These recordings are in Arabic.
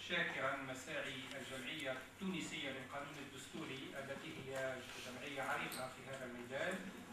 شاكرا مساعي الجمعية التونسية للقانون الدستوري التي هي جمعية عريقة في هذا الميدان،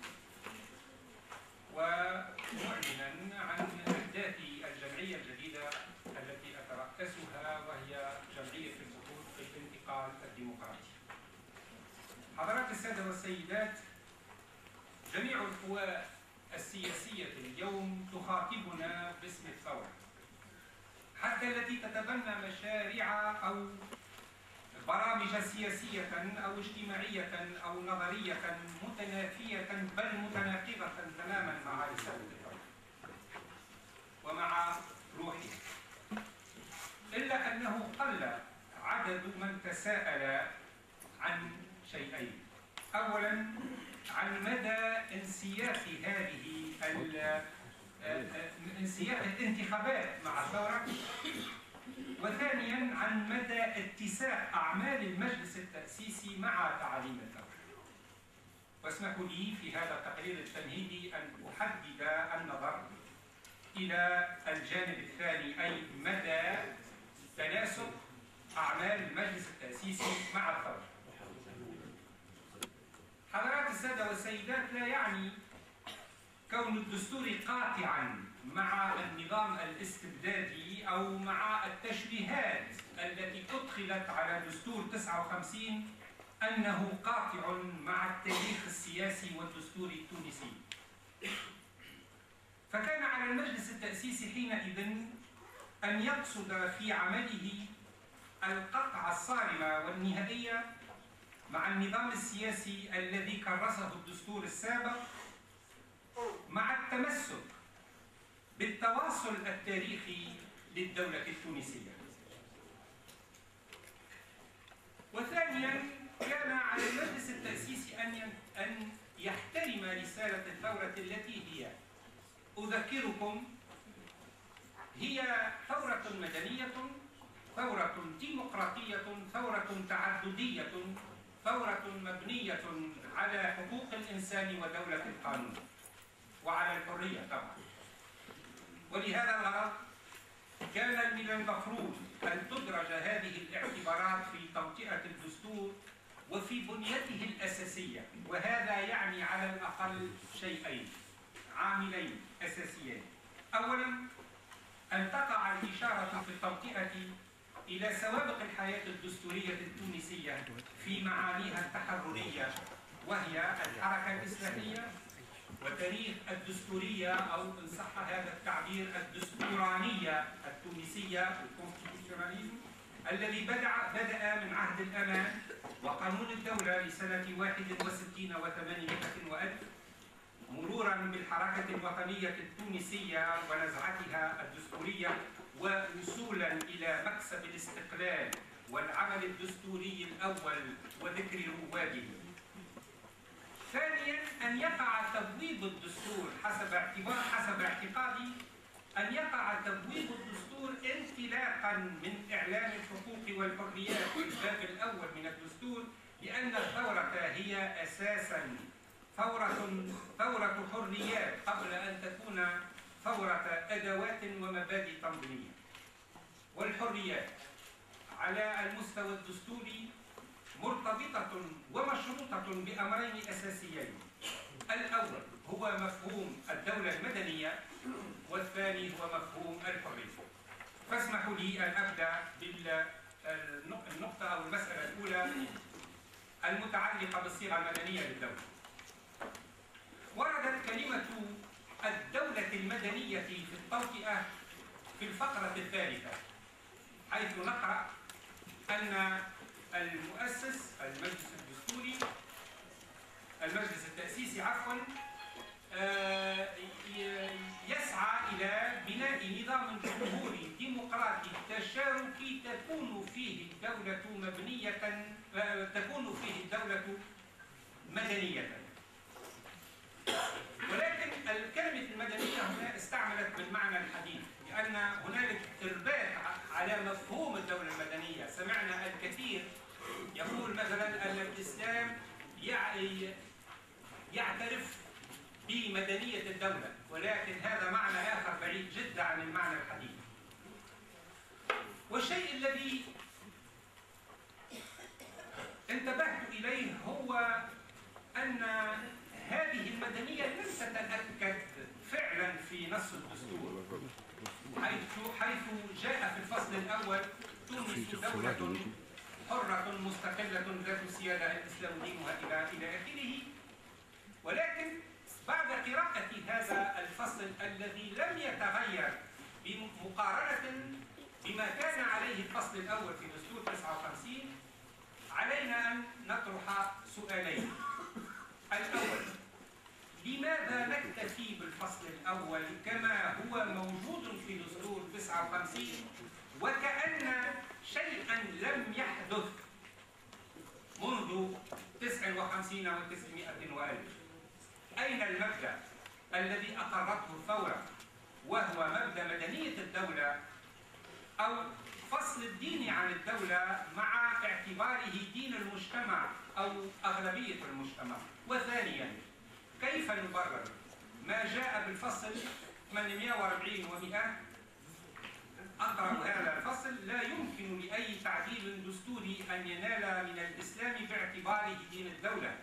ومعلنا عن أهداف الجمعية الجديدة التي أترأسها، وهي جمعية البحوث في الانتقال الديمقراطي. حضرات السادة والسيدات، جميع القوى السياسية اليوم تخاطبنا باسم الثورة، حتى التي تتبنى مشاريع أو برامج سياسية أو اجتماعية أو نظرية متنافية بل متناقضة تماما مع رسالة الثورة ومع روحها، إلا أنه قل عدد من تساءل عن شيئين. أولا، عن مدى انسياق هذه انسياق الانتخابات مع الثورة، وثانيا عن مدى اتساق أعمال المجلس التأسيسي مع تعاليم الثورة. واسمحوا لي في هذا التقرير التمهيدي أن أحدد النظر إلى الجانب الثاني، أي مدى تناسب أعمال المجلس التأسيسي مع الثورة. حضرات السادة والسيدات، لا يعني كون الدستور قاطعا مع النظام الاستبدادي أو مع التشبيهات التي أدخلت على دستور 59 أنه قاطع مع التاريخ السياسي والدستوري التونسي. فكان على المجلس التأسيسي حينئذ أن يقصد في عمله القطع الصارمة والنهائية مع النظام السياسي الذي كرسه الدستور السابق، مع التمسك بالتواصل التاريخي للدولة التونسية. وثانيا، كان على المجلس التأسيسي أن يحترم رسالة الثورة التي هي، أذكركم، هي ثورة مدنية، ثورة ديمقراطية، ثورة تعددية، ثورة مبنية على حقوق الإنسان ودولة القانون وعلى الحرية طبعا. ولهذا الغرض كان من المفروض أن تدرج هذه الاعتبارات في توطئة الدستور وفي بنيته الأساسية، وهذا يعني على الأقل شيئين، عاملين أساسيين. أولا، أن تقع الإشارة في التوطئة إلى سوابق الحياة الدستورية التونسية في معانيها التحررية، وهي الحركة الإسلامية وتاريخ الدستورية، أو إن صح هذا التعبير الدستورانية التونسية، الكونستيتيوشناليزم، الذي بدأ من عهد الأمان وقانون الدولة لسنة 61 و800 وألف، مرورا بالحركة الوطنية التونسية ونزعتها الدستورية، ووصولا إلى مكسب الاستقلال والعمل الدستوري الأول وذكر رواده. ثانيا، أن يقع تبويب الدستور حسب اعتقادي أن يقع تبويب الدستور انطلاقا من إعلان الحقوق والحريات في الباب الأول من الدستور، لأن الثورة هي أساسا ثورة حريات قبل أن تكون ثورة أدوات ومبادئ تنظيمية. والحريات على المستوى الدستوري مرتبطة ومشروطة بأمرين أساسيين، الأول هو مفهوم الدولة المدنية، والثاني هو مفهوم الحرية. فاسمحوا لي أن أبدأ بالنقطة أو المسألة الأولى المتعلقة بالصيغة المدنية للدولة. وردت كلمة الدولة المدنية في التوطئة في الفقرة الثالثة، حيث نقرأ أن المؤسس المجلس التأسيسي يسعى إلى بناء نظام جمهوري ديمقراطي تشاركي تكون فيه الدولة مدنية. ولكن الكلمة المدنية هنا استعملت بالمعنى الحديث، لأن هنالك إرباك على مفهوم الدولة المدنية. سمعنا الكثير يقول مثلا أن الإسلام يعترف بمدنية الدولة، ولكن هذا معنى آخر بعيد جدا عن المعنى الحديث. والشيء الذي الفصل الأول: تونس دولة حرة مستقلة ذات سيادة الإسلام دينها إلى آخره. ولكن بعد قراءة هذا الفصل الذي لم يتغير بمقارنة بما كان عليه الفصل الأول في دستور 59، علينا أن نطرح سؤالين. الأول: لماذا نكتفي بالفصل الأول كما هو موجود في دستور 59 وكأن شيئا لم يحدث منذ 59 و900 وألف؟ أين المبدأ الذي أقرته الثورة وهو مبدأ مدنية الدولة أو فصل الدين عن الدولة مع اعتباره دين المجتمع أو أغلبية المجتمع؟ وثانيا: كيف نبرر ما جاء بالفصل 840 و100؟ أقرأ هذا الفصل: لا يمكن لأي تعديل دستوري أن ينال من الإسلام باعتباره دين الدولة.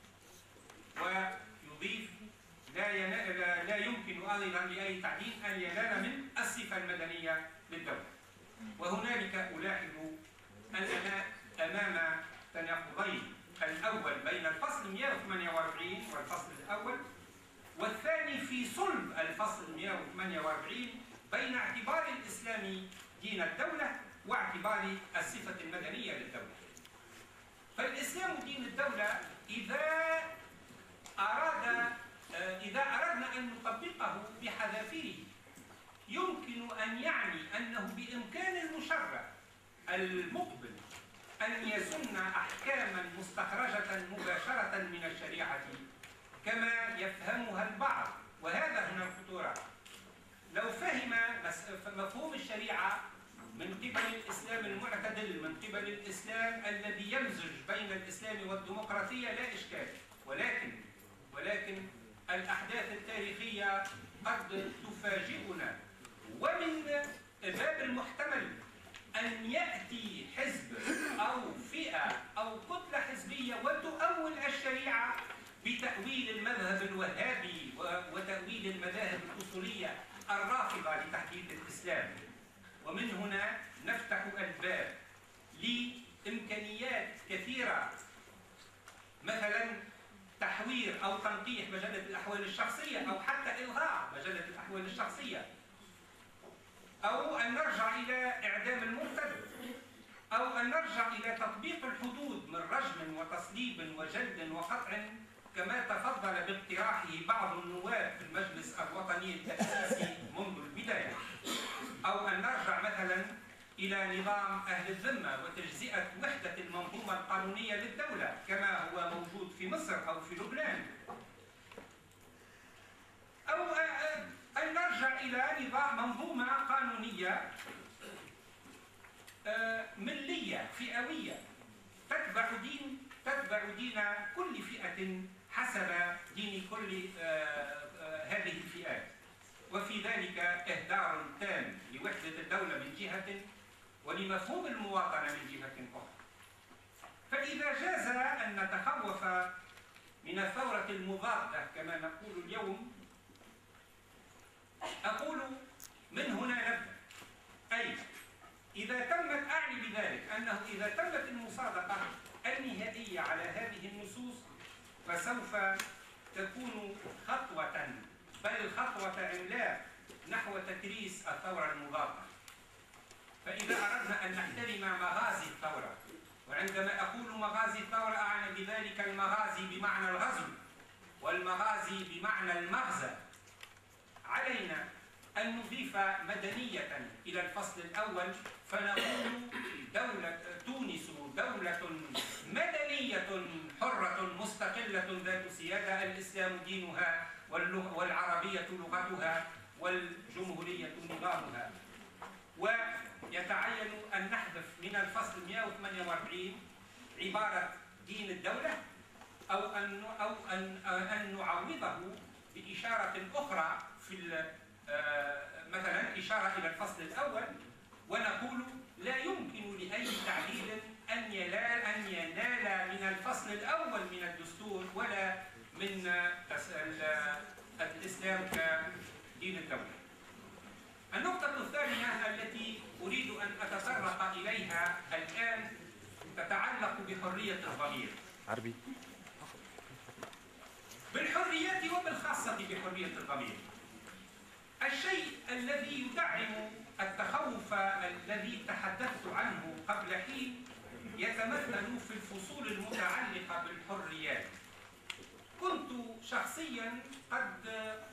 ويضيف: لا يمكن أيضا لأي تعديل أن ينال من الصفة المدنية للدولة. وهنالك ألاحظ أننا أمام تناقضين: الأول بين الفصل 148 والفصل الأول، والثاني في صلب الفصل 148 بين اعتبار الإسلام دين الدولة واعتبار الصفة المدنية للدولة. فالإسلام دين الدولة إذا أردنا أن نطبقه بحذافيره يمكن أن يعني أنه بإمكان المشرع المقبل أن يسن أحكاما مستخرجة مباشرة من الشريعة كما يفهمها البعض، وهذا هنا الخطورة. لو فهم مفهوم الشريعة من قبل الإسلام المعتدل، من قبل الإسلام الذي يمزج بين الإسلام والديمقراطية، لا إشكال. ولكن الأحداث التاريخية قد تفاجئنا، ومن باب المحتمل أن يأتي حزب أو فئة أو كتلة حزبية وتؤول الشريعة بتأويل المذهب الوهابي وتأويل المذاهب الأصولية الرافضة لتحديد الإسلام. ومن هنا نفتح الباب لإمكانيات كثيرة، مثلا تحوير أو تنقيح مجلة الأحوال الشخصية، أو حتى إلغاء مجلة الأحوال الشخصية، أو أن نرجع إلى إعدام المرتد، أو أن نرجع إلى تطبيق الحدود من رجم وتصليب وجلد وقطع كما تفضل باقتراحه بعض النواب في المجلس الوطني التأسيسي منذ البداية، أو أن نرجع مثلا إلى نظام أهل الذمة وتجزئة وحدة المنظومة القانونية للدولة كما هو موجود في مصر أو في لبنان، أو أن نرجع إلى نظام منظومة قانونية ملية فئوية تتبع دين كل فئة حسب دين كل هذه الفئات، وفي ذلك إهدار تام لوحدة الدولة من جهة ولمفهوم المواطنة من جهة أخرى. فإذا جاز أن نتخوف من الثورة المضادة كما نقول اليوم، أقول من هنا نبدأ. أي إذا تمت، أعني بذلك أنه إذا تمت المصادقة النهائية على هذه النصوص فسوف تكون خطوة، بل خطوة عملاق نحو تكريس الثورة المضادة. فإذا أردنا أن نحترم مغازي الثورة، وعندما أقول مغازي الثورة أعني بذلك المغازي بمعنى الغزو والمغازي بمعنى المغزى، علينا أن نضيف مدنية إلى الفصل الأول فنقول تونس دولة مدنية حرة مستقلة ذات سيادة الإسلام دينها والعربية لغتها والجمهورية نظامها. ويتعين أن نحذف من الفصل 148 عبارة دين الدولة أو أن نعوضه بإشارة أخرى في مثلا إشارة إلى الفصل الأول، ونقول لا يمكن لأي تعديل أن ينال من الفصل الأول من الدستور ولا من الإسلام كدين الدولة. النقطة الثانية التي أريد أن يتعلق بحرية الضمير. عربي. بالحريات وبالخاصة بحرية الضمير. الشيء الذي يدعم التخوف الذي تحدثت عنه قبل حين يتمثل في الفصول المتعلقة بالحريات. كنت شخصيا قد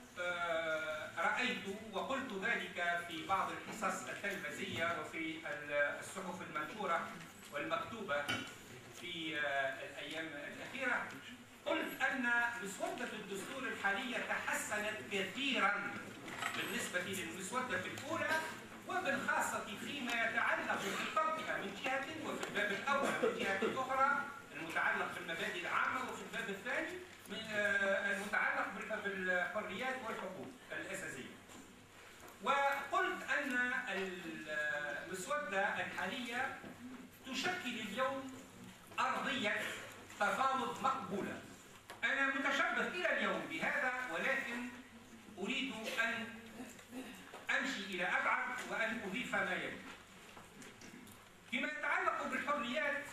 رأيت وقلت ذلك في بعض الحصص التلفزية وفي الصحف المنشورة والمكتوبة في الأيام الأخيرة. قلت أن مسودة الدستور الحالية تحسنت كثيرا بالنسبة للمسودة الأولى، وبالخاصة فيما يتعلق بالتطبيق من جهة، وفي الباب الأول من جهة أخرى المتعلق بالمبادئ العامة، وفي الباب الثاني المتعلق بالحريات والحقوق الأساسية. وقلت أن المسودة الحالية تشكل اليوم أرضية تفاوض مقبولة. أنا متشبث إلى اليوم بهذا، ولكن أريد أن أمشي إلى أبعد وأن أضيف ما يلي. فيما يتعلق بالحريات،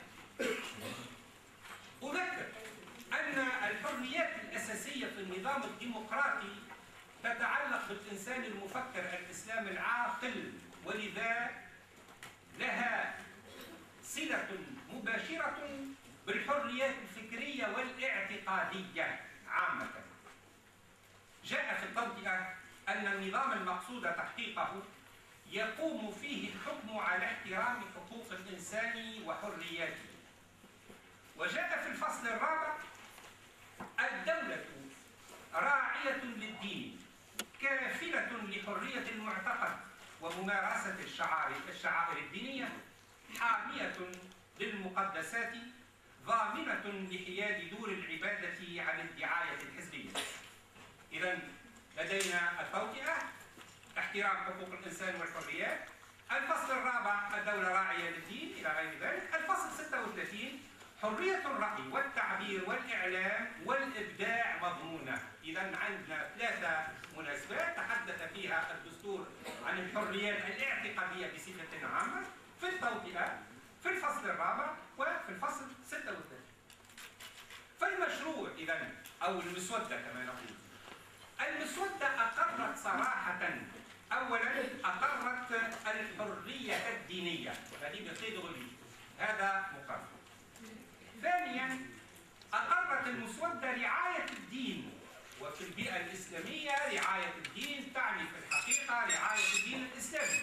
أذكر أن الحريات الأساسية في النظام الديمقراطي تتعلق بالإنسان المفكر الإسلامي العاقل، ولذا لها صلة مباشرة بالحريات الفكرية والاعتقادية عامة. جاء في التوطئة أن النظام المقصود تحقيقه يقوم فيه الحكم على احترام حقوق الإنسان وحرياته. وجاء في الفصل الرابع: الدولة راعية للدين، كافلة لحرية المعتقد وممارسة الشعائر الدينية، حامية للمقدسات، ضامنة لحياد دور العبادة عن الدعاية الحزبية. إذن لدينا التوطئة، احترام حقوق الإنسان والحريات. الفصل الرابع: الدولة راعية للدين، إلى غير ذلك. الفصل 36: حرية الرأي والتعبير والإعلام والإبداع مضمونة. إذن عندنا 3 مناسبات تحدث فيها الدستور عن الحريات الاعتقادية بصفة عامة، في التوطئة، في الفصل الرابع، وفي الفصل 36. فالمشروع إذن، أو المسودة كما نقول، المسودة أقرت صراحة، أولا أقرت الحرية الدينية، هذه بصيغة هذا مقرر. ثانيا أقرت المسودة رعاية الدين، وفي البيئة الإسلامية رعاية الدين تعني في الحقيقة رعاية الدين الإسلامي.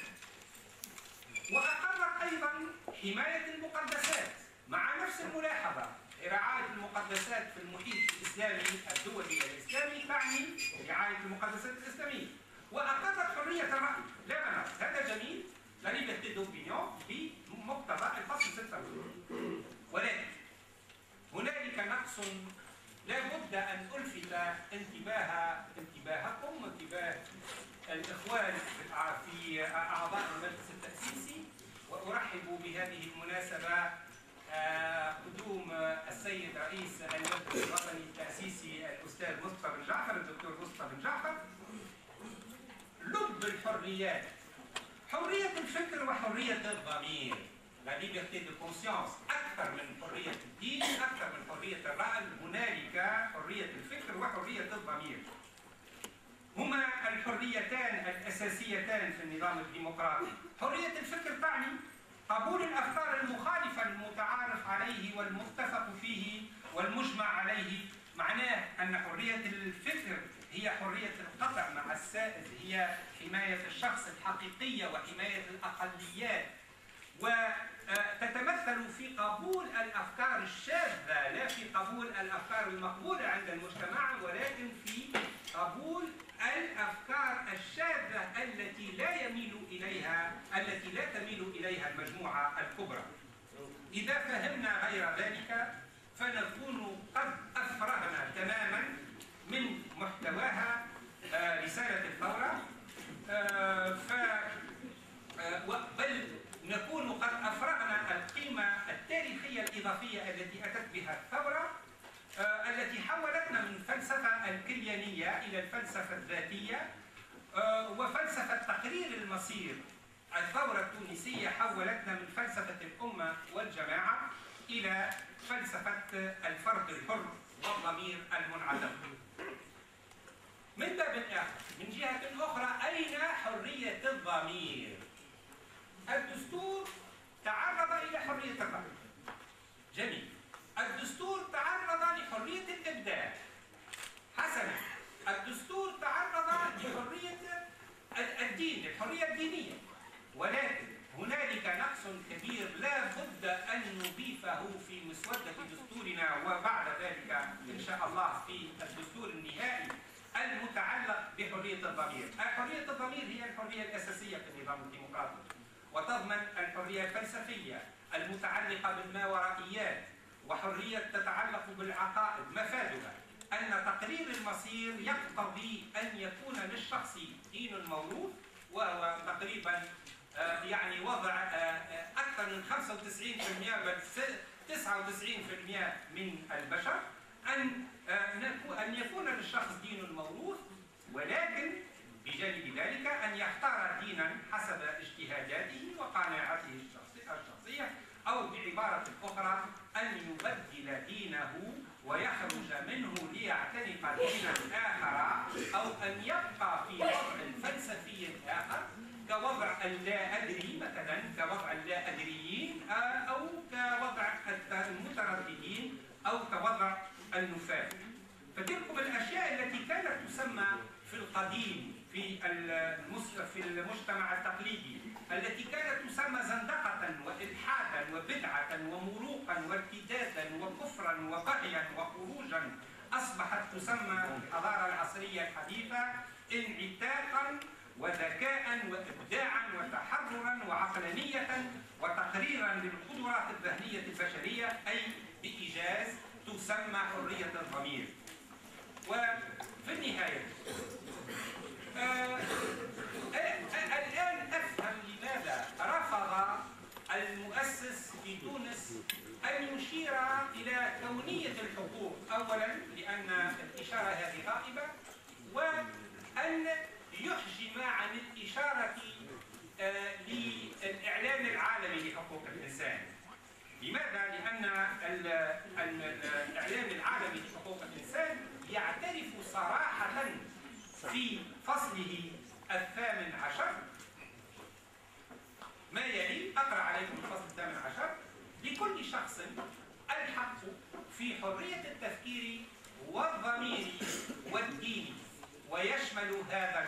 وأقرت أيضا حماية المقدسات، مع نفس الملاحظة: رعاية المقدسات في المحيط الإسلامي الدولي الإسلامي تعني رعاية المقدسات الإسلامية. وأقرت حرية الرأي، لا مناص، هذا جميل، لا ليبرتي دوبينيون بمقتضى الفصل 26. ولكن هنالك نقص لا بد أن ألفت انتباهكم وانتباه الإخوان في أعضاء المجلس التأسيسي، وأرحب بهذه المناسبة قدوم السيد رئيس المجلس الوطني التأسيسي الأستاذ مصطفى بن جعفر، الدكتور مصطفى بن جعفر. لب الحريات حرية الفكر وحرية الضمير، لا ليبرتي دو كونسيونس. أكثر من حرية الدين، أكثر من حرية الرأي، هنالك حرية الفكر وحرية الضمير. هما الحريتان الأساسيتان في النظام الديمقراطي. حرية الفكر تعني قبول الأفكار المخالفة للمتعارف عليه والمتفق فيه والمجمع عليه. معناه أن حرية الفكر هي حرية القطع مع السائد، هي حماية الشخص الحقيقية وحماية الأقليات، وتتمثل في قبول الأفكار الشاذة، لا في قبول الأفكار المقبولة عند المجتمع، ولكن في قبول الأفكار الشاذة التي لا تميل إليها المجموعة الكبرى. إذا فهمنا غير ذلك فنكون قد أفرغنا تماما من محتواها رسالة الثورة، بل نكون قد أفرغنا القيمة التاريخية الإضافية التي أتت بها الثورة، التي حولتنا من الفلسفة الكليانية إلى الفلسفة الذاتية وفلسفة تقرير المصير. الثورة التونسية حولتنا من فلسفة الأمة والجماعة إلى فلسفة الفرد الحر والضمير المنعدم. من باب آخر، من جهة أخرى، أين حرية الضمير؟ الدستور تعرض إلى حرية الرأي. جميل. الدستور تعرض لحرية الإبداع. حسنا. الدستور تعرض لحرية الدين، الحرية الدينية. ولكن هنالك نقص كبير لا بد أن نضيفه في مسودة دستورنا، وبعد ذلك إن شاء الله في الدستور النهائي المتعلق بحرية الضمير. حرية الضمير هي الحرية الأساسية في النظام الديمقراطي، وتضمن الحرية الفلسفية المتعلقة بالماورائيات، وحرية تتعلق بالعقائد. مفادها أن تقرير المصير يقتضي أن يكون للشخص دين موروث، وهو تقريبا يعني وضع أكثر من 95% بل 99% من البشر، أن يكون للشخص دين موروث، ولكن بجانب ذلك أن يختار دينا حسب اجتهاداته وقناعاته الشخصية، أو بعبارة أخرى أن يبدل دينه ويخرج منه ليعتنق دينا آخر، أو أن يبقى في وضع فلسفي آخر كوضع اللا أدري مثلا، كوضع اللا أدريين، أو كوضع المترددين، أو كوضع النفاة. فتلكم الأشياء التي كانت تسمى في القديم في المجتمع التقليدي، التي كانت تسمى زندقة وإلحادا وبدعة ومروقا وارتدادا وكفرا وبغيا وخروجا، أصبحت تسمى في الحضارة العصرية الحديثة انعتاقا وذكاء وإبداعا وتحررا وعقلانية وتقريرا للقدرات الذهنية البشرية، أي بإيجاز تسمى حرية الضمير. وفي النهاية الآن أفهم لماذا رفض المؤسس في تونس أن يشير إلى كونية الحقوق. أولا لأن الإشارة هذه غائبة، وأن يحجم عن الإشارة للإعلان العالمي لحقوق الإنسان. لماذا؟ لأن الإعلان العالمي لحقوق الإنسان يعترف صراحة في فصله 18 ما يلي. أقرأ عليكم الفصل 18: لكل شخص الحق في حرية التفكير والضمير والدين، ويشمل هذا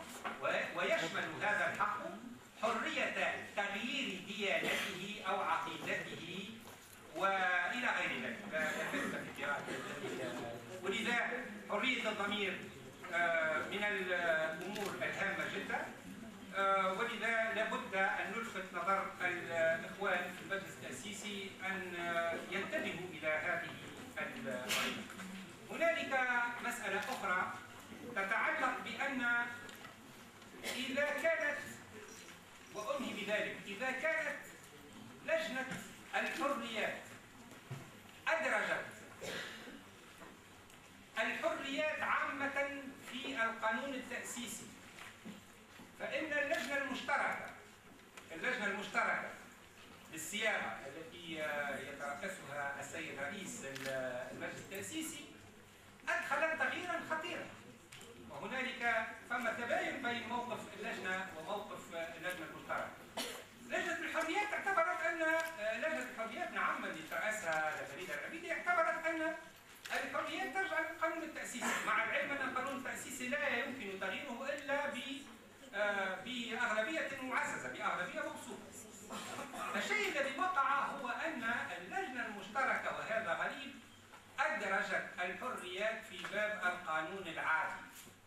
الحق حرية تغيير ديانته أو عقيدته وإلى غير ذلك. ولذا حرية الضمير من الأمور الهامة جدا، ولذا لابد أن نلفت نظر الإخوان في المجلس التأسيسي أن ينتبهوا إلى هذه القضية. هنالك مسألة أخرى تتعلق بأن إذا كانت، وأنهي بذلك، إذا كانت لجنة الحريات أدرجت الحريات عامة في القانون التأسيسي، فإن اللجنة المشتركة للصياغة التي يترأسها السيد رئيس المجلس التأسيسي أدخلت تغييرا خطيرا. وهنالك تباين بين موقف اللجنة وموقف اللجنة المشتركة. لجنة الحريات اعتبرت أن لجنة الحريات، نعم، اللي ترأسها فريدة العبيدي، اعتبرت أن الحريات ترجع للقانون التأسيسي، مع العلم أن القانون التأسيسي لا يمكن تغييره إلا بأغلبية معززة، بأغلبية موصوفة. الشيء الذي وقع هو أن اللجنة المشتركة، وهذا غريب، أدرجت الحريات في باب القانون العادي.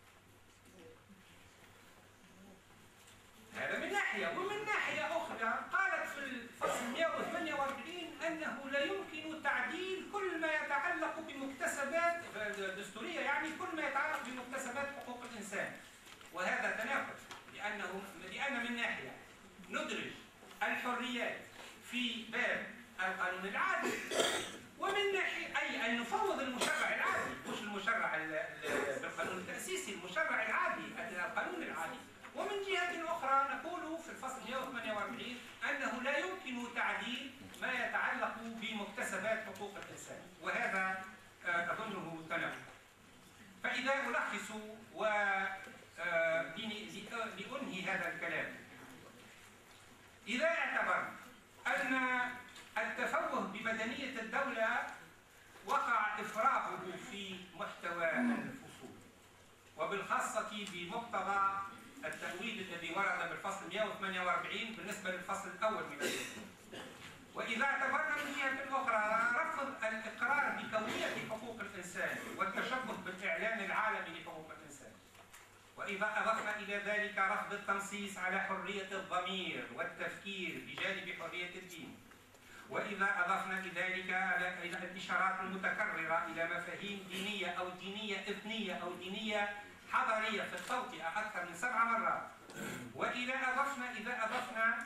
هذا من ناحية، ومن ناحية أخرى قالت في الفصل 148 أنه لا يمكن تعديل كل ما يتعلق بمكتسبات دستورية، يعني كل ما يتعلق بمكتسبات حقوق الإنسان. وهذا تناقض، لأن من ناحية ندرج الحريات في باب القانون العادي، ومن ناحية أي أن نفوض المشرع العادي، مش المشرع بالقانون التأسيسي، المشرع العادي القانون العادي. ومن جهة أخرى نقول في الفصل 148 أنه لا يمكن تعديل ما يتعلق بمكتسبات انتخابات حقوق الإنسان، وهذا أظنه تناول. فإذا ألخص لأنهي هذا الكلام، إذا اعتبرنا أن التفوه بمدنية الدولة وقع إفراغه في محتوى الفصول، وبالخاصة بمقتضى التأويل الذي ورد بالفصل 148 بالنسبة للفصل الأول من الدستور. وإذا اعتبرنا من جهة أخرى رفض الإقرار بكونية حقوق الإنسان والتشبث بالإعلان العالمي لحقوق الإنسان، وإذا أضفنا إلى ذلك رفض التنصيص على حرية الضمير والتفكير بجانب حرية الدين، وإذا أضفنا لذلك إلى الإشارات المتكررة إلى مفاهيم دينية أو دينية إثنية أو دينية حضارية في التوطئة أكثر من 7 مرات، إذا أضفنا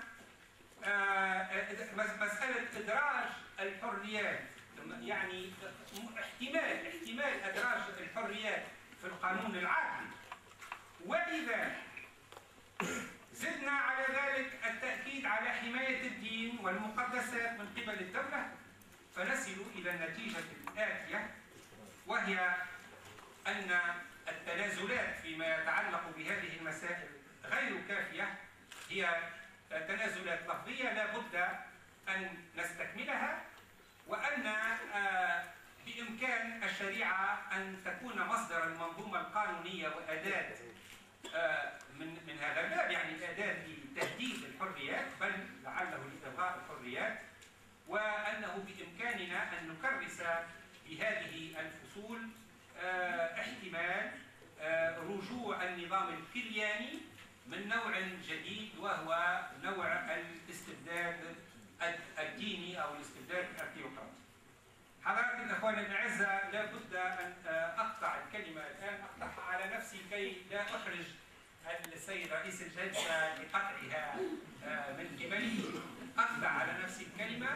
مسألة إدراج الحريات، يعني احتمال إدراج الحريات في القانون العادي، وإذا زدنا على ذلك التأكيد على حماية الدين والمقدسات من قبل الدولة، فنصل إلى النتيجة الآتية، وهي أن التنازلات فيما يتعلق بهذه المسائل غير كافية، هي تنازلات لفظية لا بد أن نستكملها، وأن بإمكان الشريعة أن تكون مصدر المنظومة القانونية وأداة من هذا الباب، يعني أداة لتهديد الحريات بل لعله لإلغاء الحريات، وأنه بإمكاننا أن نكرس بهذه الفصول احتمال رجوع النظام الكلياني من نوع جديد، وهو نوع الاستبداد الديني أو الاستبداد الارتيوقراطي. حضرات الأخوان الأعزاء، لا بد أن أقطع الكلمة الآن، أقطعها على نفسي كي لا أحرج السيد رئيس الجلسة لقطعها من قبلي. أقطع على نفسي الكلمة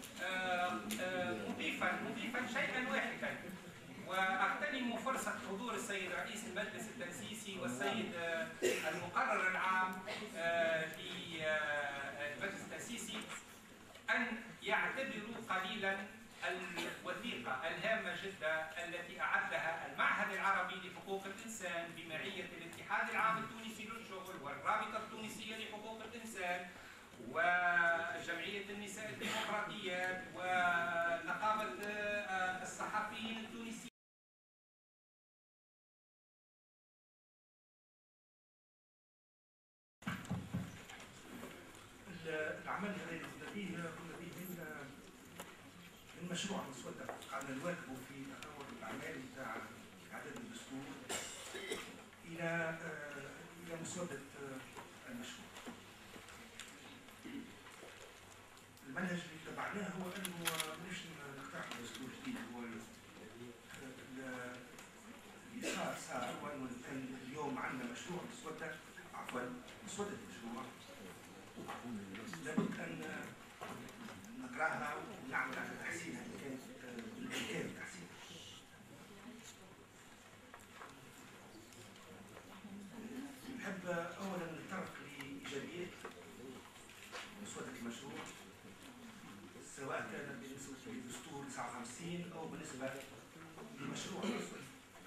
مضيفا شيئا واحدا، وأغتنم فرصة حضور السيد رئيس المجلس التأسيسي والسيد المقرر العام للمجلس التأسيسي أن يعتبروا قليلا الوثيقة الهامة جدا التي أعدها المعهد العربي لحقوق الإنسان بمعية الاتحاد العام التونسي للشغل والرابطة التونسية لحقوق الإنسان وجمعية النساء الديمقراطيات ونقابة الصحفيين التونسيين. العمل الذي قمنا به من مشروع مسودة قعدنا نواكبوا في تطور الاعمال نتاع اعداد الدستور الى مسودة المشروع. المنهج اللي اتبعناه هو انه مش نقترح دستور جديد، هو اللي صار هو انه اليوم عندنا مشروع مسودة مشروع لابد ان نقراها ونعمل على تحسينها بالامكان تحسينها. نحب اولا نتطرق لايجابيات مسودة المشروع، سواء كان بالنسبه للدستور 59 او بالنسبه لمشروع المسودة،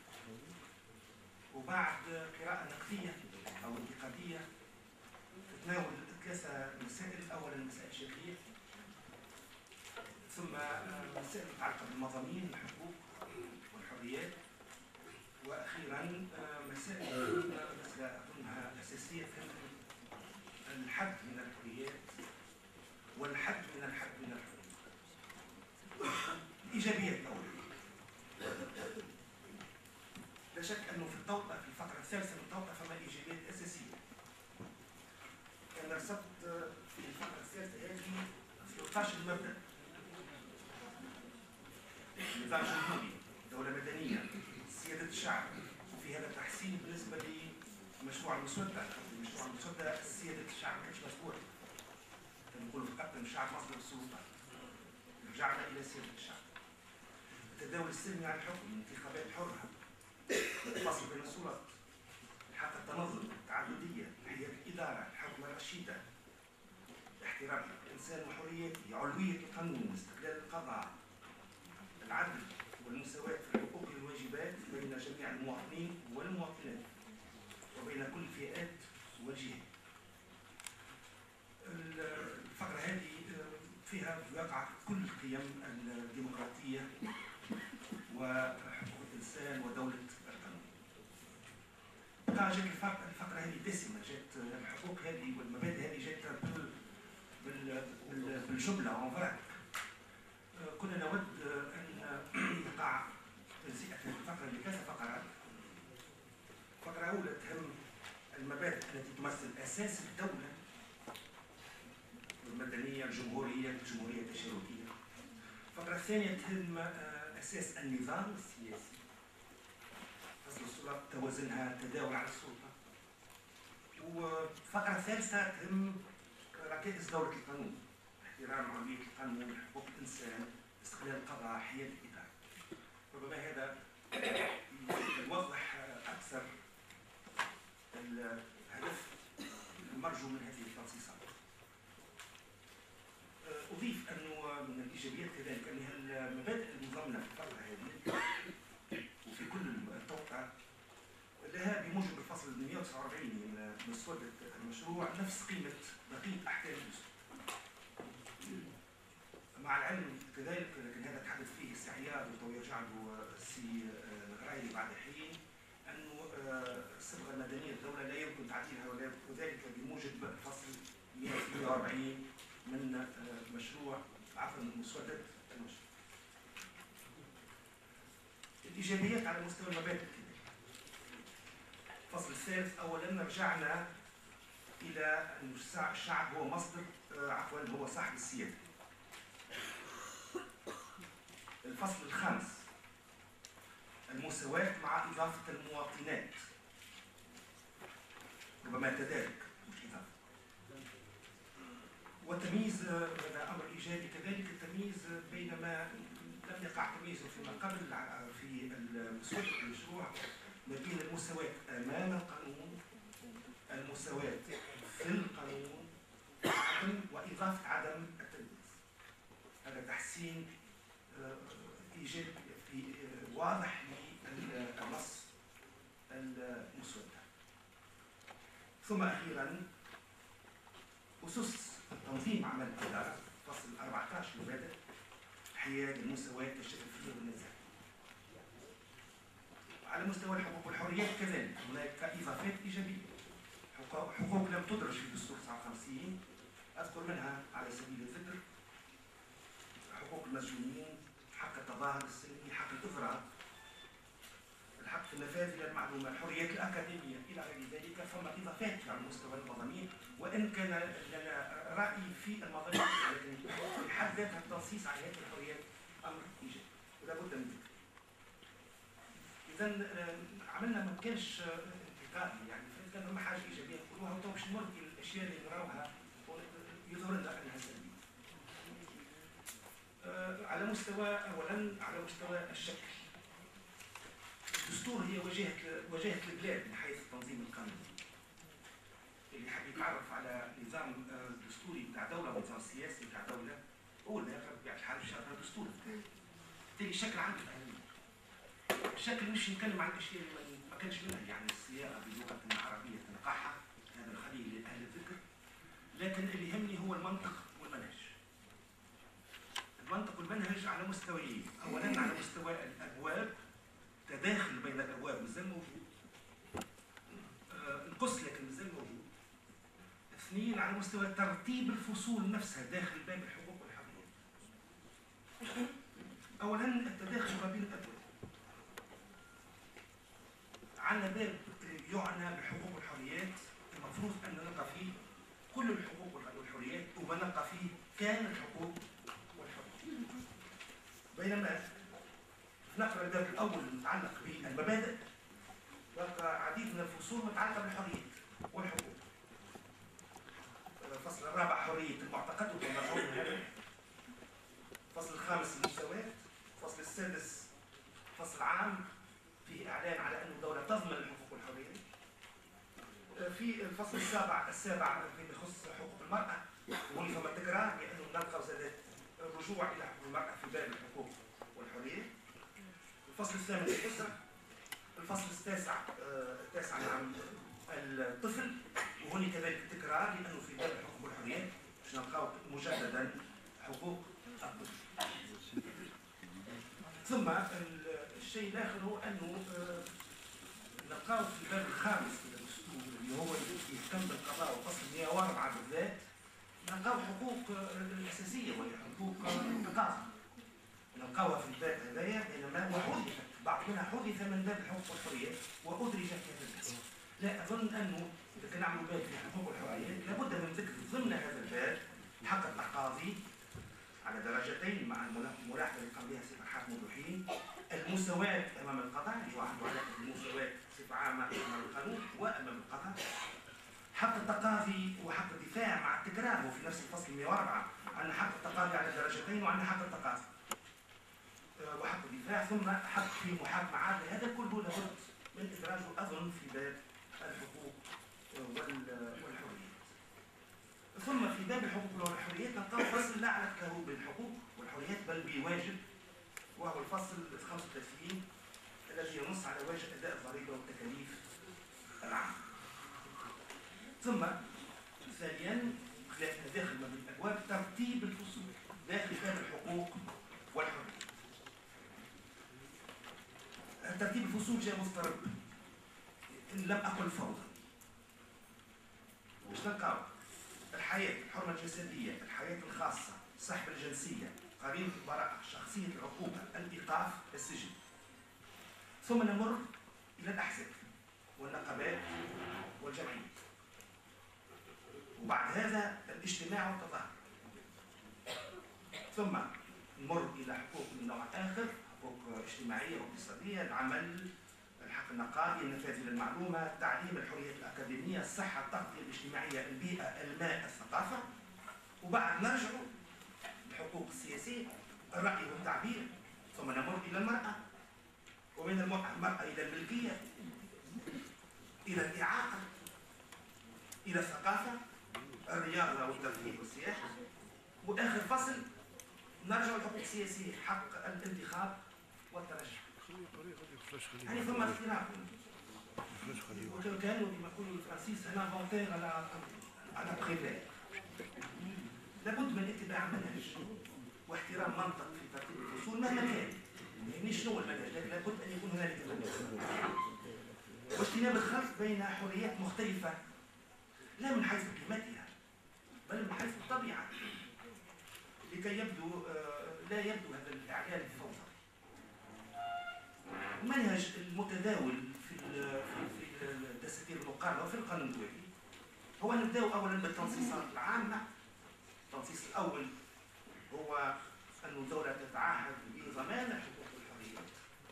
وبعد قراءه نقديه او انتقاديه تتناول 3 مسائل. اولا مسائل شكليه، ثم مسائل متعلقه بالمضامين الحقوق والحريات، واخيرا مسائل اظنها اساسيه في الحد من الحريات والحد من الحد من الحريات. الايجابيات اولا، لا شك انه في التوطئه في الفتره الثالثه من التوطئه فما ايجابيات اساسيه. أنا رسمت في الفترة الثالثة هذه 13 مبدأ: نظام جمهوري، دولة مدنية، سيادة الشعب، وفي هذا تحسين بالنسبة لمشروع المسودة. مشروع المسودة سيادة الشعب ما كانش مذكور، نقولوا فقط أن الشعب مصدر السلطة، رجعنا إلى سيادة الشعب. التداول السلمي على الحكم، الانتخابات الحرة، الفصل بين السلطات، حق التنظم، التعددية، حياد الإدارة، الحكومة الرشيدة، احترام الإنسان وحرياته، علوية القانون، استقلال القضاء، العدل والمساواة في الحقوق والواجبات بين جميع المواطنين والمواطنات وبين كل الفئات والجهات. الفقرة هذه فيها يقع كل القيم الديمقراطية وحقوق الإنسان ودولة القانون. جات الفقرة هذه دسمة، جات الحقوق هذه والمبادئ هذه جات بالجملة عن فرق. كنا نود أن يقع تنسيق هذه الفقرة لكذا فقرات. فقرة أولى تهم المبادئ التي تمثل أساس الدولة المدنية الجمهورية التشاركية. الفقرة الثانية تهم أساس النظام السياسي، فصل السلطة، توازنها، التداول على السلطة. والفقرة الثالثة تهم ركائز دولة القانون، احترام عملية القانون، حقوق الإنسان، استقلال القضاء، حياد الإدارة. ربما هذا يوضح أكثر الهدف المرجو من هذه التنصيصات. أضيف أنه من الإيجابيات كذلك أن المبادئ المضمنة في الفقرة هذه وفي كل التوقع لها بموجب الفصل 149 من مسودة المشروع نفس قيمة بقية أحكام الدستور. مع العلم كذلك، لكن هذا تحدث فيه السي عياد ويرجع له السي الغرايلي بعد حين، أنه الصبغة المدنية للدولة لا يمكن تعديلها وذلك بموجب الفصل 142 من مشروع من مسودة المشروع. الإيجابيات على مستوى المبادئ كذلك. الفصل الثالث أولا رجعنا إلى أن الشعب هو مصدر هو صاحب السيادة. الفصل الخامس المساواة مع إضافة المواطنات، ربما تدارك مش إضافة. والتمييز، هذا أمر إيجابي كذلك، التمييز بينما لم يقع تمييز فيما قبل في مسودة المشروع ما بين المساواة أمام القانون، المساواة في القانون، وإضافة عدم التمييز. هذا تحسين إيجابي واضح للنص المسودة. ثم أخيرا أسس تنظيم عمل الإدارة، فصل 14 مبادئ، حياد، المساواة، الشفافية والنزاهة. على مستوى الحقوق والحريات كذلك هناك إضافات إيجابية. حقوق لم تدرج في دستور 59 أذكر منها على سبيل الذكر حقوق المسجونين، حق التظاهر السلمي، حق الإضراب، الحق في النفاذ إلى المعلومات، الحريات الأكاديمية إلى غير ذلك. فما إضافات على مستوى المضامين، وإن كان لنا رأي في المضامين لكن في حد ذاتها التنصيص على هذه الحريات أمر إيجابي ولا بد من ذلك. إذا عملنا ما كانش انتقادي يعني، كان فما حاجة إيجابية نقولوها وتو باش نركي الأشياء اللي نراوها يظهر لنا أنها سلبية. على مستوى أولا على مستوى الشكل. الدستور هي واجهة البلاد من حيث التنظيم القانوني. اللي حاب يتعرف على نظام دستوري بتاع دولة ونظام سياسي بتاع دولة، أول ما يقرأ بطبيعة الحال باش يقرأ دستور. بالتالي الشكل عنده أهمية. الشكل مش نتكلم عن الأشياء اللي ما كانش منها، يعني الصياغة بلغة عربية نقاحة، هذا نخليه لأهل الذكر. لكن اللي يهمني هو المنطق والمنهج. المنطق والمنهج على مستويين، أولا على مستوى الأبواب، تداخل بين الأبواب مازال موجود. القص لكن مازال موجود. اثنين على مستوى ترتيب الفصول نفسها داخل باب الحقوق والحريات. أولا التداخل ما بين الأبواب. عندنا باب يعنى بالحقوق والحريات، المفروض أن نلقى فيه كل الحقوق والحريات ونلقى فيه كامل الحقوق والحريات. بينما نقرأ الباب الأول المتعلق بالمبادئ نلقى عديد من الفصول متعلقة بالحريات والحقوق. الفصل الرابع حرية المعتقد والتنظيم هذا. الفصل الخامس المساواة. الفصل السادس فصل عام فيه إعلان على أن الدولة تضمن الحقوق والحريات. في الفصل السابع فيما يخص حقوق المرأة واللي فما تكرار بأنه نلقى زادت الرجوع إلى حقوق المرأة في باب الحقوق والحريات. الفصل الثامن الأسرة. الفصل التاسع نعم الطفل، وهنا كذلك تكرار لأنه في باب الحقوق والحريات باش نلقاو مجددا حقوق الطفل. ثم الشيء الآخر هو أنه نلقاو في الباب الخامس من الدستور اللي هو يهتم بالقضاء وفصل 104 بالذات، نلقاو حقوق الأساسية وهي حقوق التقاضي. نلقاوها في الباب هذايا، بينما وحدثت بعض منها حدث من باب الحقوق والحريات وأدرج في هذا الباب. لا أظن أنه إذا كان نعمل باب في الحقوق والحريات لابد من ذكر ضمن هذا الباب حق التقاضي على درجتين مع الملاحظة اللي قام بها سيد الحاكم وضوحين، المساواة أمام القضاء اللي هو عنده علاقة بالمساواة بصفة عامة أمام القانون وأمام القضاء، حق التقاضي وحق الدفاع مع التكرار، وفي نفس الفصل 104 عن حق التقاضي على درجتين وعن حق التقاضي وحق الدفاع، ثم حق في محاكمة عادلة. هذا كله لابد من إدراجه أظن في باب الحقوق والحريات. ثم في باب الحقوق والحريات نلقاو فصل لا علاقة له بالحقوق والحريات بل بواجب، وهو الفصل 35 الذي ينص على واجب أداء الضريبة والتكاليف العامة. ثم ثانيا خلافنا داخل ما بين الأبواب ترتيب الفصول داخل باب الحقوق والحريات. ترتيب الفصول جاء مضطرب إن لم أقل فوضى. باش نلقاو الحياة، الحرمة الجسدية، الحياة الخاصة، سحب الجنسية، قرينة البراءة، شخصية العقوبة، الإيقاف، السجن. ثم نمر إلى الأحزاب والنقابات والجمعيات، وبعد هذا الاجتماع والتظاهر. ثم نمر إلى حقوق من نوع آخر، حقوق اجتماعية واقتصادية، العمل، الحق النقابي، النفاذ للمعلومة، التعليم، الحريات الأكاديمية، الصحة، التغطية الاجتماعية، البيئة، الماء، الثقافة. وبعد نرجع الحقوق السياسية، الرأي والتعبير. ثم نمر إلى المرأة، ومن المرأة إلى الملكية، إلى الإعاقة، إلى الثقافة، الرياضة والترفيه والسياحة. وآخر فصل نرجع الحقوق السياسية، حق الانتخاب والترشح. يعني ثم اختلاف، وكانوا كما يقولوا الفرنسيس هنا فونتير على بريفير. لابد من اتباع منهج واحترام منطق في ترتيب الفصول مهما كان، يعني شنو المنهج، لكن لابد ان يكون هنالك منهج واجتناب الخلط بين حريات مختلفة لا من حيث قيمتها بل من حيث الطبيعة، لكي لا يبدو هذا الإعلان فوضى. المنهج المتداول في الدساتير المقارنة وفي القانون الدولي هو أن نبدأ أولا بالتنصيصات العامة. التنصيص الأول هو أن الدولة تتعهد بضمان الحقوق والحريات.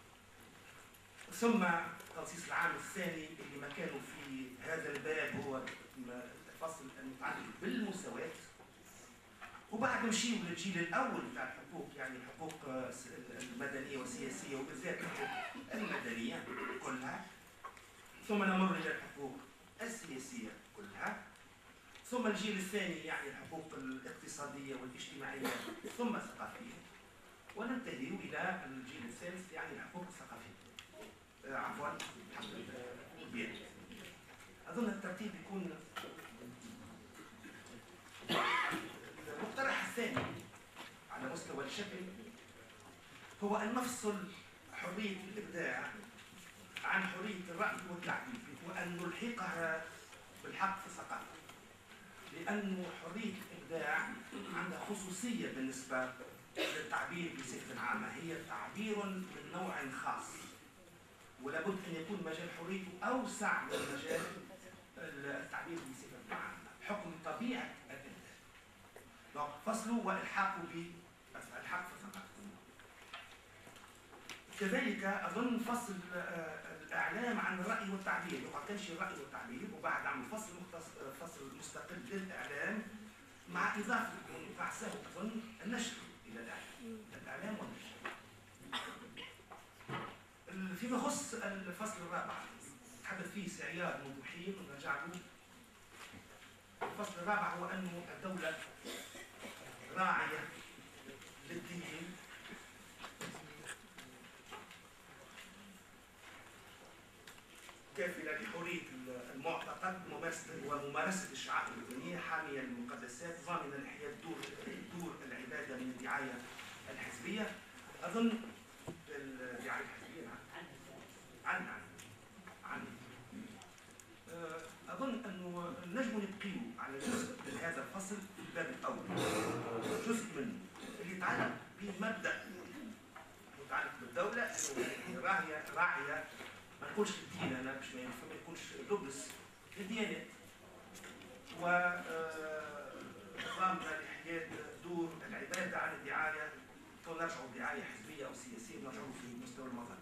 ثم التنصيص العام الثاني اللي مكانه في هذا الباب هو الفصل المتعلق بالمساواة. وبعد نمشيو للجيل الأول بتاع الحقوق، يعني الحقوق المدنية والسياسية وبالذات الحقوق المدنية كلها. ثم نمر إلى الحقوق السياسية كلها. ثم الجيل الثاني يعني الحقوق الاقتصادية والاجتماعية ثم الثقافية. وننتهي إلى الجيل الثالث يعني الحقوق الثقافية. عفوا حق البيئة. أظن الترتيب يكون المقترح الثاني على مستوى الشكل هو أن نفصل حرية الإبداع عن حرية الرأي والتعبير، وأن نلحقها بالحق في الثقافة، لأن حرية الإبداع عندها خصوصية بالنسبة للتعبير بصفة عامة، هي تعبير من نوع خاص، ولابد أن يكون مجال حريته أوسع من مجال التعبير بصفة عامة حكم طبيعة الإبداع. فصله والحاقه بالحق في الثقافة. كذلك أظن فصل الإعلام عن الرأي والتعبير، يقعد تمشي الرأي والتعبير وبعد عمل فصل مستقل للإعلام مع إضافة رأسه أظن النشر إلى الإعلام والنشر. فيما يخص الفصل الرابع تحدث فيه سعياد منذ حين ونرجع له. الفصل الرابع هو أنه الدولة راعية للدين وممارسة الشعائر الدينية حامية للمقدسات ضامنة لحياة دور العبادة من الدعاية الحزبية. أظن الدعاية الحزبية أظن أنه نجم نبقيه على جزء من هذا الفصل في الباب الأول، جزء منه اللي يتعلق بمبدأ متعلق بالدولة أنه راعية ما نقولش الدين، أنا باش ما يكونش لبس الديانات، ونظام لحياة دور العبادة عن الدعاية، ونرجعوا دعاية حزبية أو سياسية ونرجعوا في مستوى المظاهر،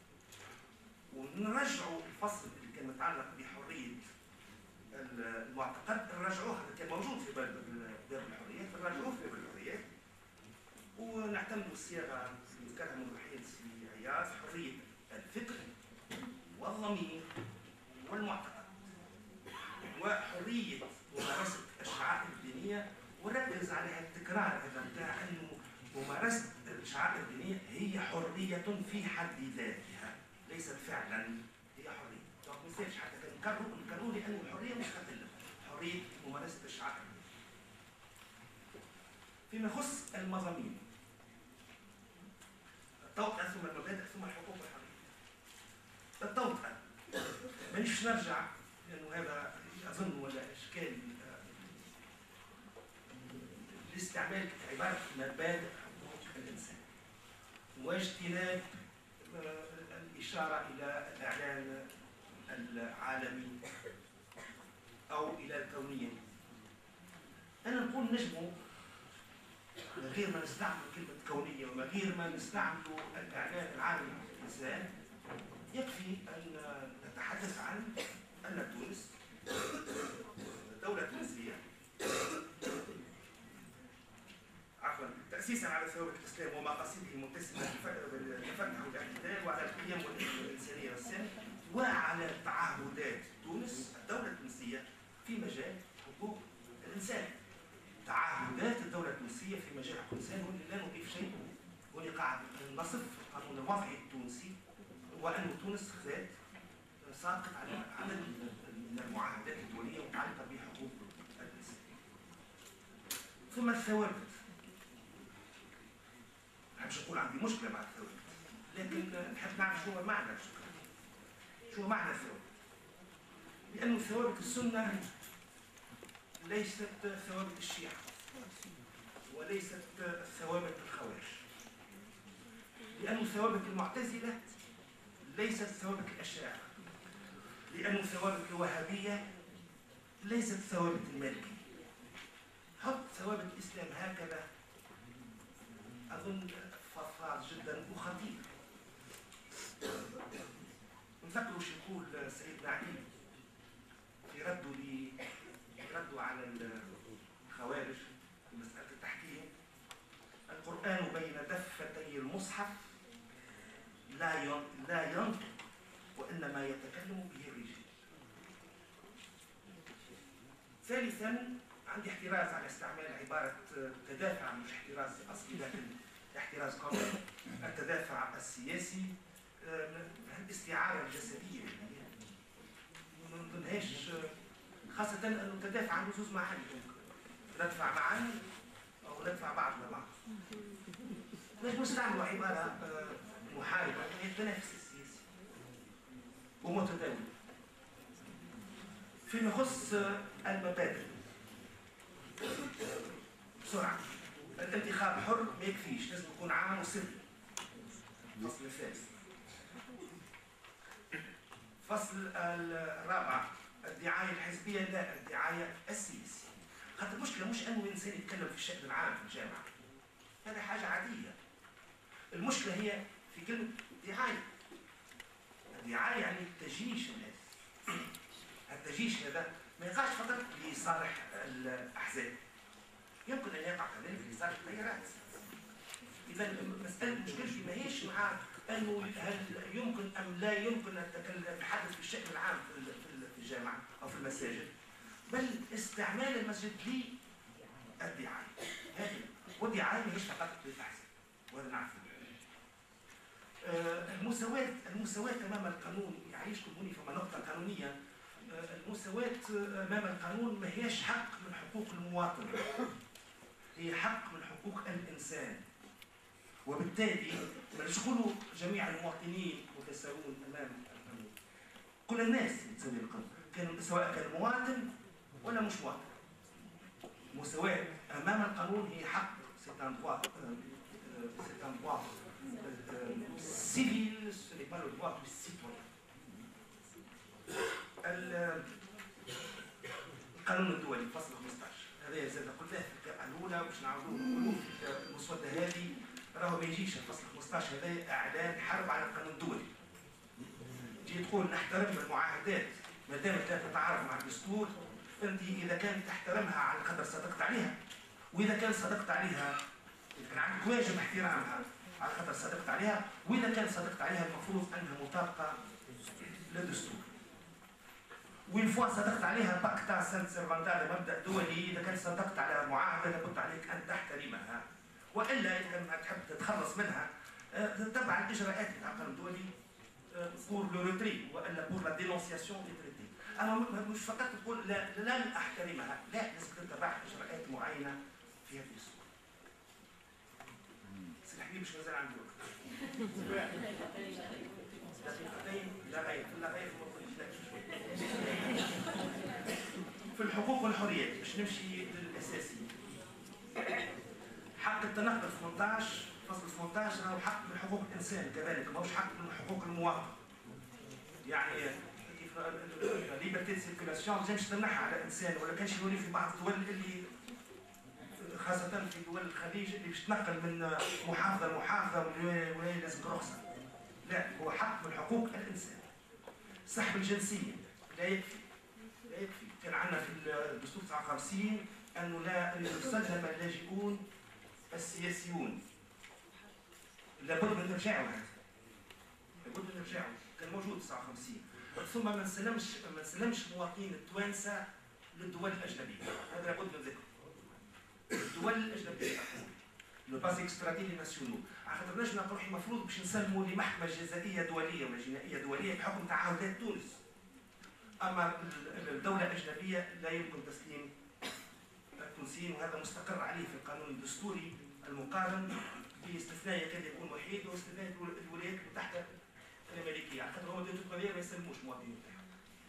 ونرجعوا الفصل اللي كان متعلق بحرية المعتقد، نرجعوه هذا كان موجود في باب الحريات، نرجعوه في باب الحريات، ونعتمدوا الصياغة اللي ذكرها من وحيد سي عياض، حرية الفكر والضمير والمعتقد، وحرية ممارسة الشعائر الدينية، ونركز على التكرار هذا بتاع انه ممارسة الشعائر الدينية هي حرية في حد ذاتها، ليست فعلا، هي حرية. ما ننساش حتى نكرروا لأن الحرية مستقلة، حرية ممارسة الشعائر. فيما يخص المضامين، التوطئة ثم المبادئ ثم الحقوق والحرية. التوطئة مانيش نرجع لأنه هذا أظن ولا إشكال لاستعمال عبارة مبادئ حقوق الإنسان واجتناب الإشارة إلى الإعلان العالمي أو إلى الكونية. أنا نقول نجمو من غير ما نستعمل كلمة كونية ومن غير ما نستعمل الإعلان العالمي للإنسان، يكفي أن نتحدث عن أن تونس دولة تونسية تأسيسا على ثوابت الإسلام ومقاصده المتسمة بالتفتح والاعتدال وعلى القيم والإنسانية والسلم وعلى تعهدات تونس الدولة التونسية في مجال حقوق الإنسان. تعهدات الدولة التونسية في مجال حقوق الإنسان، واللي لا نضيف شيء، واللي قاعد نصف القانون الوضعي التونسي، وأن تونس خذت ساقط على عدد من المعاهدات الدولية المتعلقة بحقوق الإنسان. ثم الثوابت، مش نقول عندي مشكلة مع الثوابت، لكن نحب نعرف شو معنى الثوابت. لأن ثوابت السنة ليست ثوابت الشيعة وليست ثوابت الخوارج، لأن ثوابت المعتزلة ليست ثوابت الأشاعرة، لأن ثوابت الوهابية ليست ثوابت المالكية. حط ثوابت الإسلام هكذا أظن فضفاض جدا وخطير. نذكروا شو يقول سيدنا علي في رده على الخوارج في مسألة التحكيم: القرآن بين دفتي المصحف لا ينطق وإنما يتكلم به الرجال. ثالثا، عندي احتراز على استعمال عبارة تدافع، مش احتراز أصلي لكن احتراز قوي، التدافع السياسي، الاستعارة الجسدية، ما نظنهاش، خاصة أنه تدافع عن نصوص محلية، ندفع معا أو ندفع بعضنا بعض. نجم نستعملوا عبارة محاربة، هي التنافس السياسي ومتداول. فيما يخص المبادئ بسرعة، الانتخاب حر ما يكفيش، لازم يكون عام وسري. الفصل الثالث. الفصل الرابع، الدعاية الحزبية لا الدعاية السياسية. خاطر المشكلة مش أنه الإنسان يتكلم في الشأن العام في الجامعة، هذا حاجة عادية. المشكلة هي في كلمة دعاية. الدعاية يعني تجيش الناس. التجيش هذا ما يقعش فقط لصالح الأحزاب، يمكن أن يقع كذلك لصالح التيارات. إذا المسألة المشكلة ماهيش مع أنه هل يمكن أم لا يمكن التحدث في الشأن العام في الجامعة أو في المساجد، بل استعمال المسجد للدعاية. والدعاية ماهيش فقط للأحزاب، وهذا نعرفه. المساواة أمام القانون، يعيشكم هنا فما نقطة قانونية المساواة أمام القانون ما هيش حق من حقوق المواطن، هي حق من حقوق الإنسان. وبالتالي ما نقولوا جميع المواطنين متساوون أمام القانون. كل الناس متساوية القانون، سواء كان مواطن ولا مش مواطن. المساواة أمام القانون هي حق، سي ان droit civil, ce n'est pas le droit du citoyen. القانون الدولي فصل 15 هذا زاد قلناه في القراءة الأولى باش نعاودوه نقولوه في المسودة هذه. راهو ما يجيش الفصل 15 هذا إعلان حرب على القانون الدولي. تجي تقول نحترم المعاهدات ما دامت لا تتعارض مع الدستور، أنت إذا كان تحترمها على قدر صدقت عليها، وإذا كان صدقت عليها إذا كان عندك واجب احترامها على خاطر صدقت عليها، وإذا كان صدقت عليها المفروض أنها مطابقة للدستور. وين فوا صدقت عليها باكتا سانت سيرفانتا مبدأ دولي، إذا كان صدقت على معاهدة لابد عليك أن تحترمها، وإلا إذا كان تحب تتخلص منها تتبع الإجراءات بتاع القانون الدولي بور لو روتري وإلا بور لا دينونسياسيون دي تريتي. أما مش فقط تقول لن أحترمها، لا، لازم تتبع إجراءات معينة في هذه الصورة. مش مازال عندي وقت. لا غير في الحقوق والحريات باش نمشي للاساسي. حق التنقل 18 فصل 18 راهو حق من حقوق الانسان كذلك، ماهوش حق من حقوق المواطن. يعني كيف ليبرتي سيركيلاسيون ما تنجمش تمنحها على انسان، ولا كانش يولي في بعض الدول اللي خاصة في دول الخليج اللي باش تنقل من محافظة لمحافظة ولا لازمك رخصة. لا، هو حق من حقوق الإنسان. سحب الجنسية لا يكفي، لا يكفي. كان عندنا في الدستور 59 أنه لا يسلم اللاجئون السياسيون. لابد من نرجعوا هذا. لابد من نرجعوا، كان موجود 59. ثم ما نسلمش مواطنين التوانسة للدول الأجنبية، هذا لابد من ذكره. الدول الاجنبيه لو باس اكستراديلي ناسيونو، على خاطر نجم نروح المفروض باش نسلموا لمحكمه جزائيه دوليه ولا جنائيه دوليه بحكم تعهدات تونس. اما الدوله الاجنبيه لا يمكن تسليم التونسيين، وهذا مستقر عليه في القانون الدستوري المقارن باستثناء يكاد يكون وحيد، واستثناء الولايات المتحده الامريكيه، على خاطر هما الدول ما يسلموش مواطنين بتاعهم.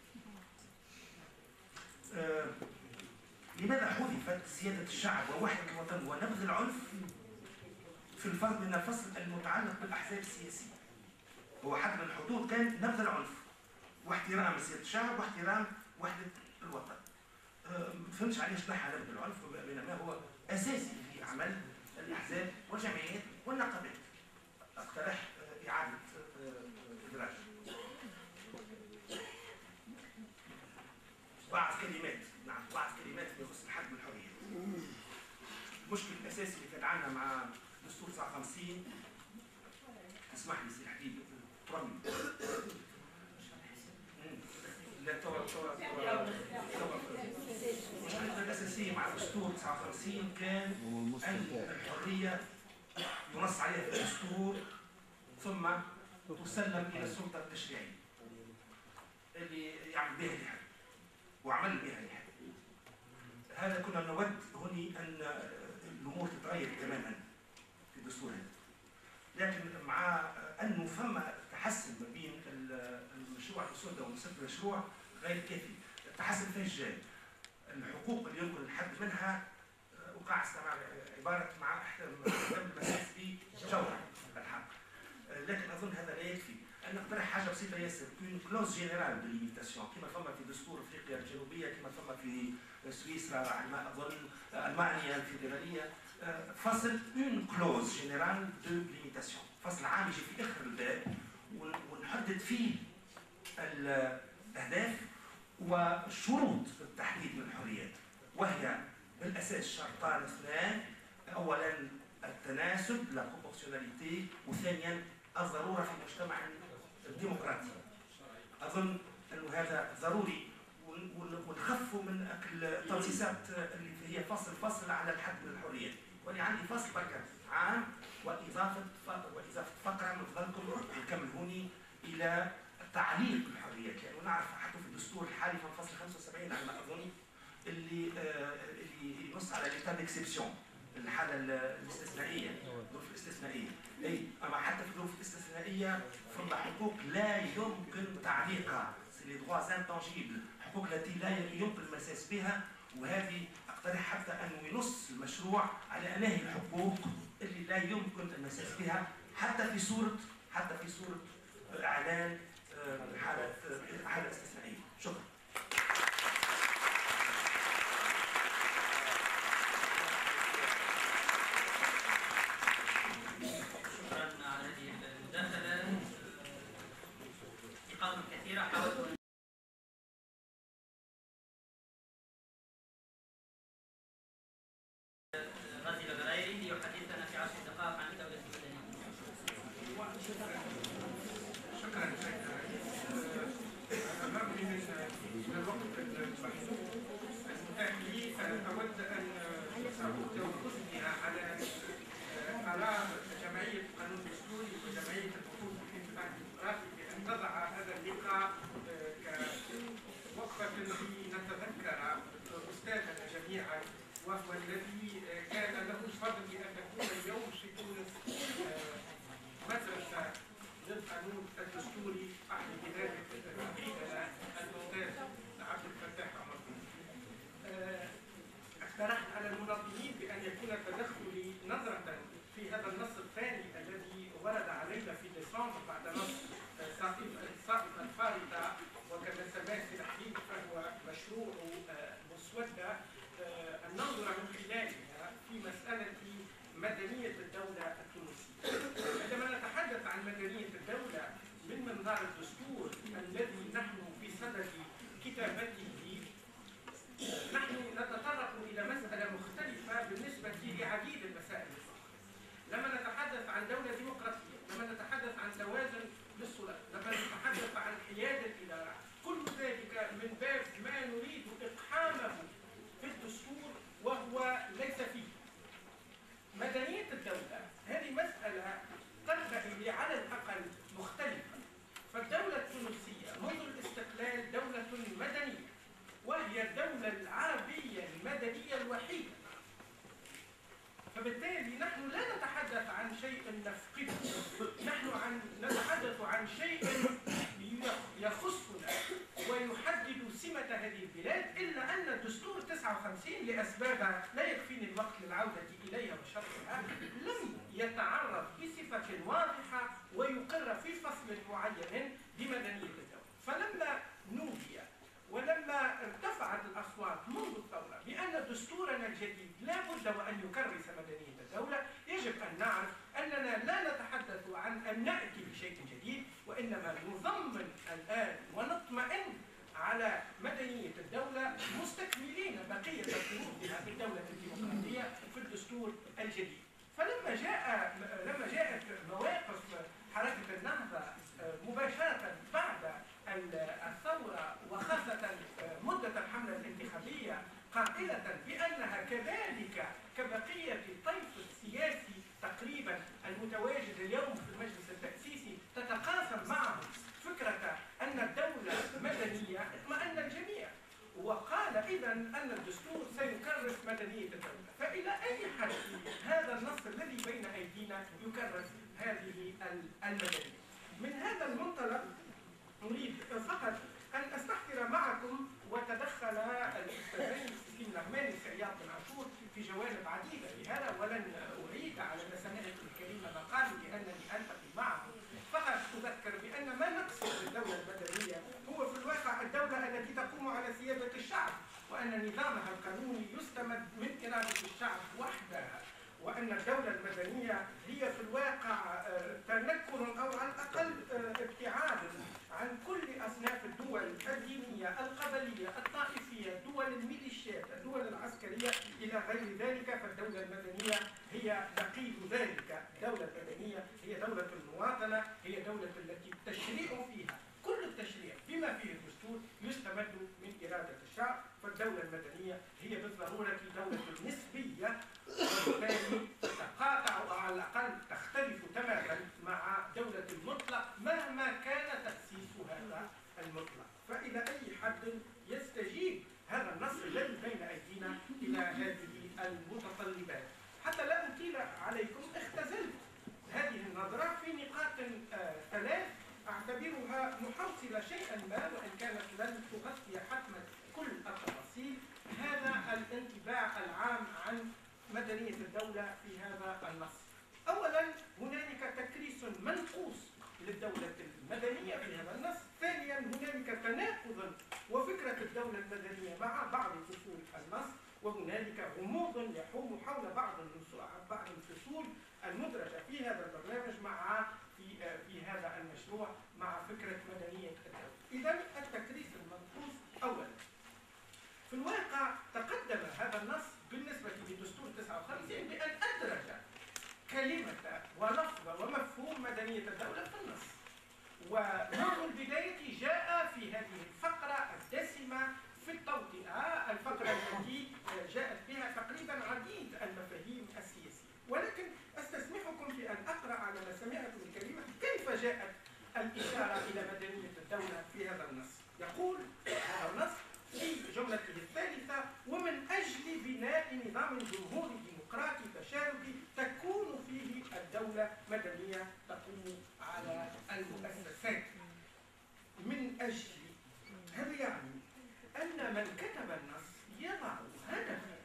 لماذا حذفت سيادة الشعب ووحدة الوطن ونبذ العنف في الفصل من الفصل المتعلق بالأحزاب السياسية؟ هو حد من الحدود كان نبذ العنف واحترام سيادة الشعب واحترام وحدة الوطن. ما فهمتش علاش نحى نبذ العنف، بينما هو أساسي في عمل الأحزاب والجمعيات والنقابات. أقترح إعادة إدراج بعض كلمات، بعض كلمات يخص الحد من الحريات. المشكل الاساسي اللي كان عندنا مع دستور 59 اسمح لي سي حبيبي ترمي لا المشكله الاساسيه مع دستور 59 كان ان الحريه ينص عليها في الدستور ثم تسلم الى السلطه التشريعيه اللي يعمل بها الحد وعمل بها الحد. هذا كنا نود هني ان الامور تتغير تماما في الدستور هذا، لكن مع انه فما تحسن ما بين المشروع المسوده ومسبب المشروع غير كافي. التحسن فيه الجانب الحقوق اللي يمكن الحد منها وقع استمع عباره مع احترام المساس بجوهر الحق، لكن اظن هذا لا يكفي. أن نقترح حاجه بسيطه ياسر، اون كلوز جينيرال دو ليميتاسيون كما فما في دستور افريقيا الجنوبيه، كما فما في سويسرا على ما اظن، المانيا الفيدراليه، فصل اون كلوز جينيرال دو ليميتاسيون، فصل عام يجي في اخر الباب ونحدد فيه الاهداف وشروط التحديد من الحريات، وهي بالاساس شرطان اثنان، اولا التناسب لا بروبورسيوناليتي، وثانيا الضروره في المجتمع الديمقراطي. اظن انه هذا ضروري، ونخفوا من التنصيصات اللي هي فصل على الحد من الحريات. وانا عندي فصل بركه عام واضافه فقره من فضلكم نكمل هوني الى تعليق الحريات، لانه نعرف حتى في الدستور الحالي في على ما اظن اللي ينص على ليتا ديكسيبسيون، الحاله الاستثنائيه، الظروف الاستثنائيه. اي اما حتى في الظروف الاستثنائيه فما حقوق لا يمكن تعليقها، سي لي دغوا انتانجيبل، حقوق التي لا يمكن المساس بها. وهذه اقترح حتى انه ينص المشروع على انهي الحقوق اللي لا يمكن المساس بها حتى في صوره اعلان حاله استثنائيه. شكرا. شكرا على هذه المداخله. نقاط كثيره حاولت غازي الغرايري ليحدثنا في 10 دقائق عن الدوله المدنيه. شكرا جزيلا. رغم من الوقت المحدود المتاح لي اود ان اعود جزئيا على قرار جمعيه القانون الدستوري وجمعيه البحوث في الانفتاح الديمقراطي بان تضع هذا اللقاء كوقفه لنتذكر استاذنا جميعا، وهو الذي كان له الفضل بان تكون اليوم في تونس مدرسه للقانون الدستوري تحت قياده رئيسنا الاستاذ عبد الفتاح عمر. اقترحت على المنظمين بان يكون تدخلي نظره في هذا النص الثاني الذي ورد علينا في ديسمبر بعد نص الصائفه الفارطه وكما سماه في الحديث فهو مشروع مسوده، ان ننظر من خلالها في مساله مدنيه الدوله التونسيه. عندما نتحدث عن مدنيه الدوله من منظار الدستور الذي نحن في صدد كتابته، نحن نتطرق الى مساله مختلفه بالنسبه لعديد المسائل. لما نتحدث عن دوله ديمقراطيه، لما نتحدث عن توازن للسلطات، لما نتحدث عن حياد الاداره، كل ذلك من باب ما نريد اقحامه في الدستور وهو ليس فيه. مدنيه الدوله هذه مساله تنبغي على الاقل مختلفه. فالدوله التونسيه منذ الاستقلال دوله مدنيه، وهي الدوله العربيه المدنيه الوحيده. فبالتالي نحن لا نتحدث عن شيء نفقده، نحن نتحدث عن شيء يخصنا ويحدد سمة هذه البلاد، إلا أن الدستور 59 لأسباب لا يكفيني الوقت للعودة إليها وشرحها لم يتعرض بصفة واضحة ويقر في فصل معين بمدنية الدولة. فلما نودي ولما ارتفعت الأصوات منذ الثورة بأن دستورنا الجديد لا بد وأن يكرس مدنية الدولة، يجب أن نعرف أننا لا نتحدث عن أن نأتي بشيء جديد، وإنما نضمن الآن ونطمئن على مدنية الدولة مستكملين بقية شروطها في الدولة الديمقراطية في الدستور الجديد. فلما جاءت مواقف حركة النهضة مباشرة بعد الثورة وخاصة مدة الحملة الانتخابية قائلة بأنها كذلك كبقية الطيف السياسي تقريبا المتواجد اليوم في المجلس التأسيسي تتقاسم معه فكرة أن الدولة مدنية، اطمأن الجميع وقال إذا أن الدستور سيكرس مدنية الدولة. فإلى أي حد هذا النص الذي بين أيدينا يكرس هذه المدنية؟ من هذا المنطلق أريد فقط أن أستحضر معكم وتدخل الأستاذين سكين النعماني وعياض بن عاشور في جوانب عديدة لهذا، ولن أعيد على مسامعكم الكريمة ما قالوا لأنني ألتقي معهم. فقط أذكر بأن ما نقصد بالدولة المدنية هو في الواقع الدولة التي تقوم على سيادة الشعب، وأن نظامها القانوني يستمد من إرادة الشعب وحدها، وأن الدولة المدنية هي في الواقع تنكر أو على الأقل ابتعاد عن كل أصناف الدول الدينية، القبلية، الطائفية، الدول الميليشيات، الدول العسكرية إلى غير ذلك. فالدولة المدنية هي نقيض ذلك. الدولة المدنية هي دولة المواطنة، هي دولة التي التشريع فيها كل التشريع بما فيه الدستور يستمد من إرادة الشعب. فالدولة المدنية هي بالضرورة دولة نسبية، وبالتالي تتقاطع أو على الأقل تختلف تماما مع دولة المطلق مهما كان تأسيس هذا المطلق. فإلى أي حد عليكم اختزلت هذه النظرة في نقاط ثلاث أعتبرها محصلة شيئا ما، وإن كانت لن تغطي حتما كل التفاصيل. هذا الانطباع العام عن مدنية الدولة في هذا النص. أولا، هنالك تكريس منقوص للدولة المدنية في هذا النص. ثانيا، هنالك تناقض وفكرة الدولة المدنية مع بعض فصول النص، وهنالك غموض يحوم حول بعض الفصول المدرجة في هذا البرنامج في هذا المشروع مع فكرة مدنية الدولة. إذن التكريس المنقوص أولا. في الواقع تقدم هذا النص بالنسبة لدستور 59 بأن أدرج كلمة ولفظ ومفهوم مدنية الدولة في النص، ومنذ البداية جاء في هذه الفقرة الدسمة في التوطئة، الفقرة التي جاءت بها تقريبا عديد المفاهيم السياسية. ولكن أستسمحكم في أن أقرأ على ما سمعتم الكلمة كيف جاءت الإشارة إلى مدنية الدولة في هذا النص. يقول هذا النص في جملته الثالثة: ومن أجل بناء نظام جمهوري ديمقراطي تشاركي تكون فيه الدولة مدنية تقوم على المؤسسات. من أجل، هذا يعني أن من كتب النص يضع هدفا.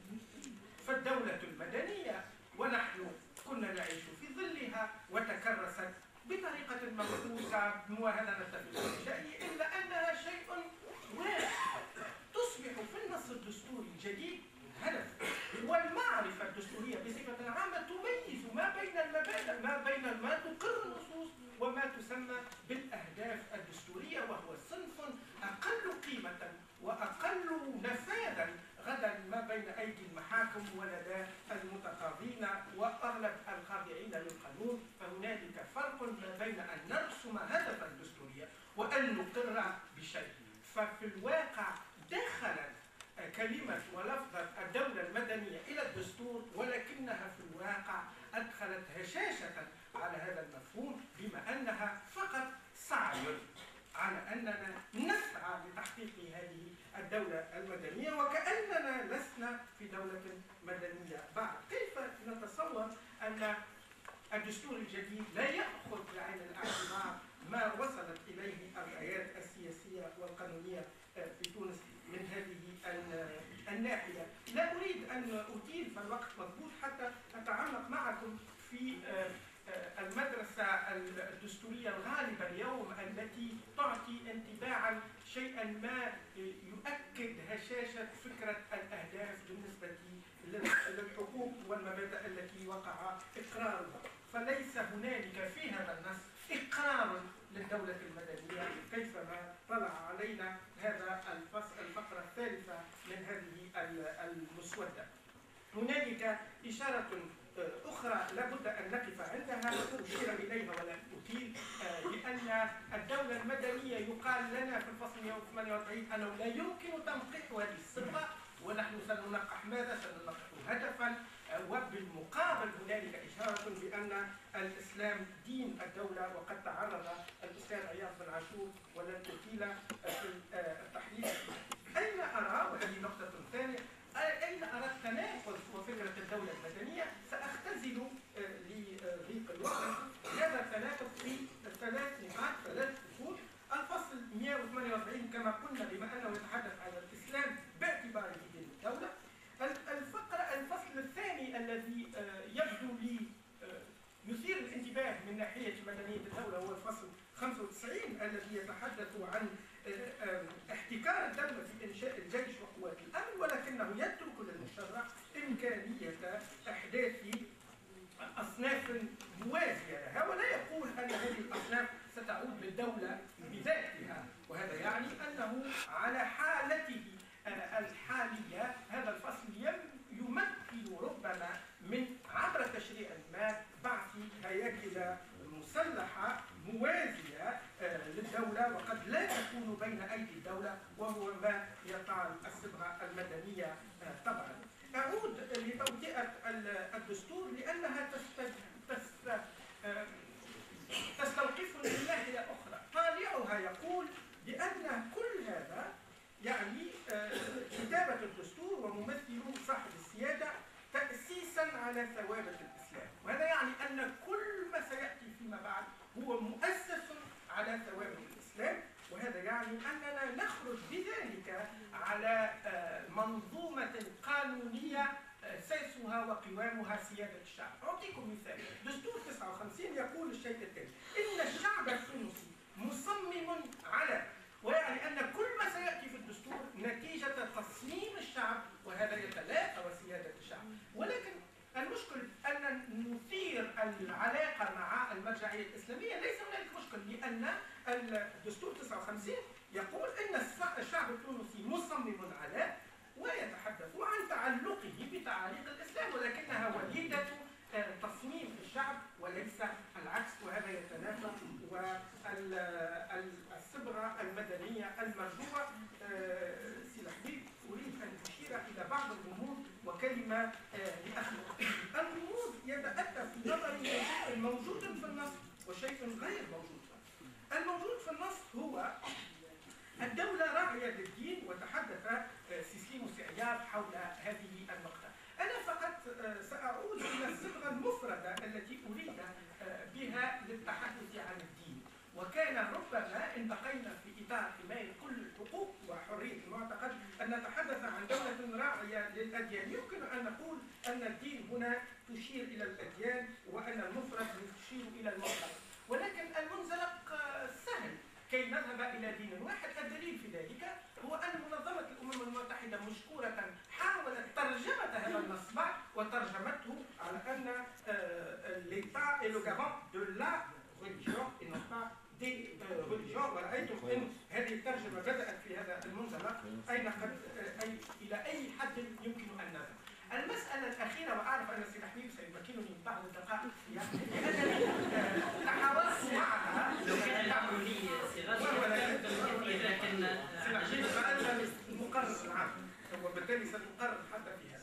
فالدولة المدنية ونحن كنا نعيش في ظلها وتكرست بطريقة منقوصة وهذا نتفق عليه، إلا أنها شيء واحد تصبح في النص الدستوري الجديد هدف. والمعرفة الدستورية بصفة عامة تميز ما بين المبادئ، ما بين ما تقر النصوص وما تسمى بالأهداف الدستورية، وهو صنف أقل قيمة وأقل نفاذا غدا ما بين أيدي المحاكم ولدى المتقاضين وأغلب الخاضعين للقانون. فهنالك فرق ما بين أن نرسم هدفا دستوريا وأن نقر بشيء. ففي الواقع دخلت كلمة ولفظة الدولة المدنية إلى الدستور، ولكنها في الواقع أدخلت هشاشة على هذا المفهوم، بما أنها فقط سعي على أننا نسعى لتحقيق هذه الدولة المدنية، وكأننا لسنا في دولة مدنية بعد. كيف نتصور أن الدستور الجديد لا يأخذ بعين الاعتبار ما وصلت إليه الآيات السياسية والقانونية في تونس من هذه الناحية؟ لا أريد أن أطيل، فالوقت مضبوط، حتى أتعمق معكم في المدرسة الدستورية الغالبة اليوم التي تعطي انطباعا شيئا ما يؤكد هشاشة فكرة الأهداف بالنسبة للحقوق والمبادئ التي وقع إقرارها. فليس هنالك في هذا النص إقرار للدولة المدنية كيفما طلع علينا هذا الفقرة الثالثة من هذه المسودة. هنالك إشارة أخرى لابد أن نقف عندها أشير إليها ولا أطيل، لأن الدولة المدنية يقال لنا في الفصل 148 أنه لا يمكن تنقيح هذه الصبغة، ونحن سننقح ماذا؟ سننقح هدفا. وبالمقابل هنالك إشارة بأن الإسلام دين الدولة، وقد تعرض الأستاذ عياض بن عاشور ولن أطيل في التحليل. أين أرى، وهذه نقطة ثانية، أين أرى التناقض وفكرة الدولة المدنية؟ سأختزل لضيق الوقت هذا التناقض في ثلاث نقاط، ثلاث فصول. الفصل 148 كما قلنا بما أنه يتحدث عن الإسلام باعتباره دين الدولة. الفصل الثاني الذي يبدو لي يثير الانتباه من ناحية مدنية الدولة هو الفصل 95 الذي يتحدث عن احتكار الدولة في إنشاء الجيش وقوات الأمن، ولكنه يترك للمشرع إمكانية إحداث أصناف موازية لها، ولا يقول أن هذه الأصناف ستعود للدولة بذاتها. وهذا يعني أنه على حالته الحالية هذا الفصل يمكن ربما من عبر تشريع ما بعث هياكل مسلحة موازية للدولة، وقد لا تكون بين أيدي الدولة، وهو ما يطال الصبغة المدنية طبعا. أعود لتوطئة الدستور لأنها تستوقفني من ناحية أخرى. طالعها يقول بأن كل هذا يعني كتابة الدستور وممثل صاحب السيادة تأسيسا على ثوابت الإسلام. الإسلام، وهذا يعني أن كل ما سيأتي فيما بعد هو مؤسس على ثوابت الإسلام، وهذا يعني أننا نخرج بذلك على منظومة قانونية أساسها وقوامها سيادة الشعب. أعطيكم مثال، دستور 59 يقول الشيء التالي: إن الشعب التونسي مصمم على، ويعني أن كل ما سيأتي في الدستور نتيجة تصميم الشعب، وهذا يتلاقى وسيادة الشعب. ولكن المشكل أن نثير العلاقة مع المرجعية الإسلامية، ليس هناك مشكل، لأن الدستور 59 يقول إن الشعب التونسي مصمم على، ويتحدث عن تعلقه بتعاليق الإسلام، ولكنها وليدة تصميم الشعب وليس العكس، وهذا يتنافى. والصبغة المدنية المرجوة، سي الحبيب، أريد أن أشير إلى بعض الغموض وكلمة لأخلق. الغموض يتأتى في نظري موجود في النص وشيء غير موجود. الموجود في النص هو الدولة راعية للدين، وتحدث سيسليمو سعيار حول هذه النقطة. أنا فقط سأعود إلى الصبغة المفردة التي أريد بها للتحدث عن الدين، وكان ربما إن بقينا في إطار حماية كل الحقوق وحرية المعتقد أن نتحدث عن دولة راعية للأديان. يمكن أن نقول أن الدين هنا تشير إلى الأديان، وأن المفرد تشير إلى المطلق، ولكن المنزلق سهل كي نذهب إلى دين واحد. الدليل في ذلك هو أن منظمة الأمم المتحدة مشكورة حاولت ترجمة هذا النص بعد، وترجمته على أن l'État est le garant de la religion et non pas des religions. ورأيتم أن هذه الترجمة بدأت في هذا المنزلق، أين قد إلى أي حد يمكن أن نذهب. المسألة الأخيرة، وأعرف أن سي الحبيب سيمكنني من بعض الدقائق فيها، لأنني تحاورت معها. لو كان تعمل لي صيغات لكن سألنا المقرر العام، وبالتالي سنقرر حتى فيها.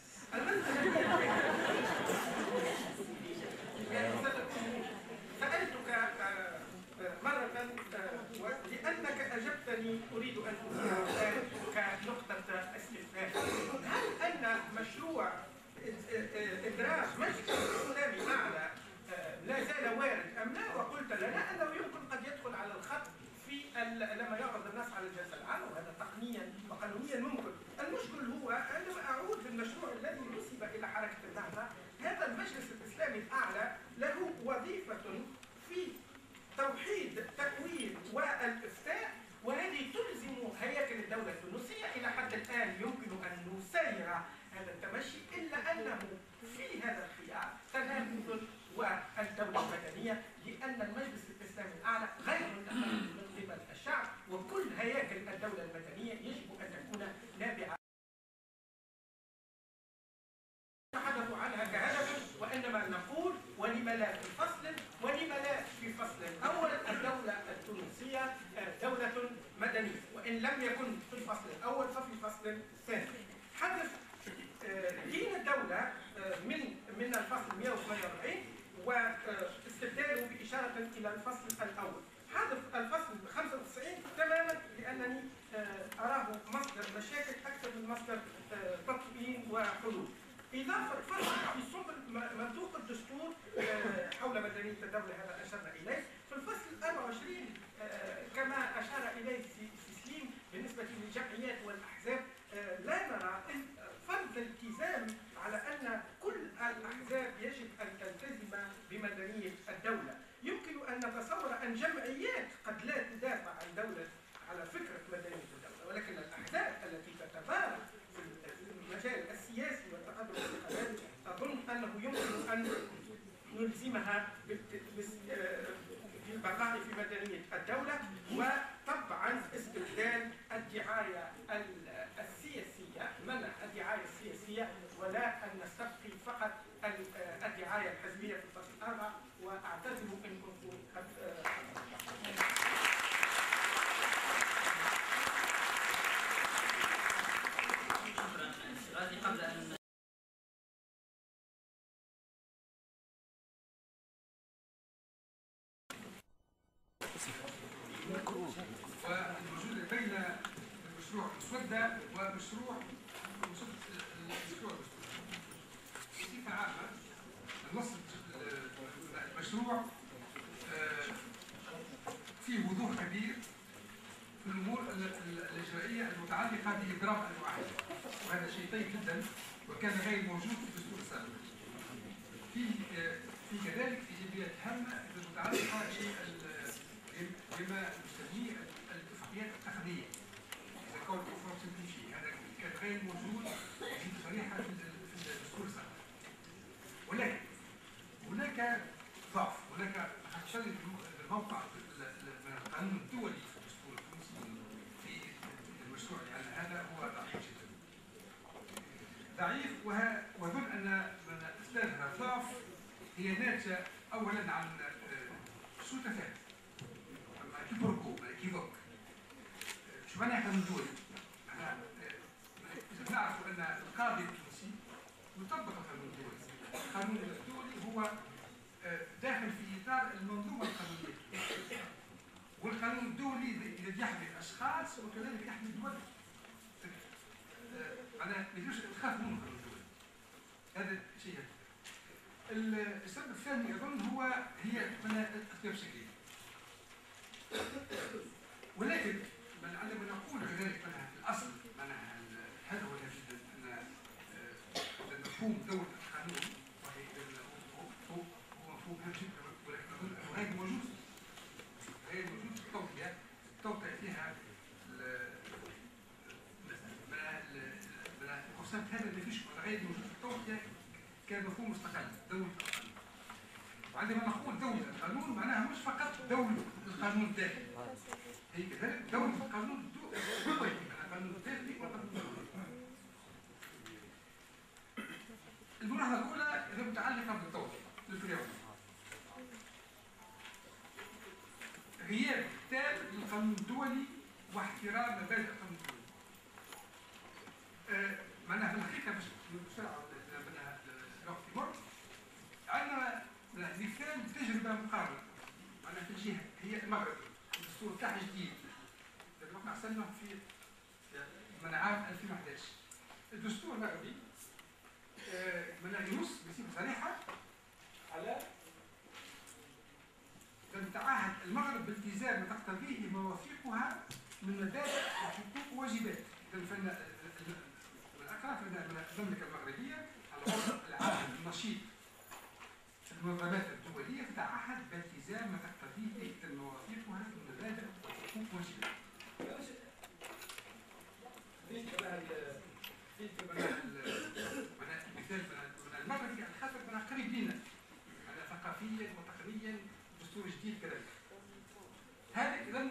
سألتك مرة لأنك أجبتني، أريد أن أذكرها كنقطة استثناء. هل أن مشروع إدراج مجلس الإسلامي أعلى لا زال وارد أم لا؟ وقلت لنا أنه يمكن قد يدخل على الخط في لما يعرض الناس على الجلسة العامة، وهذا تقنيا وقانونيا ممكن. المشكل هو عندما أعود للمشروع الذي نسب إلى حركة النهضة، هذا المجلس الإسلامي الأعلى له وظيفة في توحيد التأويل والإفتاء، وهذه تلزم هياكل الدولة التونسية. إلى حد الآن يمكن أن نسير هذا التمشي، إلا أنه في هذا الخيار تنافذ والدولة المدنية، لأن المجلس الإسلامي الأعلى غير منتخب من قبل الشعب، وكل هياكل الدولة المدنية يجب أن تكون نابعة نتحدث عنها كهدف، وإنما نقول ولم لا في فصل، ولم لا في فصل الأول الدولة التونسية دولة مدنية، وإن لم يكن في الفصل الأول ففي الفصل الثاني. حدث دين الدولة من الفصل 148 واستبداله بإشارة إلى الفصل الأول. حدث الفصل 95 تماما، لأنني أراه مصدر مشاكل أكثر من مصدر تطبيق وحلول. إضافة فصل في صلب منطوق الدستور حول مدنية الدولة، هذا أشرنا إليه. في الفصل 24 كما أشار إليه سيسليم بالنسبة للجمعيات والأحزاب، لا نرى فرض الالتزام على أن كل الأحزاب يجب أن تلتزم بمدنية الدولة. يمكن أن نتصور أن جمعيات قد لا تدافع عن دولة على فكرة مدنية الدولة، ولكن الأحزاب التي تتبارك في المجال السياسي والتقدم الانتخابات أظن أنه يمكن أن نلزمها بالبقاء في مدنية الدولة، وطبعا استبدال الدعاية السياسية، منع الدعاية السياسية، ولا أن نستبقي فقط الدعاية الحزبية في الفصل الرابع. وأعتذر إن كنت قد شكرا. قبل أن والموجود بين المشروع المسودة ومشروع الدستور. بصفة عامة النص المشروع فيه وضوح كبير في الامور الاجرائيه المتعلقه باضراب المعاهده، وهذا شيء طيب جدا وكان غير موجود في الدستور السابق. في كذلك ايجابيات هامه المتعلقه بما نسميه الاتفاقيات التقنيه. اذا كان هذا كان غير موجود بصريحه في الدستور السابق. ولكن هناك ضعف، هناك خاصه الموقع القانون الدولي في الدستور التونسي في المشروع، يعني هذا هو ضعيف جدا. ضعيف، واظن ان اسباب هذا الضعف هي ناتجه اولا عن سوء تفاهم، كيبوركو كيفوك. شو معناها قانون دولي؟ معناها نعرف ان القاضي التونسي يطبق القانون الدولي. القانون الدولي هو داخل في اطار المنظومه القانونيه، والقانون الدولي الذي يحمي الاشخاص وكذلك يحمي الدول. معناها ما يجوز تخاف منه القانون الدولي. هذا شيء. السبب الثاني اظن هي الاسباب الشكليه. ولكن عندما نقول كذلك معناها في الاصل معناها هذا هو جدا ان مفهوم دوله القانون هو مفهوم هام جدا، ولكن اظن انه غير موجود في التوطئه. التوطئه فيها القسم هذا اللي فيش غير موجود في التوطئه كمفهوم مستقل، دوله القانون. وعندما نقول دوله القانون معناها مش فقط دوله القانون الداخلي، هي كذلك دوله القانون الدولي، القانون الداخلي والقانون الدولي. الملاحظه الاولى هي متعلقه بالتوطئه للفريون. غياب تام للقانون الدولي واحترام مبادئ القانون الدولي. معناها في الحقيقه بسرعه الوقت يمر. عندنا مثال تجربه مقارنه معناها في الجهه هي المغرب. الدستور تاعها جديد الواقع سنه في من عام 2011. الدستور المغربي ينص بصفه صريحه على أن تتعهد المغرب بالتزام ما تقتضيه مواثيقها من مبادئ وحقوق وواجبات. من الأقرار من المملكة المغربية العضو العام النشيط في المنظمات الدولية تتعهد بالتزام ما تقتضيه مواثيقها من مبادئ وحقوق وواجبات. مثال المغربي على خاطر قريب لنا ثقافيا وتقنيا، دستور جديد كذلك. هذا اذا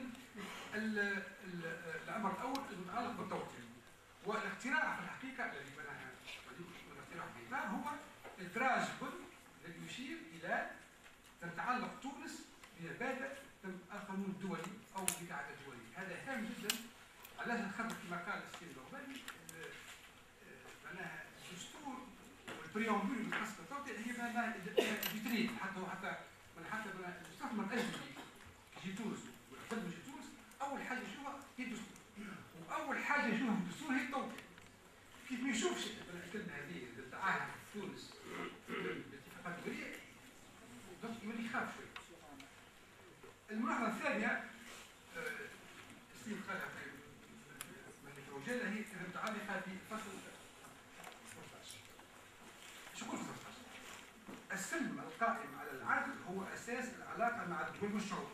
الامر الاول المتعلق بالتوطين. والاقتراح في الحقيقه الذي الاقتراح في هو ادراج بند الذي يشير الى تتعلق تونس بمبادئ القانون الدولي او بالقاعده الدوليه. هذا هام جدا على خاطر كما قال السيد الغباني معناها الدستور والبريامبول بالقصه التوطئه هي ما بتريد حتى المستثمر الاجنبي يجي تونس والخدمه يجي تونس اول حاجه يشوفها هي الدستور. واول حاجه يشوفها في الدستور هي التوطئه. كيف ما يشوفش الكلمه هذه التعهد تونس بالاتفاقات الدوليه يولي يخاف شوي. الملاحظه الثانيه السيد قالها من الرجاله هي متعلقه بفصل 13. شو يقول 13؟ السلم القائم على العدل هو اساس العلاقه مع الدول والشعوب.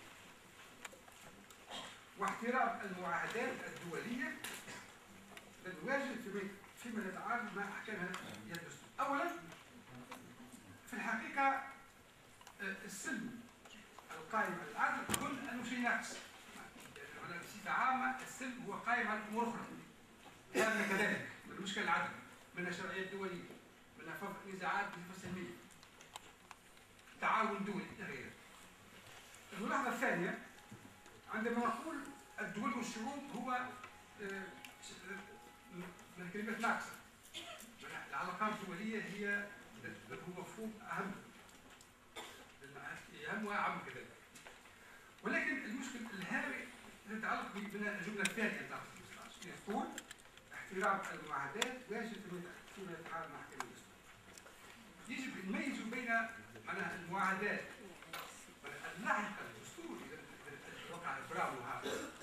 واحترام المعاهدات الدوليه الواجب فيما يتعارض مع احكامها الدستور. اولا في الحقيقه السلم القائم على العدل اظن انه شيء ناقص. يعني بصفه عامه السلم هو قائم على امور اخرى. هذا كذلك من المشكله العدل، من الشرعيه الدوليه، من فض النزاعات بصفه سلميه، تعاون دولي الى غيره. الملاحظه الثانيه عندما نقول الدول والشعوب هو من كلمه ناقصه. العلاقات الدوليه هي هو مفهوم اهم واعم كذلك. ولكن المشكل الهامي يتعلق بالجمله الثانيه بتاعت 15 يقول احترام المعاهدات واجب فيما يتعارض مع احكام الدستور. يجب نميز بين معناها المعاهدات اللاحقة للدستور إذا وقع إبرامها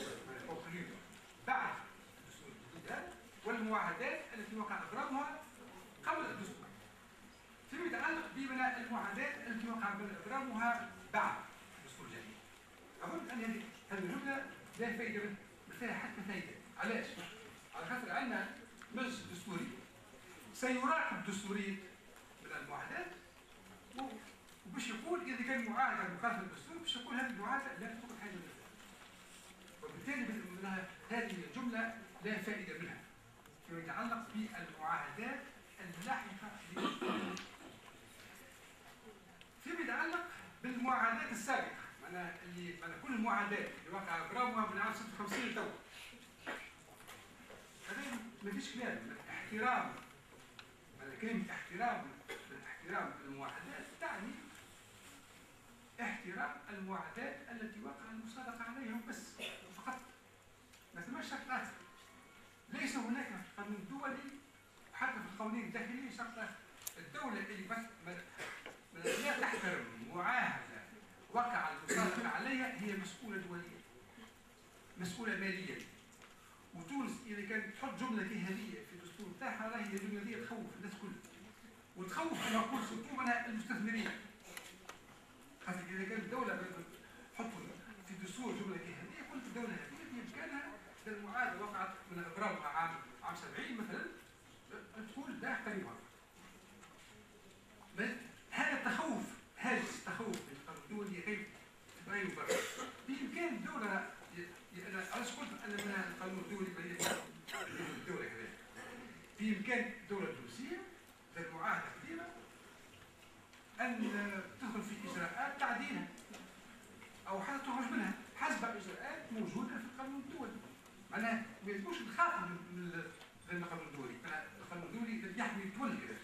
بعد الدستور الجديد هذا، والمعاهدات التي وقع إبرامها قبل الدستور. فيما يتعلق ببناء المعاهدات التي وقع إبرامها بعد الدستور الجديد، أظن أن هذه الجملة لا فائدة منها، ما فيها حتى فائدة. علاش؟ على خاطر عندنا مجلس دستوري سيراقب دستورية المعاهدات، وباش يقول اذا كان معاهده مخالفه للدستور باش يقول هذه المعاهده لا تفقد حاجه منها. وبالتالي هذه الجمله لا فائده منها فيما يتعلق بالمعاهدات اللاحقه للدستور. فيما يتعلق بالمعاهدات السابقه، معناها كل المعاهدات اللي وقع ابرامها من عام 56 لتو، هذا ما فيش كلام. احترام كلمه احترام المعاهدات تعني احترام المعاهدات التي وقع المصادقة عليها بس فقط، ما ثماش شرط آخر. ليس هناك في القانون الدولي وحتى في القوانين الداخلية شرط الدولة اللي لا تحترم معاهدة وقع المصادقة عليها هي مسؤولة دولية، مسؤولة مالية. وتونس إذا كانت تحط جملة جهادية في الدستور بتاعها راهي الجملة دي تخوف الناس كلها، وتخوف أن أقول سطو منها المستثمرين. خاصة إذا كانت الدولة تحط في الدستور جملة جهادية، قلت الدولة هذه بإمكانها المعاهدة وقعت من إبرامها عام 70 مثلا تقول لا احترمها. هذا التخوف، هاجس التخوف من القانون الدولي غير مبرر. بإمكان الدولة، أنا علاش قلت أن من القانون الدولي الدولة كذلك، بإمكان الدولة التونسية المعاهدة قديمة أن تدخل في إجراءات تعديلها أو حتى تخرج منها حسب إجراءات موجودة في القانون الدولي. معناها ما يلزموش نخافوا من القانون الدولي، القانون الدولي يحمي الدول كذا.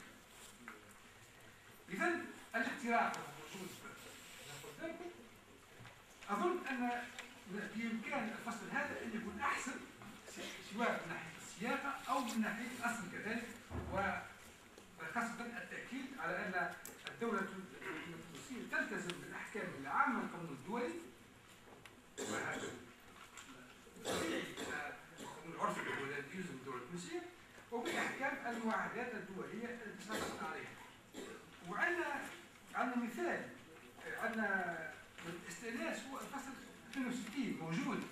إذا الاقتراح الموجود قدامكم أظن أن بإمكان الفصل هذا أن يكون أحسن، سواء من ناحية السياقة أو من ناحية الأصل كذلك، وخاصة التأكيد على أن الدولة التونسية تلتزم بالأحكام العامة للقانون الدولي، وهذا القانون العرفي الدولي الذي يلزم الدولة التونسية، وبأحكام المعاهدات الدولية التي اتفقنا عليها. وعندنا مثال، عندنا الاستئناس هو الفصل 62 موجود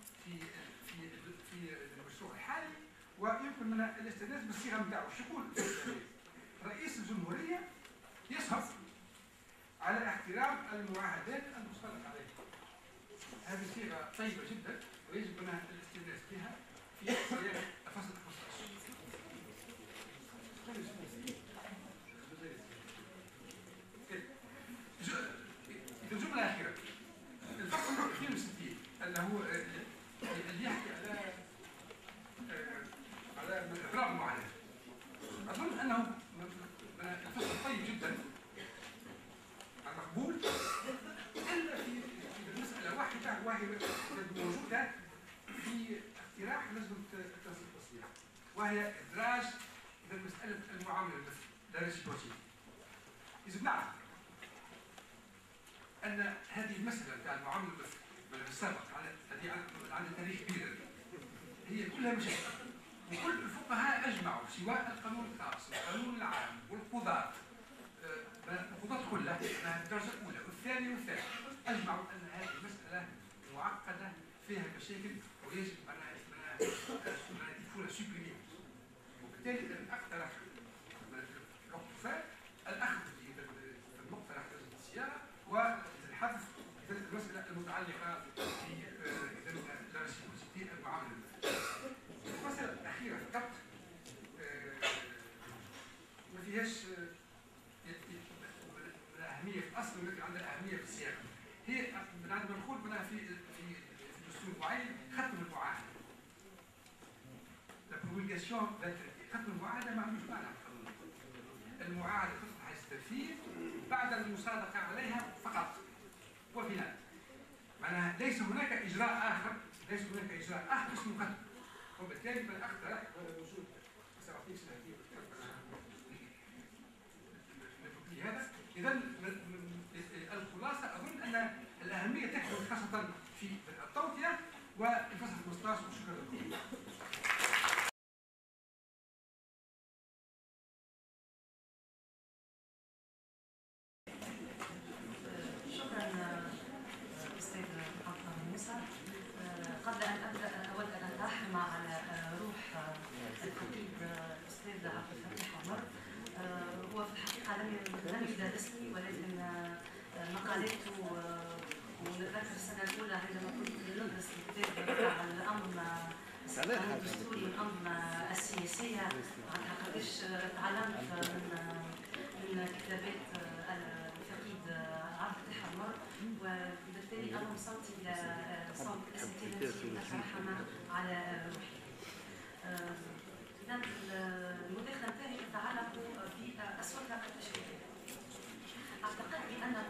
في المشروع الحالي، ويمكن من الاستئناس بالصيغه نتاعو. شو يقول؟ رئيس الجمهوريه يصحف على احترام المعاهدات المصطلح عليها. هذه صيغه طيبه جدا ويجب منها الاستئناس بها في سياق الفصل 15. الجمله الاخيره الفصل 62 اللي يحكي على إبرام المعاهدات. أظن أنه الفصل طيب جدا مقبول، إلا في مسألة واحدة وهي موجودة في اقتراح لجنة التصنيف، وهي إدراج مسألة المعاملة لا ريسيبروسيتي. إذا نعرف أن هذه المسألة بتاع المعاملة السابق التي عندها تاريخ كبير هي كلها مشاكل، وكل الفقهاء أجمعوا سواء القانون الخاص والقانون العام والقضاة، القضاة كلها أنها الدرجة الأولى والثانية والثالثة أجمعوا أن هذه المسألة معقدة فيها مشاكل ويجب أن يكون سوبريمي. وبالتالي أقترح الأخذ في المقترح لجنة الصياغة والحذف المسألة المتعلقة في المعاملة. المسألة الأخيرة فقط ما فيهاش من أهمية في الأصل، ولكن عندها أهمية في السياق. هي من عندما نقول منها في دستور معين ختم المعاهدة. لا بروفيلغاسيون ختم المعاهدة ما عندوش معنى في القانون. المعاهدة تصبح حيث التنفيذ بعد المصادقة عليها فقط وفناء. معناها ليس هناك إجراء آخر، اسمه ختم. وبالتالي فأنا أقترح ولا موجود سأعطيك سنتين هذا. إذا فرنسا. قبل أن أبدأ أود أن أرحم على روح الخطيب الأستاذ عبد الفتاح عمر. هو في الحقيقة لم يدرسني، ولكن مقالاته، ونتذكر السنة الأولى عندما كنت ندرس الكتاب تاع الأنظمة الدستوري والأنظمة السياسية، قداش تعلمت من كتابات الفقيد عبد الفتاح عمر، وبالتالي أضم صوتي إلى صوت أساتذتي أترحم على روحي. إذا المداخلة نتاعي تتعلق بالسلطة التشريعية. أعتقد بأنه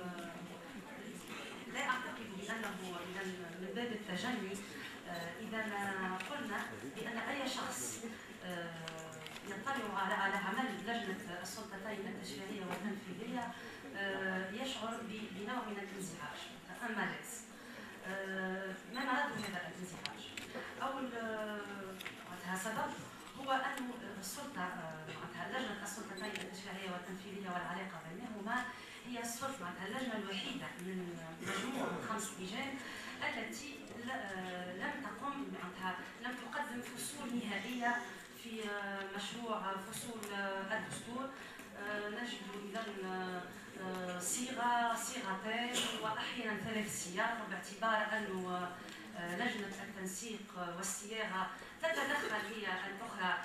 لا أعتقد بأنه من باب التجني إذا ما قلنا بأن أي شخص يطلع على عمل لجنة السلطتين التشريعية والتنفيذية يشعر بنوع من الانزعاج، أماليز. ما مراد هذا الانزعاج؟ أول سبب هو أن السلطة لجنة السلطتين التشريعية والتنفيذية والعلاقة بينهما هي السلطة اللجنة الوحيدة من مجموعة من 5 لجان التي لم تقدم فصول نهائية في مشروع فصول الدستور. نجد إذن صيغتين وأحيانا 3 صيغ، باعتبار أن لجنة التنسيق والصياغة تتدخل هي الأخرى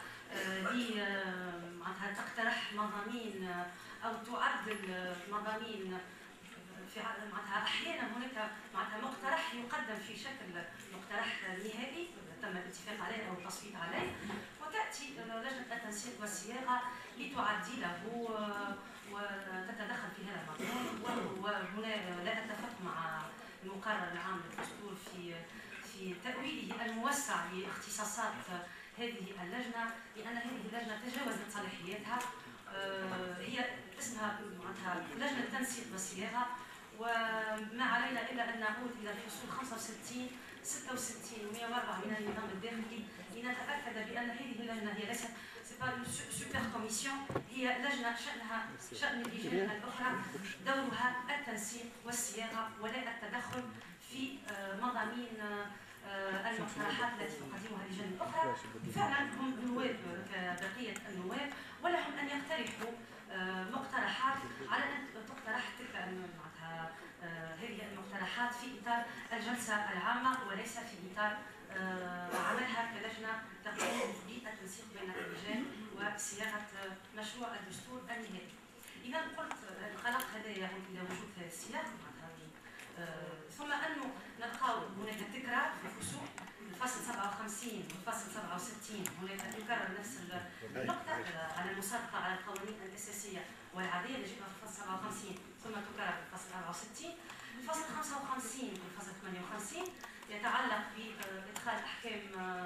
تقترح مضامين أو تعدل مضامين. أحيانا هناك مقترح يقدم في شكل مقترح نهائي تم الاتفاق عليه أو التصويت عليه، وتأتي لجنة التنسيق والصياغة لتعدله وتتدخل في هذا الموضوع. وهنا لا أتفق مع المقرر العام للدستور في تأويله الموسع لاختصاصات هذه اللجنة، لأن هذه اللجنة تجاوزت صلاحياتها. هي اسمها لجنة التنسيق والصياغة، وما علينا إلا أن نعود إلى الفصول 65 66 و104 من النظام الداخلي لنتأكد بأن هذه اللجنة هي ليست سوبر كوميسيون، هي لجنة شأنها شأن اللجان الأخرى، دورها التنسيق والصياغة ولا التدخل في مضامين المقترحات التي تقدمها اللجان الأخرى. فعلا هم نواب كبقية النواب، ولهم أن يقترحوا مقترحات على أن تقترح تلك هذه المقترحات في إطار الجلسة العامة وليس في إطار عملها كلجنة تقوم بالتنسيق بين اللجان وصياغة مشروع الدستور النهائي. إذا قلت القلق هذا يعود إلى وجود 3 صيغ، ثم أنه نلقاو هناك تكرار في الفصول. الفصل 57 والفصل 67 هناك يكرر نفس النقطة على المصادقة على القوانين الأساسية والعادية اللي جاءت في الفصل 57 ثم تكرر في الفصل 64. الفصل 55 والفصل 58 يتعلق بإدخال أحكام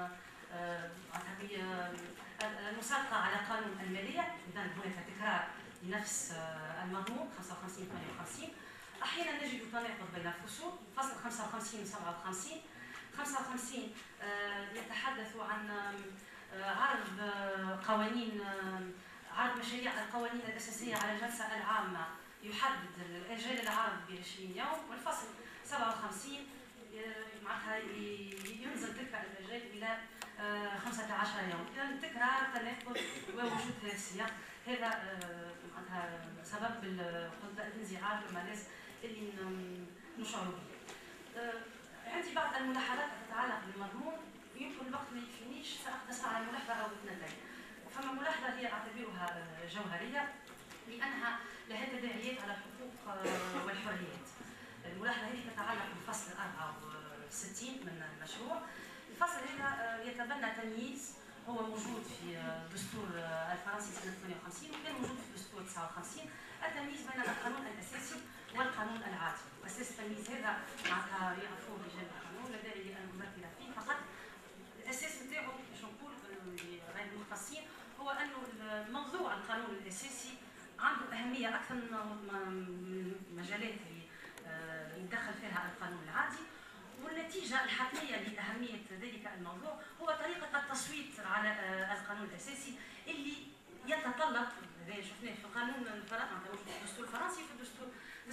المصادقة على قانون المالية. إذا هناك تكرار لنفس المضمون 55 58. أحيانا نجد تناقض بين الفصول. فصل 55 و 57. 55 يتحدث عن عرض مشاريع القوانين الأساسية على الجلسة العامة، يحدد الأجال العرض ب20 يوم، والفصل 57 ينزل تلك الأجال إلى 15 يوم. إذا تكرار تناقض ووجود 3 صيغ، هذا سبب الانزعاج والملاذ اللي نشعر به. عندي بعض الملاحظات تتعلق بالمضمون، يمكن الوقت ما يكفينيش، سأقتصر على ملاحظة أو 2. فما ملاحظة هي أعتبرها جوهرية لأنها لها تداعيات على الحقوق والحريات. الملاحظة هذه تتعلق بالفصل 64 من المشروع. الفصل هذا يتبنى تمييز هو موجود في الدستور الفرنسي سنة 58 وكان موجود في الدستور 59، التمييز بين القانون الأساسي والقانون العادي. وأساس التمييز هذا معناتها يعرفوه رجال القانون، لا داعي لأن نمثل فيه، فقط الأساس نتاعو باش نقول غير المختصين هو أنه موضوع القانون الأساسي عنده أهمية أكثر من المجالات اللي يدخل فيها القانون العادي، والنتيجة الحتمية لأهمية ذلك الموضوع هو طريقة التصويت على القانون الأساسي اللي يتطلب، شفناه في القانون الدستور الفرنسي في الدستور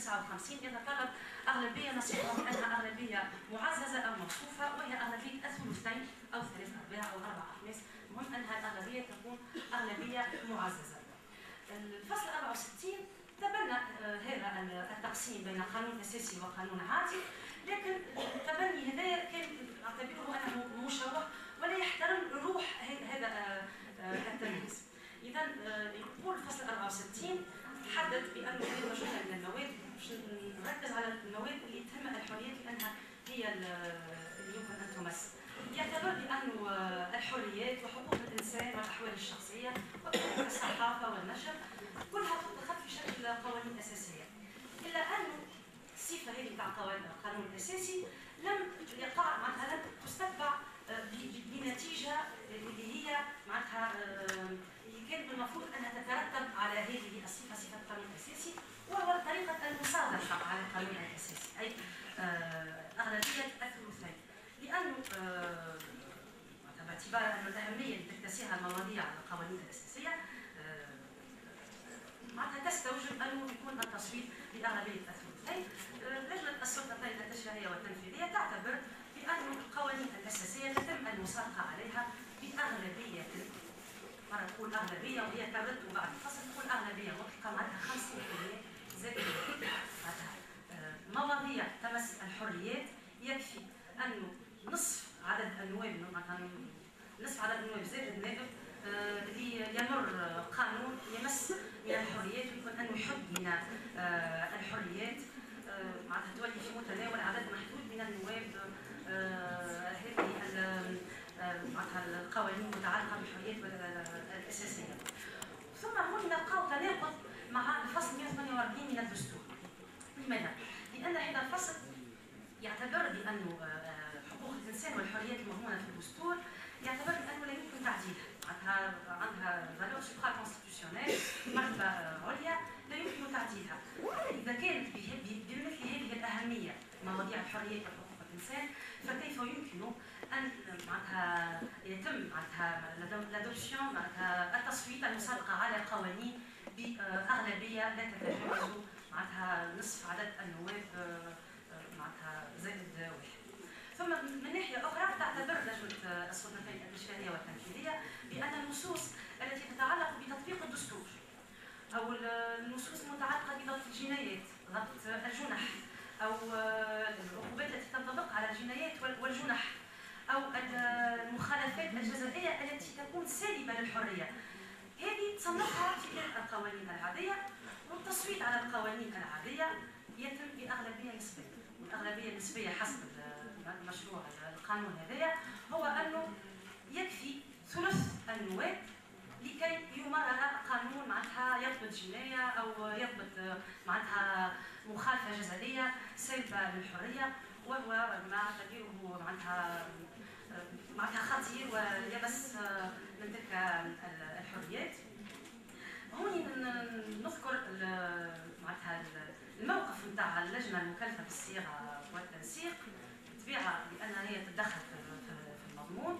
59 يتطلب أغلبية نصفها بأنها أغلبية معززة أو موصوفة، وهي أغلبية الثلثين أو 3/4 أو 4/5. المهم أنها الأغلبية تكون أغلبية معززة. الفصل 64 تبنى هذا التقسيم بين قانون أساسي وقانون عادي، لكن التبني هذا كان نعتبره أنه مشوه ولا يحترم روح هذا التمييز. إذا يقول الفصل 64 حدد بأنه هذه مجموعة من المواد، باش نركز على المواد اللي تهم الحريات لأنها هي اللي يمكن أن تمس. يعتبر بأنه الحريات وحقوق الإنسان والأحوال الشخصية وحقوق الصحافة والنشر كلها تتخذ في شكل قوانين أساسية، إلا أن الصفة هذه تاع القانون الأساسي لم يقع معناتها، لم تستتبع بنتيجة اللي هي معناتها اللي كان المفروض أنها تترتب على هذه الصفة، صفة القانون الأساسي، وهو طريقة المصادقة على القانون الأساسي، أي أغلبية الثلثين. لأنه باعتبار أن الأهمية اللي تكتسيها المواضيع على القوانين الأساسية معناتها تستوجب أنه يكون التصويت بأغلبية الثلثين. لجنة السلطتين التشريعية والتنفيذية تعتبر بأن القوانين الأساسية يتم المصادقة عليها بأغلبية، مرة تقول أغلبية وهي كررت وبعد الفصل تقول أغلبية مطلقة معناتها 50% زائد مواضيع تمس الحريات. يكفي أنه نصف عدد النواب، مثلا نصف عدد النواب زائد النائب اللي يمر قانون يمس من الحريات ويكون أنه يحد من الحريات، معناتها تولي في متناول عدد محدود من النواب هذه معناتها القوانين المتعلقة بالحريات الأساسية. ثم هون نلقاو تناقض مع الفصل 148 من الدستور. لماذا؟ لأن هذا الفصل يعتبر بأنه حقوق الإنسان والحريات المضمونة في الدستور يعتبر بأنه لا يمكن تعديلها، عندها فالور سوبرا كونستيتيسيونيل، مرتبة عليا لا يمكن تعديلها. إذا كانت بمثل هذه الأهمية مواضيع الحريات وحقوق الإنسان، فكيف يمكن أن معناتها يتم معناتها لادوبسيون معناتها التصويت المصادقة على قوانين بأغلبية لا تتجاوز معناتها نصف عدد النواب معناتها زائد واحد. ثم من ناحية أخرى تعتبر لجنة السلطتين التشريعية والتنفيذية بأن النصوص التي تتعلق بتطبيق الدستور أو النصوص المتعلقة بضبط الجنايات، ضبط الجنح، أو العقوبات التي تنطبق على الجنايات والجنح، أو المخالفات الجزائية التي تكون سالبة للحرية، هذه تصنفها في القوانين العادية، والتصويت على القوانين العادية يتم بأغلبية نسبية. والأغلبية النسبية حسب المشروع القانون هذايا هو أنه يكفي ثلث النواب لكي يمرر قانون معناتها يضبط جناية أو يضبط معناتها مخالفة جزائية سالبة للحرية، وهو ما تديره معناتها خطير ويمس من تلك الحريات. هوني نذكر معناتها الموقف نتاع اللجنة المكلفة بالصياغة والتنسيق بطبيعة لأنها هي تتدخل في المضمون.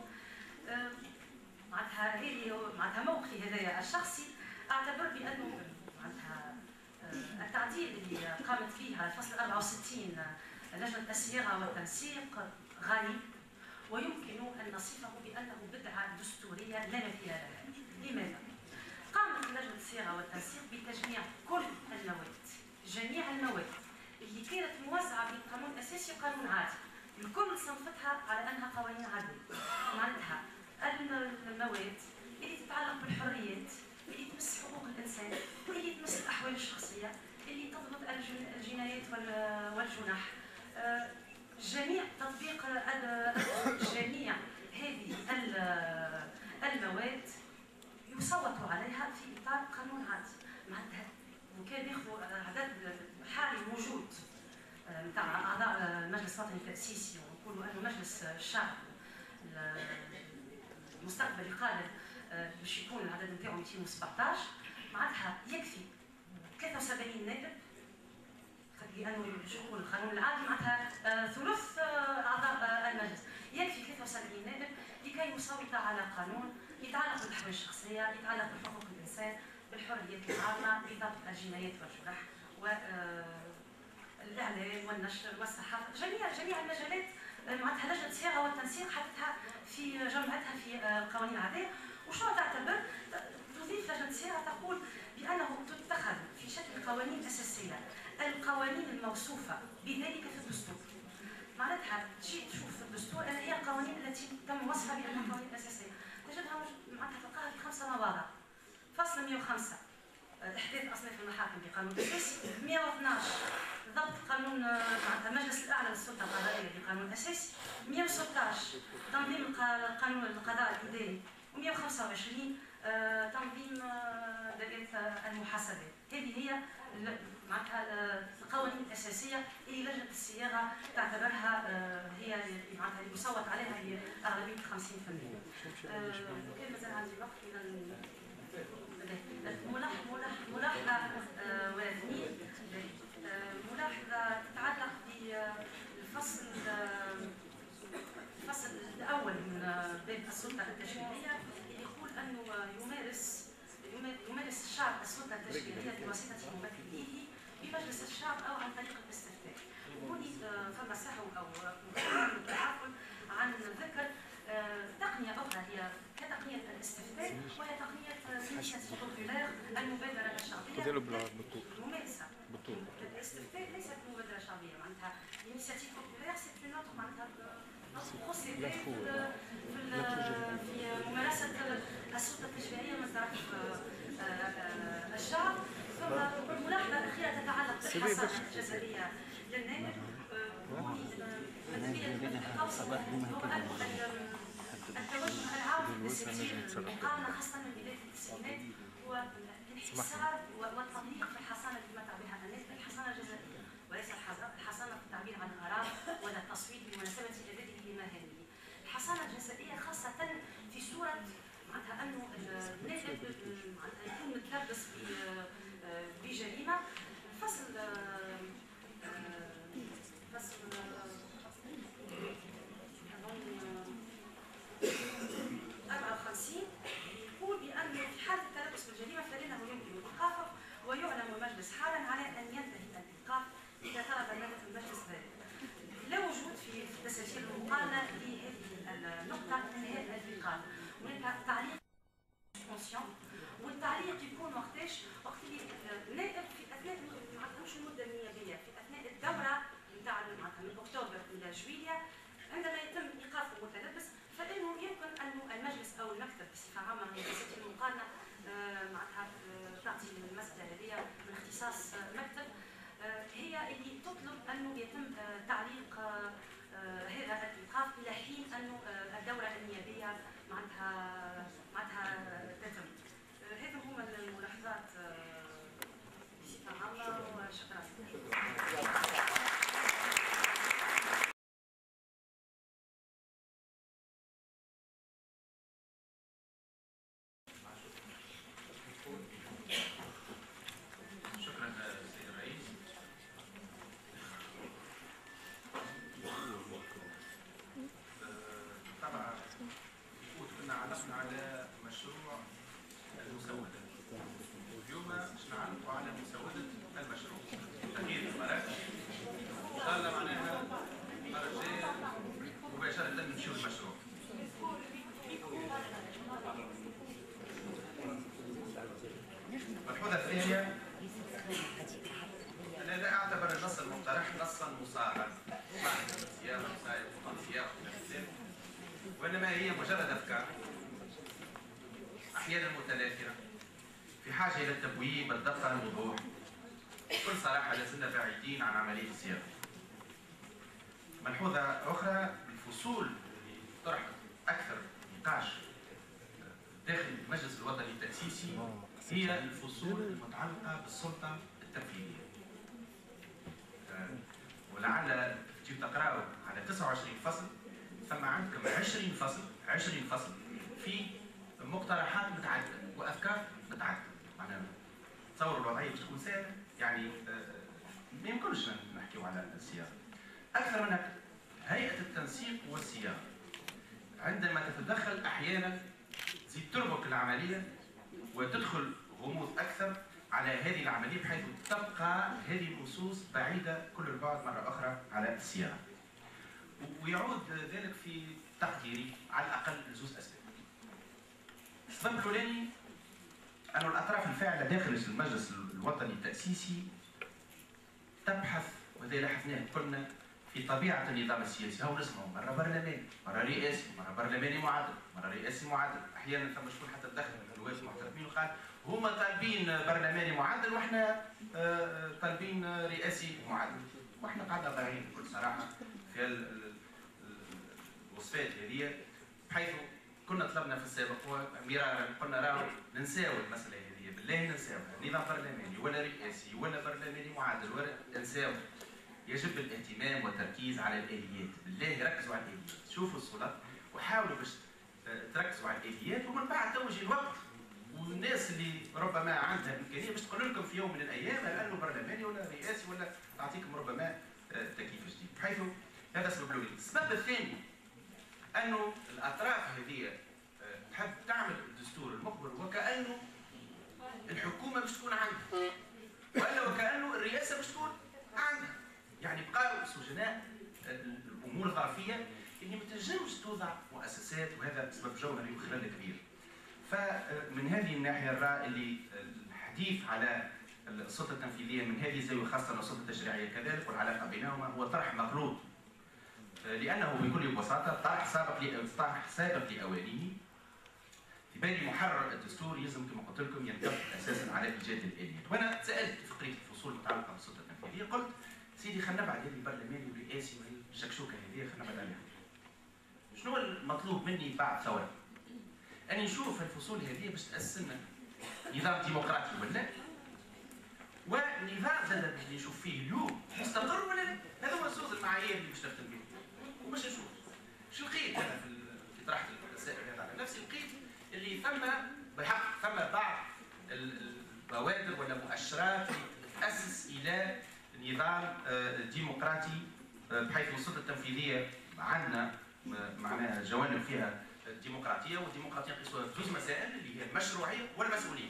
معناتها موقفي هذايا الشخصي أعتبر بأنه معناتها التعديل اللي قامت فيها الفصل 64 لجنة الصياغة والتنسيق غريب، ويمكن أن نصفه بأنه بدعة دستورية لا مثيل لها. لماذا؟ قامت لجنة الصياغة والتنسيق بتجميع كل المواد، جميع المواد اللي كانت موزعة بين قانون أساسي وقانون عادي، الكل صنفتها على أنها قوانين عادية. معناتها المواد اللي تتعلق بالحريات، اللي تمس حقوق الإنسان، اللي تمس الأحوال الشخصية، اللي تضبط الجنايات والجنح، جميع تطبيق جميع هذه المواد يصوت عليها في إطار قانون عادي. معناتها وكان ياخذوا عدد حالي موجود نتاع أعضاء المجلس الوطني التأسيسي، ونقولوا أنه مجلس الشعب المستقبلي قادر باش يكون العدد نتاعو 217، معناتها يكفي 73 نائب، لأنه شغل القانون العادي معناتها ثلث أعضاء المجلس، يكفي 73 نائب لكي يصوت على قانون يتعلق بالأحوال الشخصية، يتعلق بحقوق الإنسان، بالحريات العامة، بضبط الجنايات والجرح النشر والصحافه، جميع المجالات معناتها لجنه الصياغه والتنسيق حطتها في جمعتها في القوانين العاديه. وشنو تعتبر؟ تضيف لجنه الصياغه تقول بانه تتخذ في شكل قوانين اساسيه القوانين الموصوفه بذلك في الدستور. معناتها تجي تشوف في الدستور ان هي القوانين التي تم وصفها بانها قوانين اساسيه، تجدها معناتها تلقاها في 5 مواضع. فصل 105 احداث اصناف المحاكم بقانون الاساسي، 112 ضبط قانون معناتها المجلس الاعلى للسلطه القضائيه بقانون اساسي، 116 تنظيم قانون القضاء الاداري، و125 تنظيم دائره المحاسبه. هذه هي معناتها القوانين الاساسيه اللي لجنه الصياغه تعتبرها هي معناتها اللي يصوت عليها باغلبيه 50%. كان مازال عندي وقت ملاحظه واثنين. ملاحظه تتعلق بالفصل الاول من باب السلطه التشريعيه اللي يقول انه يمارس الشعب السلطه التشريعيه بواسطه ممثليه بمجلس الشعب او عن طريق الاستفتاء. وهوني فما سهو او تعافل عن ذكر تقنيه اخرى هي كتقنيه الاستفتاء، وهي تقنيه الانيشيتيف بوبولير المبادره الشعبيه الممارسه. الاستفتاء ليست مبادره شعبيه، معناتها الانيشيتيف بوبولير سي اون اوتر معناتها بروسيدي في ممارسه السلطه التشريعيه من طرف الشعب. ثم ملاحظه اخيره تتعلق بالحصانه الجزائيه للنائب. التوجه العام لتسجيل المقارنه خاصه من بدايه التسعينات هو الانحصار والتضييق في الحصانه التي متع بها الناس، الحصانه الجزائيه وليس الحصانه في التعبير عن الاراء ولا التصويت بمناسبه ادائه لمهامه. الحصانه الجزائيه خاصه في صوره معناتها انه النائب معناتها يكون متلبس بجريمه. فصل 54 يقول بأنه في حالة التلبس بالجريمة فإنه يمكن إيقافه، ويعلم المجلس حالا على أن ينتهي الإيقاف إذا طلب المجلس ذلك. لا وجود في تسجيل المقارنة لهذه النقطة هي الإيقاف. هناك تعليق والتعليق يكون وقت اللي النائب في أثناء مش المدة النيابية، في أثناء الدورة نتاع من أكتوبر إلى جويلية، عندما يتم إيقاف المتلبس فإنه يمكن أن المجلس أو المكتب بصفة عامة من جلسة المقارنة معناتها تعطي المسألة هذه من اختصاص مكتب، هي اللي تطلب أنه يتم تعليق هذا الإيقاف إلى حين أنه الدورة النيابية معناتها تتم. هذه هما الملاحظات بصفة عامة وشكرا. على مشروع المسودة. اليوم نعرض على مسودة المشروع تغيير المراكز. إن شاء الله معناها المرة الجاية مباشرة نمشيو المشروع. الملحوظة الثانية، أنا لا أعتبر النص المقترح نصا مصاغا معنى السياق وسائق وإنما هي مجرد أفكار أحيانا متناثرة في حاجة إلى التبويب، الدقة، الوضوح. بكل صراحة لازلنا بعيدين عن عملية الصياغة. ملحوظة أخرى، الفصول اللي طرحت أكثر نقاش داخل المجلس الوطني التأسيسي هي الفصول المتعلقة بالسلطة التنفيذية. ولعل تجيب تقرأوا على 29 فصل، ثم عندكم 20 فصل في مقترحات متعدده وافكار متعدده. معناها تصوروا الوضعيه باش تكون سهله، يعني ما يمكنش نحكيو على الصياغه. اكثر من هكا، هيئه التنسيق والصياغه عندما تتدخل احيانا تزيد تربك العمليه وتدخل غموض اكثر على هذه العمليه بحيث تبقى هذه النصوص بعيده كل البعد مره اخرى على الصياغه. ويعود ذلك في تقديري على الاقل لزوز اسباب. السبب الاولاني أن الأطراف الفاعلة داخل المجلس الوطني التأسيسي تبحث، وهذا لاحظناه كلنا في طبيعة النظام السياسي. هو نسمعوا مرة برلماني، مرة رئاسي، مرة برلماني معادل، مرة رئاسي معادل، أحيانا ثم شكون حتى تدخل من النواب المحترمين وقال هما طالبين برلماني معادل وإحنا طالبين رئاسي معادل، وإحنا قاعدة ضايعين بكل صراحة في الوصفات هذه، بحيث كنا طلبنا في السابق مرارا قلنا راهو ننساو المساله هذه، بالله ننساوها، نظام برلماني ولا رئاسي ولا برلماني معادل ولا ننساو. يجب الاهتمام والتركيز على الاليات، بالله ركزوا على الاليات، شوفوا السلطات وحاولوا باش تركزوا على الاليات، ومن بعد توجي الوقت والناس اللي ربما عندها امكانيه باش تقول لكم في يوم من الايام انه برلماني ولا رئاسي ولا تعطيكم ربما تكليف جديد، بحيث هذا السبب الاول. السبب الثاني انه الاطراف هذه تحب تعمل الدستور المقبل وكانه الحكومه باش تكون عندها، والا وكانه الرئاسه باش تكون عندها. يعني بقاو سجناء الامور الظرفيه اللي ما تنجمش توضع مؤسسات، وهذا سبب جوهري وخلل كبير. فمن هذه الناحيه نرى اللي الحديث على السلطه التنفيذيه من هذه الزاويه خاصه السلطه التشريعيه كذلك والعلاقه بينهما هو طرح مغلوط، لانه بكل بساطه طرح سابق لاوانه. في بالي محرر الدستور يلزم كما قلت لكم ينطبق اساسا على ايجاد الاليات، وانا سالت في قريه الفصول المتعلقه بالسلطه التنفيذيه قلت سيدي خلينا نبعد هذه البرلماني والرئاسي والشكشوكه هذه خلينا نبعد عليها. شنو المطلوب مني بعد ثوره؟ اني نشوف الفصول هذه باش تاسس لنا نظام ديمقراطي ولا ونظام زاد اللي نشوف فيه اليوم مستقر ولا لا؟ هذا هو زوز المعايير اللي باش نخدم بهم. وباش نشوف شو لقيت انا في طرحت الرسائل هذا على نفسي، لقيت اللي ثم بحق ثم بعض البوادر ولا مؤشرات تؤسس الى نظام ديمقراطي، بحيث السلطه التنفيذيه عندنا معناها جوانب فيها ديمقراطيه، والديمقراطيه نقيسوها في زوج مسائل اللي هي المشروعيه والمسؤوليه.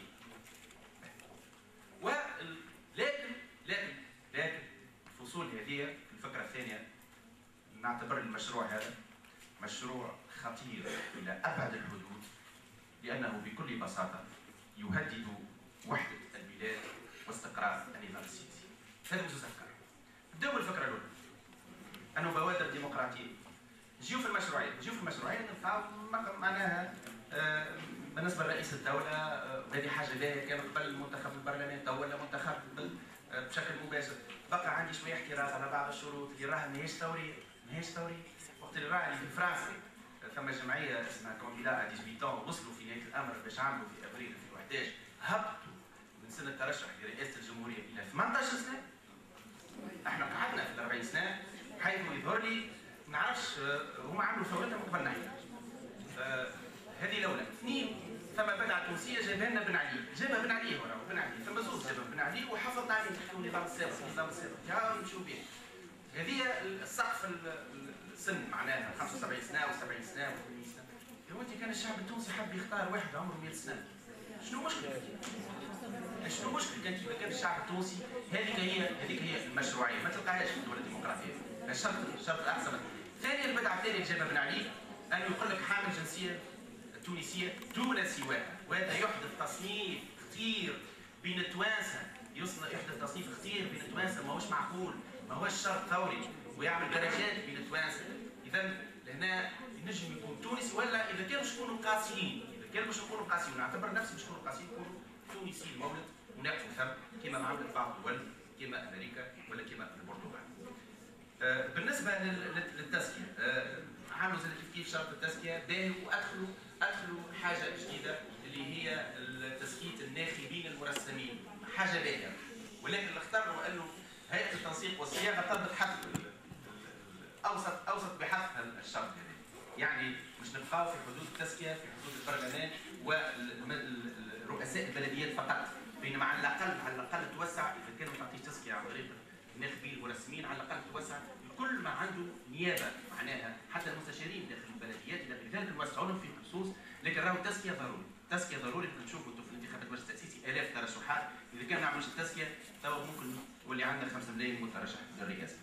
لكن الفصول هذه في الفكره الثانيه نعتبر المشروع هذا مشروع خطير الى ابعد الحدود، لانه بكل بساطه يهدد وحده البلاد واستقرار النظام السياسي. هذا زوج افكار. نبداو بالفكره الاولى انه بوادر ديمقراطيه. نجيو في المشروعيه نلقاو معناها بالنسبه لرئيس الدوله هذه حاجه باهيه، كان قبل منتخب البرلمان تو ولا منتخب بشكل مباشر. بقى عندي شويه احتراز على بعض الشروط اللي راها ماهيش ثوريه. وقت اللي راهي في فرنسا ثم جمعيه اسمها كونديدا 18 وصلوا في نهايه الامر باش عملوا في ابريل 2011 هبطوا من سن الترشح لرئاسه الجمهوريه الى 18 سنه. احنا قعدنا في 40 سنه حيث يظهر لي ما نعرفش هما عملوا ثورتهم قبلنا. هذه الاولى. اثنين، ثم بدعه تونسيه جابها لنا بن علي، جابها بن علي هنا بن علي، ثم زوج جابها بن علي وحافظنا عليه نحن النظام السابق يا نمشيو به. هذه السقف السن معناها 75 سنه و70 سنه و80 سنه. يا ولدي كان الشعب التونسي حب يختار واحد عمره 100 سنه. شنو مشكلة كان الشعب التونسي هذيك هي المشروعيه، ما تلقاهاش في الدول الديمقراطيه. الشرط الاحسن. ثانيا البدعه الثانيه اللي جابها بن علي انه يقول لك حامل جنسيه تونسيه دون سواها، وهذا يحدث تصنيف خطير بين التوانسه، يحدث تصنيف خطير بين التوانسه، ماهوش معقول، ماهوش شرط ثوري ويعمل درجات بين التوانسه. اذا لهنا ينجم يكون تونسي ولا اذا كانوا باش يكونوا قاسيين، نعتبر نفسي باش يكونوا قاسيين يكونوا تونسي المولد وناقص ثم كما معامله بعض الدول كما امريكا ولا كما البرتغال. بالنسبه للتزكيه عملوا زي كيف شرط التزكيه باهي وادخلوا حاجه جديده اللي هي تزكيه الناخبين المرسمين، حاجه باهيه، ولكن اللي اختاروا انه هيئه التنسيق والصياغه طلبت حذف اوسط بحذف الشرط هذا. يعني مش نبقاو في حدود التزكيه في حدود البرلمان ورؤساء البلديات فقط، بينما على الاقل توسع اذا كانوا تعطيه تزكيه عن طريق الناخبين المرسمين، على الاقل توسع كل ما عنده نيابه، معناها حتى المستشارين داخل البلديات الى غير ذلك نوسعوا لهم في خصوص، لكن راهو التزكيه ضروري. التزكيه ضروري نشوفوا انتم في الانتخابات المجلس التاسيسي الاف ترشحات، اذا كان ما نعملوش التزكيه توا ممكن يولي عندنا 5 ملايين مترشح للرئاسه.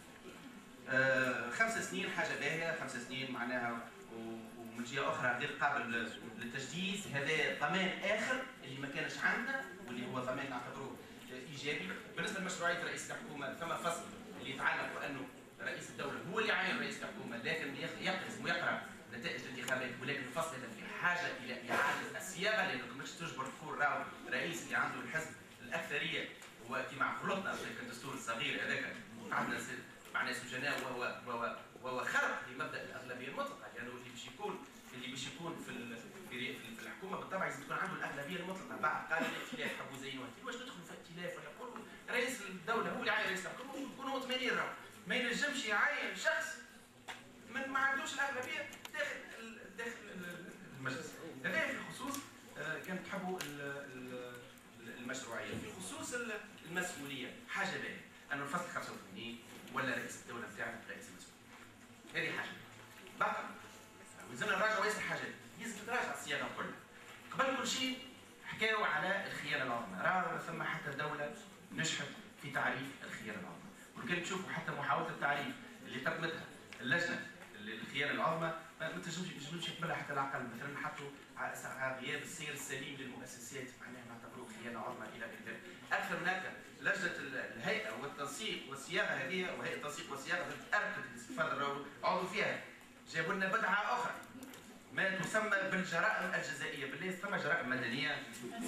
5 سنين حاجه باهيه، 5 سنين معناها ومن جهه اخرى غير قابل للتجديد، هذا ضمان اخر اللي ما كانش عندنا واللي هو ضمان نعتبروه ايجابي. بالنسبه لمشروعيه رئيس الحكومه ثم فصل اللي يتعلق بانه رئيس الدوله هو اللي يعين رئيس الحكومه، لكن يقسم ويقرا نتائج الانتخابات، ولكن الفصل هذا في حاجه الى اعاده الصياغه، لانك مش تجبر تكون راهو رئيس اللي عنده الحزب الاكثريه وكما خلطنا في الدستور الصغير هذاك عندنا معناه سجناء وهو خرق لمبدا الاغلبيه المطلقه، لانه اللي باش يكون في الحكومه بالطبع لازم تكون عنده الاغلبيه المطلقه. بعد قال الائتلاف حبوا زينوا واش ندخلوا في ائتلاف ولا يقولوا رئيس الدوله هو اللي يعين رئيس الحكومه ويكونوا 80 راهو، ما ينجمش يعين شخص من ما عندوش الاغلبيه داخل المجلس. هذا في خصوص كان تحبوا المشروعيه. في خصوص المسؤوليه حاجه باهيه انه الفصل 85 ولا رئيس الدوله بتاعنا رئيس المسؤول، هذه حاجه. بقى ولازمنا نراجعوا ياسر حاجات، لازم تراجع الصياغه كلها. قبل كل شيء حكاوا على الخيانه العظمى، راه ثم حتى دوله نجحت في تعريف الخيانه العظمى، وكان تشوفوا حتى محاوله التعريف اللي قدمتها اللجنه الخيانه العظمى ما تنجمش يقبلها حتى العقل. مثلا حطوا على غياب السير السليم للمؤسسات، معناها نعتبروه خيانه عظمى الى اخره. اكثر من هكا لجنه الهيئه والتنسيق والصياغه هذه، وهيئه التنسيق والصياغه اكدت الاستفاده عضو فيها، جابوا لنا بدعه اخرى ما تسمى بالجرائم الجزائيه. بالله ثم جرائم مدنيه،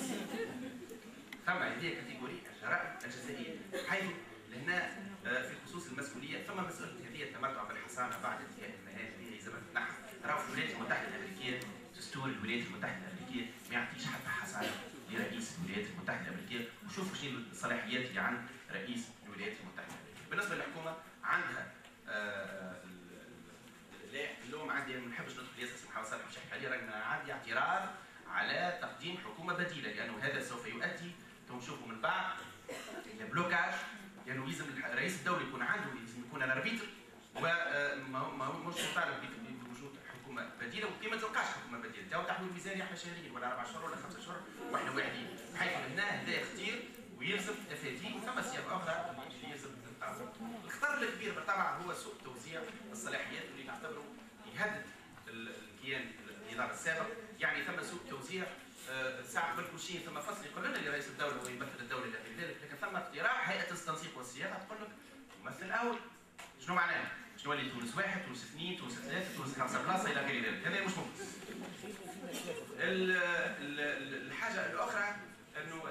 ثم هذه كاتيجوري الجرائم الجزائيه، حيث لهنا في خصوص المسؤوليه ثم مساله هذه التمتع بالحصانه بعد انتهاء المهام اللي يلزم تتنحى. راهو في الولايات المتحده الامريكيه دستور الولايات المتحده الامريكيه ما يعطيش حتى حصانه لرئيس الولايات المتحده الامريكيه، وشوفوا شنو الصلاحيات اللي عند رئيس الولايات المتحده الامريكيه. بالنسبه للحكومه عندها اللوم عندي ما نحبش ندخل ياسر سمحه وصالح مش حكي عليه، رانا عندي اعتراض على تقديم حكومه بديله، لانه هذا سوف يؤدي نشوفوا من بعد الى بلوكاج، لانه لازم رئيس الدوله يكون عنده، لازم يكون الاربيتر ومش مطالب بوجود حكومه بديله، وكما ما تلقاش حكومه بديله، تو تحويل ميزانيه احنا شهريا ولا 4 شهور ولا 5 شهور واحنا واعدين، بحيث هنا هذا خطير ويلزم تفاديه، وثم صياغه اخرى اللي يلزم تنقاذ. الخطر الكبير بالطبع هو سوء توزيع الصلاحيات اللي نعتبره يهدد الكيان النظام السابق، يعني ثم سوء توزيع ساعة قبل كل شيء ثم فصل يقول لنا لرئيس الدولة ويمثل الدولة إلى غير ذلك، لكن ثم اقتراح هيئة التنسيق والصياغة تقول لك ممثل أول. شنو معناه؟ شنو اللي تونس 1، تونس 2، تونس 3، تونس 5 بلاصة إلى غير ذلك، هذا مش ممكن. الحاجة الأخرى أنه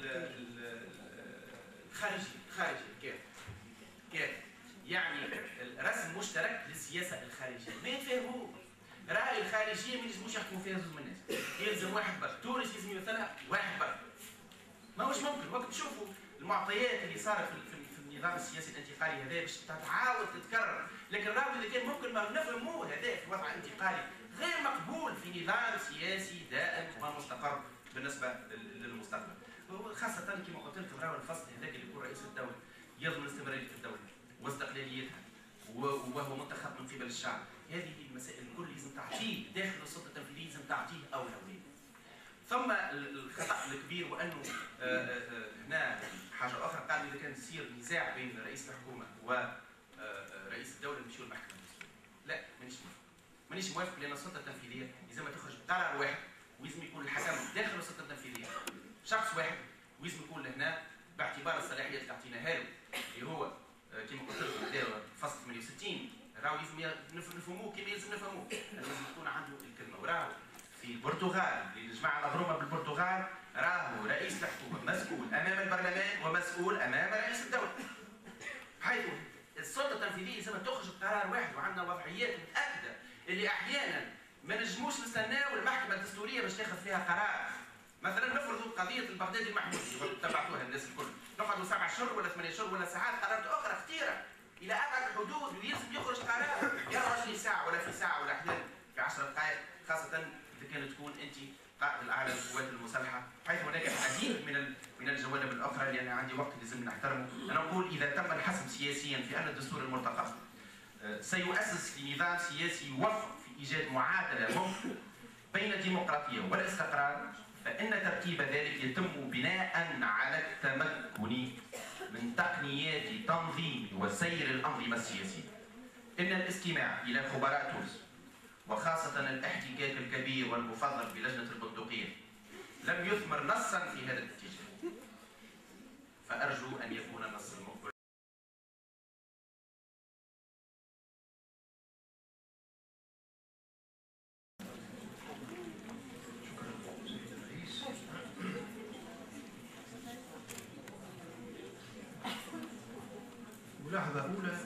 الخارجي كيف يعني رسم مشترك للسياسة الخارجية، ما يتفاهموا. راهي الخارجيه ما يلزموش يحكموا فيها زوج من الناس، يلزم واحد برك، تونس يلزم يمثلها واحد برك. ماهوش ممكن، وقت تشوفوا المعطيات اللي صارت في النظام السياسي الانتقالي هذا باش تعاود تتكرر، لكن راهو اذا كان ممكن ما نفهموه هذا في وضع انتقالي غير مقبول في نظام سياسي دائم ومستقر بالنسبه للمستقبل. خاصه كما قلت لكم راهو الفصل هذاك اللي يكون رئيس الدوله يضمن استمراريه الدوله واستقلاليتها وهو منتخب من قبل الشعب. هذه المسائل الكل لازم تعطيه داخل السلطه التنفيذيه، لازم تعطيه اولويه. ثم الخطا الكبير وانه هنا حاجه اخرى، قال اذا كان يصير نزاع بين رئيس الحكومه ورئيس الدوله نمشيو للمحكمه الدستوريه. لا مانيش موافق، لان السلطه التنفيذيه لازم تخرج بقرار واحد، ولازم يكون الحكم داخل السلطه التنفيذيه شخص واحد، ولازم يكون لهنا باعتبار الصلاحيات اللي اعطيناها له اللي هو كما قلت لكم فصل 68 راهو لازم نفهموه كما يلزم نفهموه، لازم يكون عنده الكلمه. وراهو في البرتغال الجماعه المضروبه بالبرتغال راهو رئيس الحكومه مسؤول امام البرلمان ومسؤول امام رئيس الدوله، حيث السلطه التنفيذيه لازم تخرج بقرار واحد. وعندنا وضعيات متاكده اللي احيانا ما نجموش نستناو المحكمه الدستوريه باش تاخذ فيها قرار. مثلا نفرضوا قضيه البغدادي المحمودي تبعتوها الناس الكل، نقعدوا 7 شهور ولا 8 شهور ولا ساعات، قرارات اخرى خطيره الى ابعد الحدود، ولازم يخرج قرار يا 24 ساعه ولا في ساعه ولا احيانا في 10 دقائق، خاصه اذا كانت تكون انت قائد الاعلى للقوات المسلحه، حيث هناك العديد من الجوانب الاخرى اللي انا عندي وقت لازم نحترمه. انا اقول اذا تم الحسم سياسيا في ان الدستور المرتقب سيؤسس لنظام سياسي يوفق في ايجاد معادله ممكن بين الديمقراطية والاستقرار فإن ترتيب ذلك يتم بناء على التمكن من تقنيات تنظيم وسير الأنظمة السياسية. إن الاستماع إلى خبراء تونس وخاصة الاحتكاك الكبير والمفضل بلجنة البندقية لم يثمر نصا في هذا الاتجاه، فأرجو أن يكون نص المقبل. ملاحظة أولى،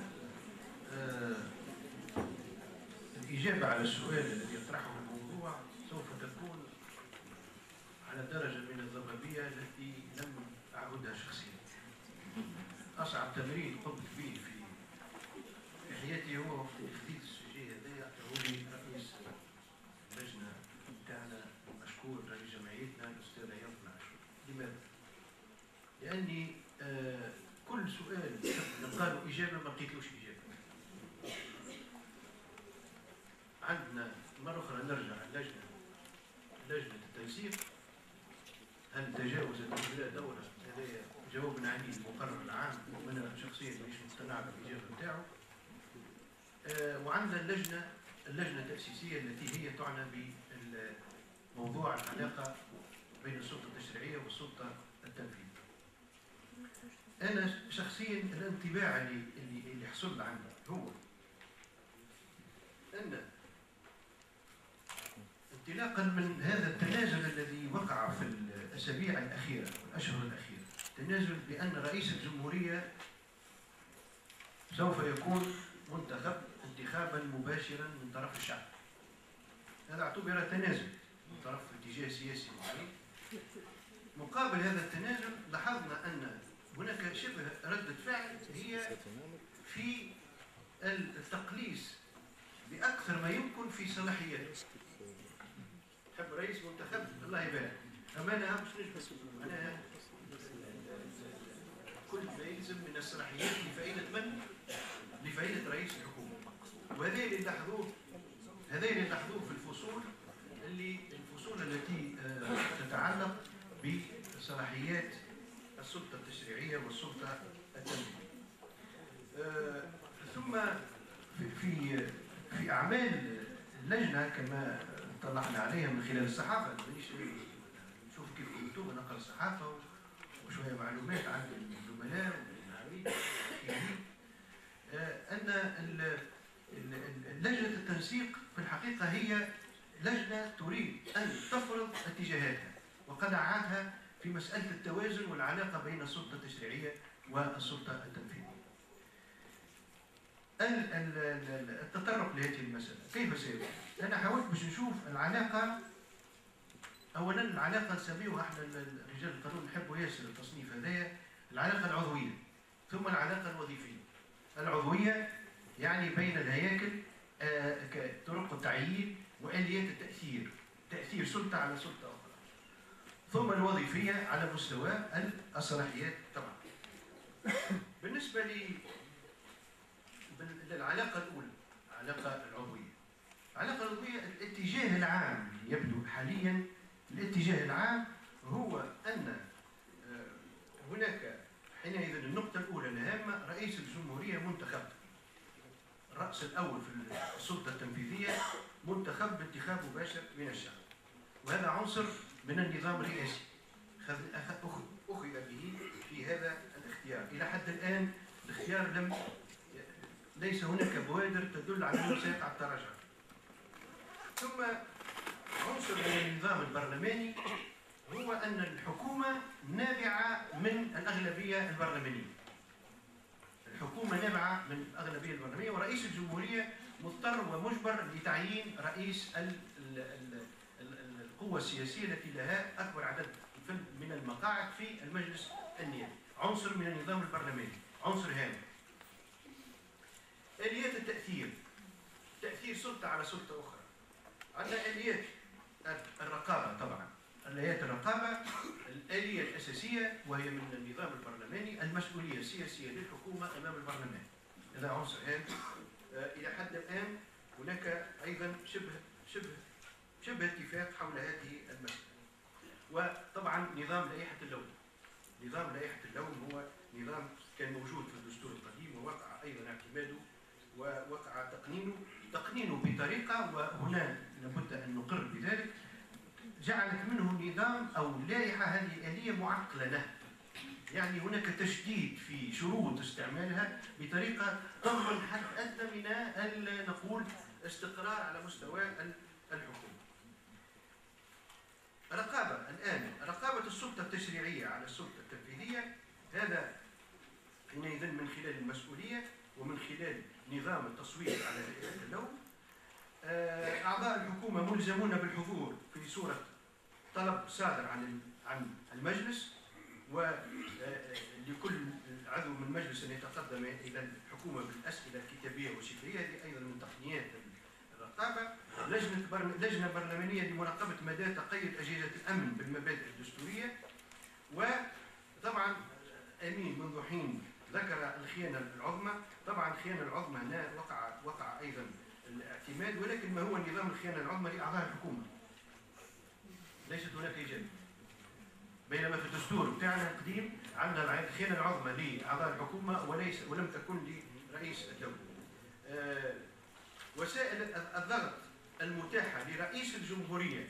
الإجابة على السؤال الذي يطرحه الموضوع سوف تكون على درجة من الضبابية التي لم أعهدها شخصيا. أصعب تمرين قمت به في حياتي هو وقت تخطيط السجيه هذا اعتبرني رئيس اللجنة بتاعنا المشكور رئيس جمعيتنا الأستاذ عياض بن عاشور. لماذا؟ لأني كل سؤال قالوا إجابة ما لقيتلوش إجابة. عندنا مرة أخرى نرجع لجنة التنسيق، هل تجاوزت الولاية دورة؟ هذا جاوبنا عليه المقرر العام وأنا شخصيا مش مقتنع بالإجابة بتاعه. وعندنا اللجنة التأسيسية التي هي تعنى بموضوع العلاقة بين السلطة التشريعية والسلطة التنفيذية. أنا شخصيا الانطباع اللي حصل عندي هو أن انطلاقا من هذا التنازل الذي وقع في الأسابيع الأخيرة والأشهر الأخيرة، تنازل بأن رئيس الجمهورية سوف يكون منتخب انتخابا مباشرا من طرف الشعب. هذا اعتبر تنازل من طرف اتجاه سياسي معين. مقابل هذا التنازل لاحظنا أن هناك شبه ردة فعل هي في التقليص بأكثر ما يمكن في صلاحياته. تحب رئيس منتخب الله يبارك، أما أنا مش نجم أنا كل ما يلزم من الصلاحيات لفائدة من؟ لفائدة رئيس الحكومة. وهذا اللي لاحظوه في الفصول التي تتعلق بصلاحيات السلطة التشريعية والسلطة التنفيذية. ثم في أعمال اللجنة كما اطلعنا عليها من خلال الصحافة، نشوف كيف كتب نقل الصحافة وشوية معلومات عن الزملاء والعميد، أن لجنة التنسيق في الحقيقة هي لجنة تريد أن تفرض اتجاهاتها وقناعاتها في مسألة التوازن والعلاقة بين السلطة التشريعية والسلطة التنفيذية. التطرق لهذه المسألة كيف سيكون؟ أنا حاولت باش نشوف العلاقة. أولا العلاقة نسميوها احنا رجال القانون نحبوا ياسر التصنيف هذايا، العلاقة العضوية، ثم العلاقة الوظيفية. العضوية يعني بين الهياكل كطرق التعيين وآليات التأثير، تأثير سلطة على سلطة أخرى. ثم الوظيفية على مستوى الصلاحيات طبعا. بالنسبة للعلاقة الأولى، العلاقة العضوية. العلاقة العضوية الاتجاه العام يبدو حاليا، الاتجاه العام هو أن هناك حينئذ النقطة الأولى الهامة رئيس الجمهورية منتخب، الرأس الأول في السلطة التنفيذية منتخب بانتخاب مباشر من الشعب، وهذا عنصر من النظام الرئاسي أخذ به في هذا الاختيار. إلى حد الآن الاختيار ليس هناك بوادر تدل على أنه سيقع التراجع. ثم عنصر من النظام البرلماني هو أن الحكومة نابعة من الأغلبية البرلمانية. الحكومة نابعة من الأغلبية البرلمانية، ورئيس الجمهورية مضطر ومجبر لتعيين رئيس القوة السياسية التي لها أكبر عدد من المقاعد في المجلس النيابي. عنصر من النظام البرلماني، عنصر هام. آليات التأثير، تأثير سلطة على سلطة أخرى. عندنا آليات الرقابة طبعا، آليات الرقابة الآلية الأساسية وهي من النظام البرلماني المسؤولية السياسية للحكومة أمام البرلمان. هذا عنصر هام. إلى حد الآن هناك أيضا شبه شبه اتفاق حول هذه المسألة. وطبعا نظام لائحة اللون. نظام لائحة اللون هو نظام كان موجود في الدستور القديم، ووقع أيضا اعتماده ووقع تقنينه بطريقة، وهنا لابد أن نقر بذلك، جعلت منه نظام أو لائحة هذه آلية معقلة له. يعني هناك تشديد في شروط استعمالها بطريقة تضمن حد أدنى من نقول استقرار على مستوى الحكومة. رقابة السلطة التشريعية على السلطة التنفيذية، هذا حينئذ من خلال المسؤولية ومن خلال نظام التصويت على لائحة اللون. أعضاء الحكومة ملزمون بالحضور في صورة طلب صادر عن المجلس، ولكل عضو من المجلس أن يتقدم إلى الحكومة بالأسئلة الكتابية والشفرية. هذه أيضا من تقنيات الرقابة. لجنة برلمانية لمراقبة مدى تقيد أجهزة الأمن بالمبادئ الدستورية. وطبعا أمين منذ حين ذكر الخيانة العظمى. طبعا الخيانة العظمى هنا وقع أيضا الاعتماد، ولكن ما هو نظام الخيانة العظمى لأعضاء الحكومة؟ ليست هناك إجابة. بينما في الدستور بتاعنا القديم عندنا الخيانة العظمى لأعضاء الحكومة ولم تكن لرئيس الدولة. وسائل الضغط المتاحة لرئيس الجمهورية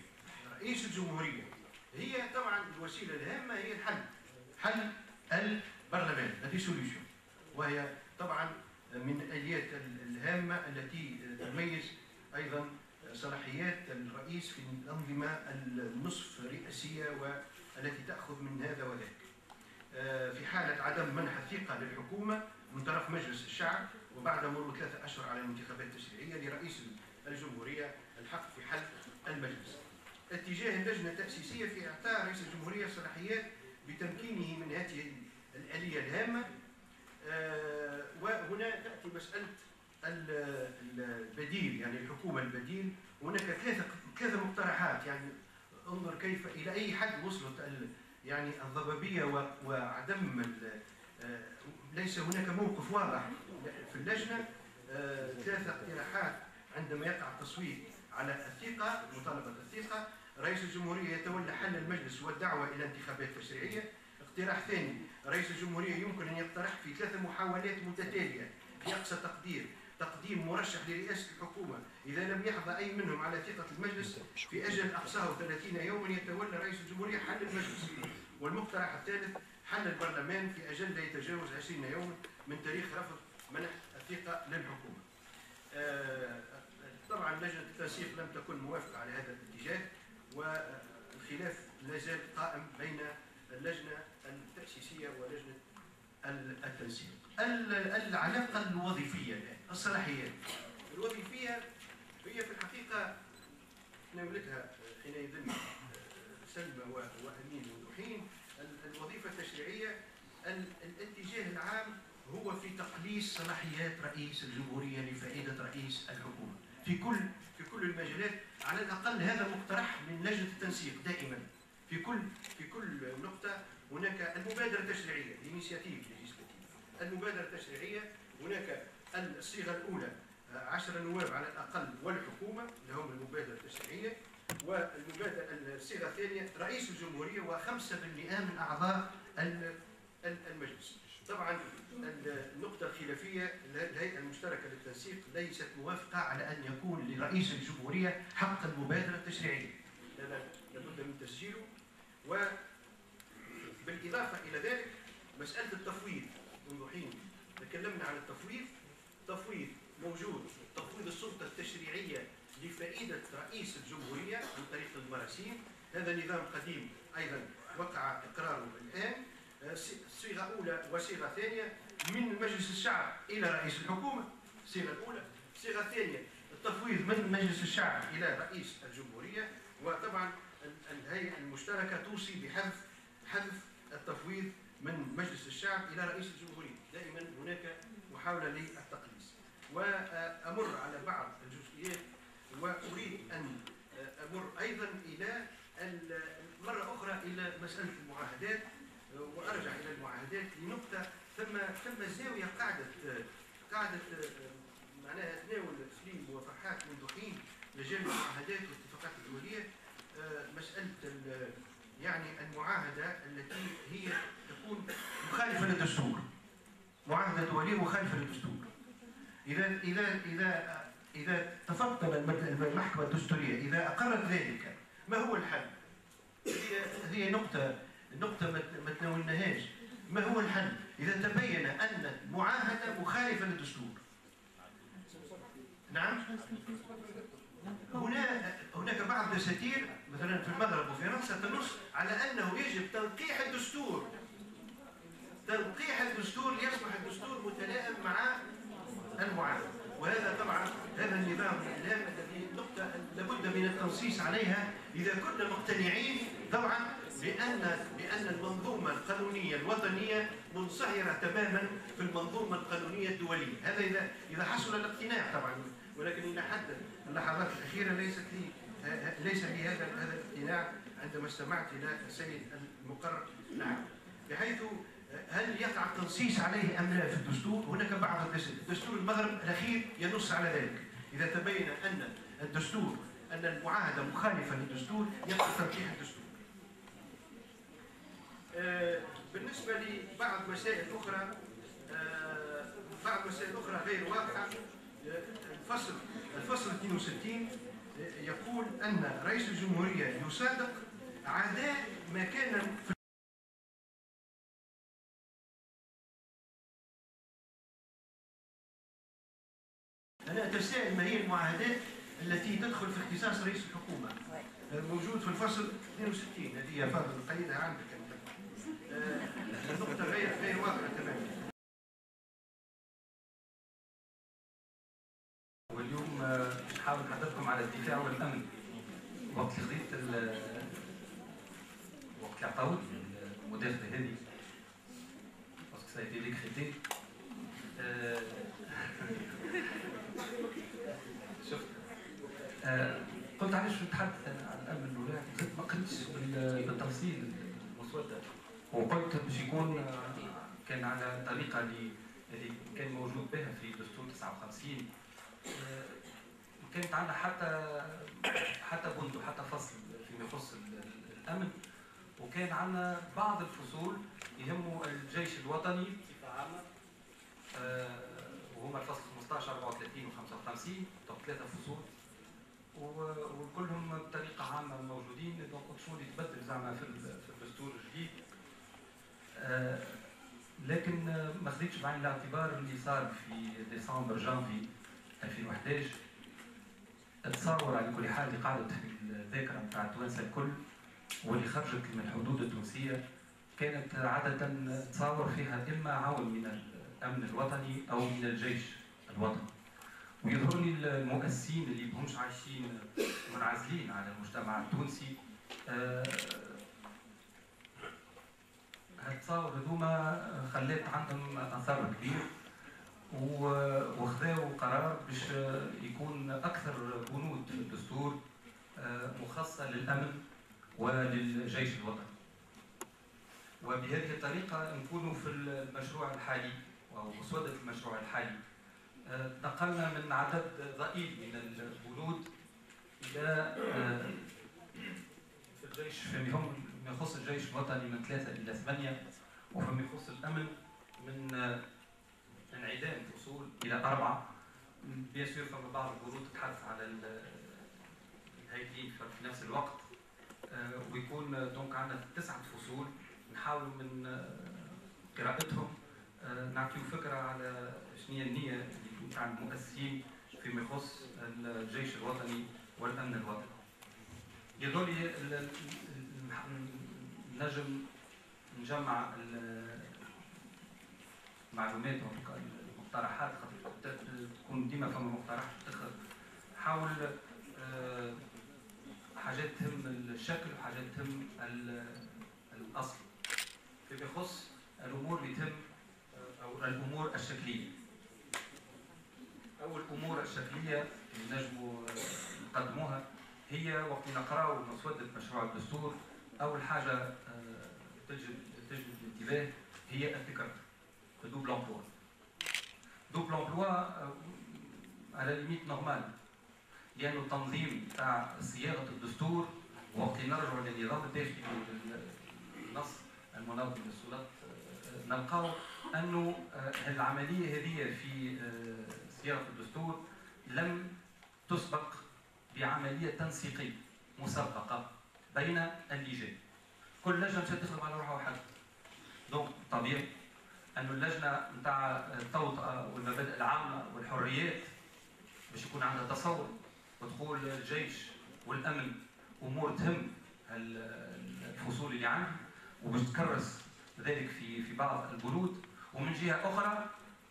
هي طبعا الوسيلة الهامة، هي حل البرلمان، هذه سوليوشن، وهي طبعا من الآليات الهامة التي تميز أيضا صلاحيات الرئيس في الأنظمة النصف رئاسية والتي تأخذ من هذا وذاك. في حالة عدم منح الثقة للحكومة من طرف مجلس الشعب وبعد مرور 3 أشهر على الانتخابات التشريعية، لرئيس الجمهورية الحق في حل المجلس. اتجاه اللجنة التأسيسية في إعطاء رئيس الجمهورية صلاحيات بتمكينه من هذه الآلية الهامة. وهنا تأتي مسألة البديل، يعني الحكومة البديل. هناك ثلاثة مقترحات، يعني انظر كيف إلى أي حد وصلت يعني الضبابية وعدم ليس هناك موقف واضح في اللجنة. 3 اقتراحات عندما يقع التصويت على الثقة، مطالبة الثقة. رئيس الجمهورية يتولى حل المجلس والدعوة إلى انتخابات تشريعية. اقتراح ثاني، رئيس الجمهورية يمكن أن يقترح في 3 محاولات متتالية في أقصى تقدير تقديم مرشح لرئاسة الحكومة إذا لم يحظى أي منهم على ثقة المجلس في أجل أقصاه 30 يوما يتولى رئيس الجمهورية حل المجلس. والمقترح الثالث، حل البرلمان في أجل لا يتجاوز 20 يوما من تاريخ رفض منح الثقة للحكومة. طبعا لجنة التنسيق لم تكن موافقة على هذا الاتجاه، والخلاف لا زال قائم بين اللجنة التأسيسية ولجنة التنسيق. العلاقة الوظيفية الآن، الصلاحيات الوظيفية هي في الحقيقة نملكها حينئذ سلمى وأمين وحين. الوظيفة التشريعية الاتجاه العام هو في تقليص صلاحيات رئيس الجمهورية لفائدة رئيس الحكومة في كل المجالات. على الأقل هذا مقترح من لجنة التنسيق دائما. في كل نقطة هناك المبادرة التشريعية، الانيشياتيف ليجيسلاتيف. المبادرة التشريعية هناك الصيغة الأولى 10 نواب على الأقل والحكومة لهم المبادرة التشريعية، الصيغة الثانية رئيس الجمهورية و5% من أعضاء المجلس. طبعا النقطة الخلافية، الهيئة المشتركة للتنسيق ليست موافقة على أن يكون لرئيس الجمهورية حق المبادرة التشريعية، لابد من تسجيله. وبالإضافة إلى ذلك مسألة التفويض، منذ حين تكلمنا عن التفويض موجود، تفويض السلطة التشريعية لفائدة رئيس الجمهورية عن طريق المراسيم. هذا نظام قديم أيضا وقع إقراره الآن. صيغة أولى وصيغة ثانية من مجلس الشعب إلى رئيس الحكومة، الصيغة الأولى. الصيغة الثانية التفويض من مجلس الشعب إلى رئيس الجمهورية. وطبعا الهيئة المشتركة توصي بحذف التفويض من مجلس الشعب إلى رئيس الجمهورية. دائما هناك محاولة للتقليص. وأمر على بعض الجزئيات، وأريد أن أمر أيضا إلى مرة أخرى إلى مسألة المعاهدات، وأرجع إلى المعاهدات لنقطة. ثم زاوية قاعدة معناها تناول سليم وفرحات منذ حين مجال المعاهدات والاتفاقات الدوليه مساله يعني المعاهده التي هي تكون مخالفه للدستور، معاهده دوليه مخالفه للدستور. اذا تفضل المحكمه الدستوريه اذا اقرت ذلك، ما هو الحل؟ هذه نقطه ما تناولناهاش. ما هو الحل اذا تبين ان المعاهده مخالفه للدستور؟ نعم، هناك بعض الدساتير مثلا في المغرب وفرنسا تنص على انه يجب تنقيح الدستور، تنقيح الدستور ليصبح الدستور متلائم مع المعاهده. وهذا طبعا هذا النظام الإعلام الذي نقطه لابد من التنصيص عليها اذا كنا مقتنعين طبعا بان المنظومه القانونيه الوطنيه منصهره تماما في المنظومه القانونيه الدوليه. هذا اذا حصل الاقتناع طبعا، ولكن الى حد اللحظات الاخيره ليس لي هذا الاقتناع عندما استمعت الى السيد المقرر. نعم، بحيث هل يقع التنصيص عليه ام لا في الدستور؟ هناك بعض الدستور المغرب الاخير ينص على ذلك. اذا تبين ان الدستور ان المعاهده مخالفه للدستور يقع تنقيح الدستور. بالنسبه لبعض مسائل اخرى، غير واضحه. الفصل 62 يقول ان رئيس الجمهوريه يصادق عداء ما كان في أنا أتساءل ما هي المعاهدات التي تدخل في اختصاص رئيس الحكومة؟ موجود في الفصل 62. هذه يا فاضل قيدها عندك أنت. النقطة غير واضحة تماما. واليوم نحاول نحدثكم على الدفاع والأمن. وقت اللي خذيت وقت اللي عطاوني المداخلة هذه باسكو سا ايتي ديكريتي شفت قلت علاش نتحدث عن الامن الولايات، ما قلتش بالتفصيل المسوده، وقلت باش يكون كان على الطريقه اللي كان موجود بها في دستور 59. كانت عندنا حتى بند وحتى فصل فيما يخص الامن، وكان عندنا بعض الفصول يهموا الجيش الوطني بصفه عامه، وهما الفصل 15 34 و 55 ثلاثه فصول، وكلهم بطريقه عامه موجودين. دونك شنو اللي تبدل زعما في الدستور الجديد، لكن ما خذيتش بعين الاعتبار اللي صار في ديسمبر جانفي 2011. اتصور على كل حال اللي قعدت في الذاكره نتاع التوانسه الكل واللي خرجت من الحدود التونسيه كانت عاده تصور فيها اما عون من الامن الوطني او من الجيش الوطني. ويظهر لي المؤسسين اللي ماهمش عايشين منعزلين على المجتمع التونسي هالتصاور هذوما خلات عندهم اثر كبير، وخذاو قرار باش يكون اكثر بنود في الدستور مخصصه للامن وللجيش الوطني. وبهذه الطريقه نكونوا في المشروع الحالي او مسوده المشروع الحالي نقلنا من عدد ضئيل من البنود الى في الجيش فيما يخص الجيش الوطني من 3 إلى 8، وفيما يخص الامن من انعدام فصول الى 4. بيان سور فما بعض البنود تتحدث على الهيئيين في نفس الوقت، ويكون دونك عندنا 9 فصول نحاولوا من قراءتهم نعطيو فكره على شنو هي النيه اللي تاع المؤسسين فيما يخص الجيش الوطني والامن الوطني. يظل نجم نجمع المعلومات والمقترحات، خاطر تكون ديما فما مقترحات حول حاجات تهم الشكل وحاجات تهم الاصل فيما يخص الامور اللي تهم او الامور الشكليه. اول الامور الشكليه اللي نجموا نقدموها هي وقت نقراو مسوده مشروع الدستور. اول حاجه تجلب الانتباه هي الذكر دوبل امبلوا. دوبل امبلوا على ليميت نورمال، لأنه التنظيم تاع صياغة الدستور وقت نرجعوا للنظام الداخلي النص المنظم للسلطات نلقاو أنه العملية هذه في صياغة الدستور لم تسبق بعملية تنسيقية مسبقة بين اللجان. كل لجنة مشات تخدم على روحها وحدها. دونك طبيعي أنه اللجنة نتاع التوطئة والمبادئ العامة والحريات باش يكون عندها تصور وتقول الجيش والأمن أمور تهم الفصول اللي عندي وباش تكرس ذلك في بعض البنود، ومن جهة أخرى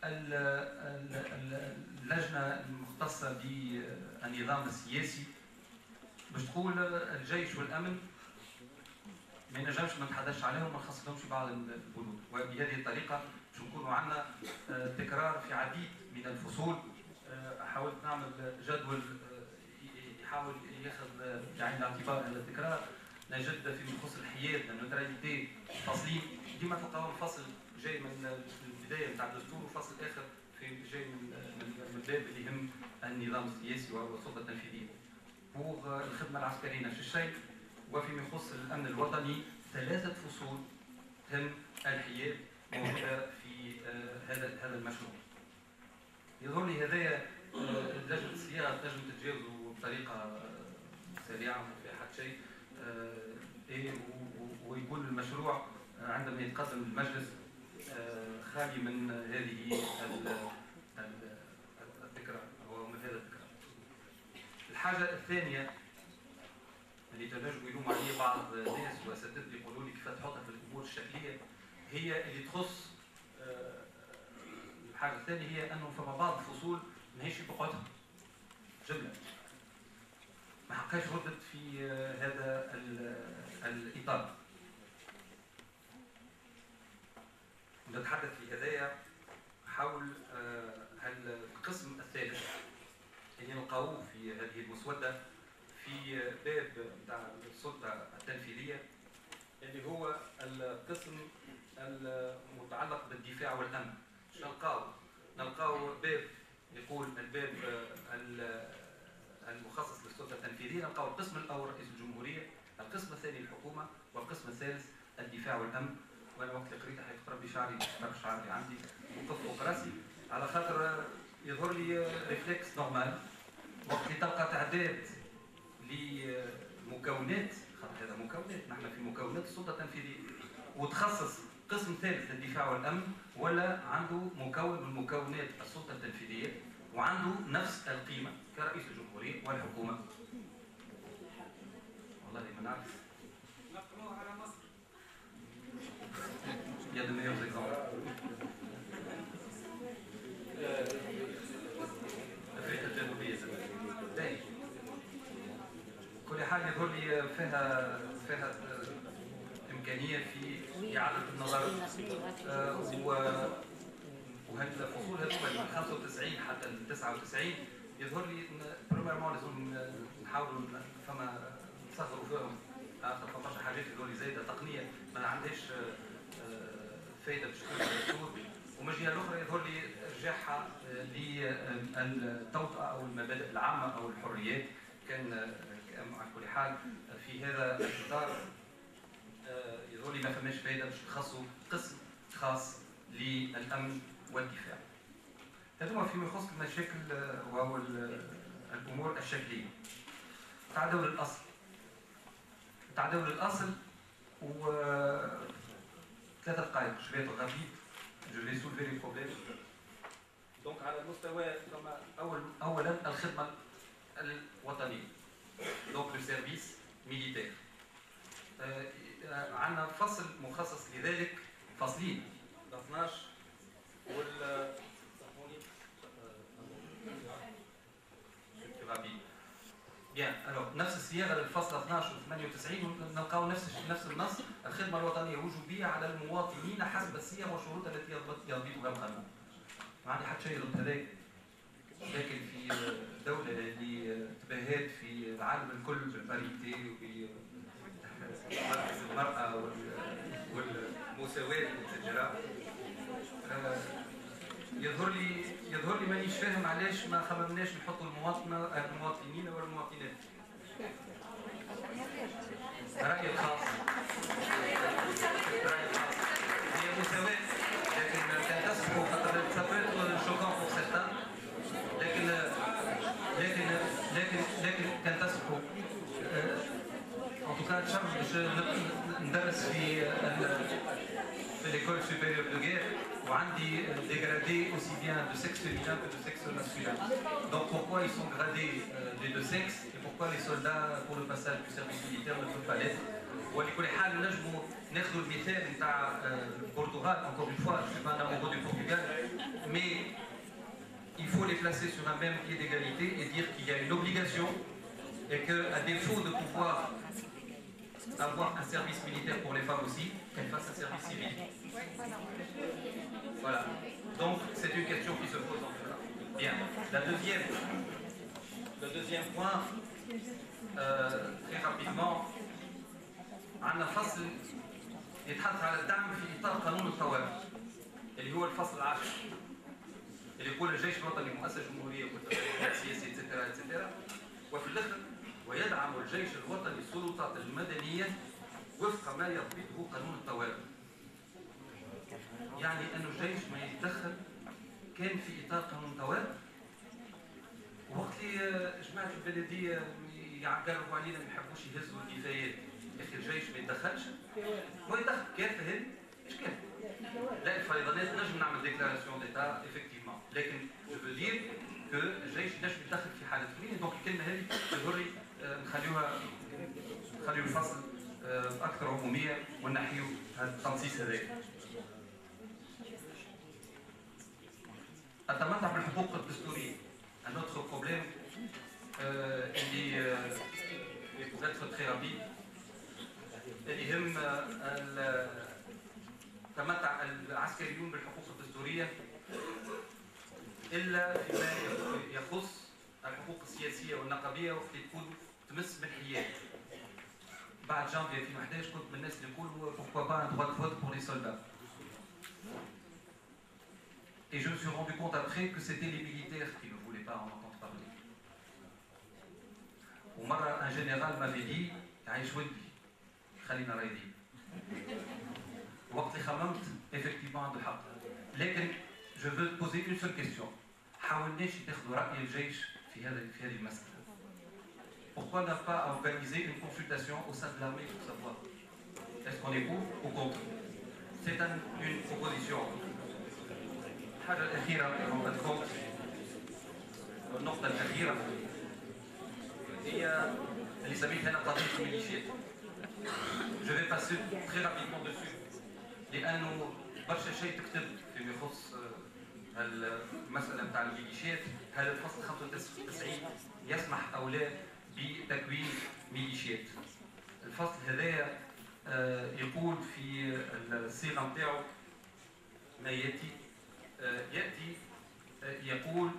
اللجنة المختصة بالنظام السياسي باش تقول الجيش والأمن ما ينجمش ما نتحدثش عليهم ما نخصصهمش بعض البنود، وبهذه الطريقة باش نكونوا عندنا تكرار في عديد من الفصول. حاولت نعمل جدول يحاول ياخذ بعين الاعتبار هذا التكرار. نجد في يخص الحياد النوتراليتي فصلين ديما تلقاو الفصل جاي من البدايه نتاع الدستور وفصل اخر جاي من الباب اللي يهم النظام السياسي والسلطه التنفيذيه. بوغ الخدمه العسكريه نفس الشيء، وفيما يخص الامن الوطني 3 فصول تهم الحياد موجوده في هذا المشروع. يظهر لي هذايا لجنه الصياغه تنجم تتجاوزوا بطريقه سريعه ما فيها حد شيء، ويكون المشروع عندما يتقدم للمجلس خالي من هذه الفكره او من هذا التكرار. الحاجه الثانيه اللي تنجم يلوم عليه بعض الناس واساتذتي يقولوا لي كيف تحطها في الامور الشكليه هي اللي تخص الحاجه الثانيه هي انه فما بعض الفصول ماهيش بقعتها جمله ما حقاش ردت في هذا الاطار. نتحدث في هذايا حول القسم الثالث اللي نلقاوه في هذه المسوده في باب نتاع السلطه التنفيذيه اللي هو القسم المتعلق بالدفاع والامن. شو نلقاو باب يقول الباب المخصص للسلطه التنفيذيه، نلقاو القسم الاول رئيس الجمهوريه، القسم الثاني الحكومه، والقسم الثالث الدفاع والامن. وانا وقت اللي قريتها حيتقرب لي شعري طرف شعري عندي وقف فوق راسي على خاطر يظهر لي ريفلكس نورمال وقت اللي تلقى تعداد لمكونات، خاطر هذا مكونات نحن في مكونات السلطه التنفيذيه، وتخصص قسم ثالث للدفاع والامن ولا عنده مكون من مكونات السلطه التنفيذيه وعنده نفس القيمه كرئيس الجمهوريه والحكومه. والله ما نعرف. نقلوها على مصر. يا دو ميور اكزامبل. افريقيا الجنوبيه زمان. كل حاجه يظهر لي فيها امكانيه في اعاده النظر وهالفصول هذوما من 95 حتى 99 يظهر لي بريميرمون لازم نحاولوا فما نصغروا فيهم فما حاجات يظهر لي زايده تقنيه ما عندهاش فائده باش تكون الدستور، ومن الجهه الاخرى يظهر لي ارجاعها للتوطئه او المبادئ العامه او الحريات. كان على كل حال في هذا الاطار يظهر لي ما فماش فائده باش نخصصوا قسم خاص للامن والدفاع. هذوما فيما يخص المشاكل وهو الامور الشكليه. تعدول الاصل و 3 دقائق je vais être rapide, je vais soulever les problèmes. Donc على المستوى اولا الخدمه الوطنيه. Donc le service militaire. عندنا فصل مخصص لذلك، فصلين 12 وال بيان. الوغ نفس الصياغه للفصل 12 و 98 نلقاو نفس النص، الخدمه الوطنيه وجوبيه على المواطنين حسب الصيغ والشروط التي يضبطها القانون. ما عندي حتى شيء ضد هذاك، لكن في دوله اللي تباهات في العالم الكل بالباريتي وبمركز المراه والمساواه اللي تجرى يظهر لي مانيش فاهم علاش ما خممناش نحطوا المواطنين والمواطنات. رأيي الخاص هي مساواة، لكن كان تصبحوا خاطر سابريت شوكون بور سيرتان، لكن كان تصبحوا en tout cas باش ندرس في l'école supérieure de guerre وعندي dégradés aussi bien de sexe féminin que de sexe masculin. Donc pourquoi ils sont gradés des deux sexes et pourquoi les soldats pour le passage du service militaire ne peuvent pas l'être. ولكل حال نجموا ناخذ المثال نتاع البرتغال encore une fois, je suis pas un amoureux du Portugal, mais il faut les placer sur un même pied d'égalité et dire qu'il y a une obligation et qu'à défaut de pouvoir avoir un service militaire pour les femmes aussi, qu'elles fassent un service civil. Voilà. Donc c'est une question qui se pose en cela. Bien. Le deuxième point, très rapidement, عندنا فصل يتحدث على الدعم في اطار قانون الطوارئ اللي هو الفصل العاشر اللي يقول الجيش الوطني مؤسسه جمهوريه والتفاعلات السياسيه اتسيتيرا وفي الاخر ويدعم الجيش الوطني السلطات المدنيه وفق ما يضبطه قانون الطوارئ. يعني أن الجيش ما يتدخل كان في إطار قانون الطوارئ. وقت اللي جماعة البلدية يعقربوا علينا ما يحبوش يهزوا الكفايات، يا أخي الجيش ما يتدخلش؟ هو يتدخل، كان فهم؟ إيش كان؟ لا الفيضانات نجم نعمل ديكلاراسيون ديتا افكتيفمون، لكن جو فو دير كو الجيش نجم يتدخل في حالة ثمانية. دونك الكلمة هذه تظهر نخليو الفصل أكثر عمومية ونحيو هذا التنصيص هذاك. التمتع بالحقوق الدستورية un autre problème اللي peut-être très rapide اللي يهم تمتع العسكريون بالحقوق الدستورية إلا فيما يخص الحقوق السياسية والنقابية وقت تكون تمس بالحياد. بعد جانفي 2011 كنت من الناس اللي يقولوا pourquoi pas un droit de vote pour les soldats. Et je me suis rendu compte après que c'était les militaires qui ne voulaient pas en entendre parler. ومرة un général m'avait dit عايش ودي خلينا رايدين. وقت اللي خممت effectivement عنده حق. لكن je veux poser une seule question. حاولناش تاخذوا رأي الجيش في هذه المسألة. Pourquoi ne pas organiser une consultation au sein de l'armée pour savoir est-ce qu'on est pour ou contre? C'est une proposition. الحاجة الأخيرة en fin de compte النقطة الأخيرة هي اللي سميتها أنا قضية الميليشيات. Je vais passer très rapidement dessus لأنه برشا شيء تكتب فيما يخص المسألة نتاع الميليشيات. هذا الفصل 95 يسمح أو لا بتكوين ميليشيات. الفصل هذايا يقول في الصيغة نتاعو ما يأتي يقول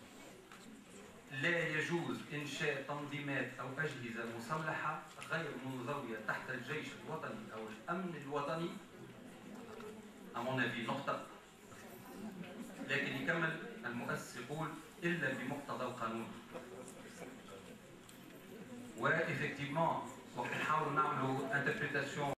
لا يجوز إنشاء تنظيمات أو أجهزة مسلحة غير منضوية تحت الجيش الوطني أو الأمن الوطني à mon avis نقطة. لكن يكمل المؤسس يقول إلا بمقتضى القانون. وإفكتيفمون وقت نحاولوا نعملوا انتربريتاسيون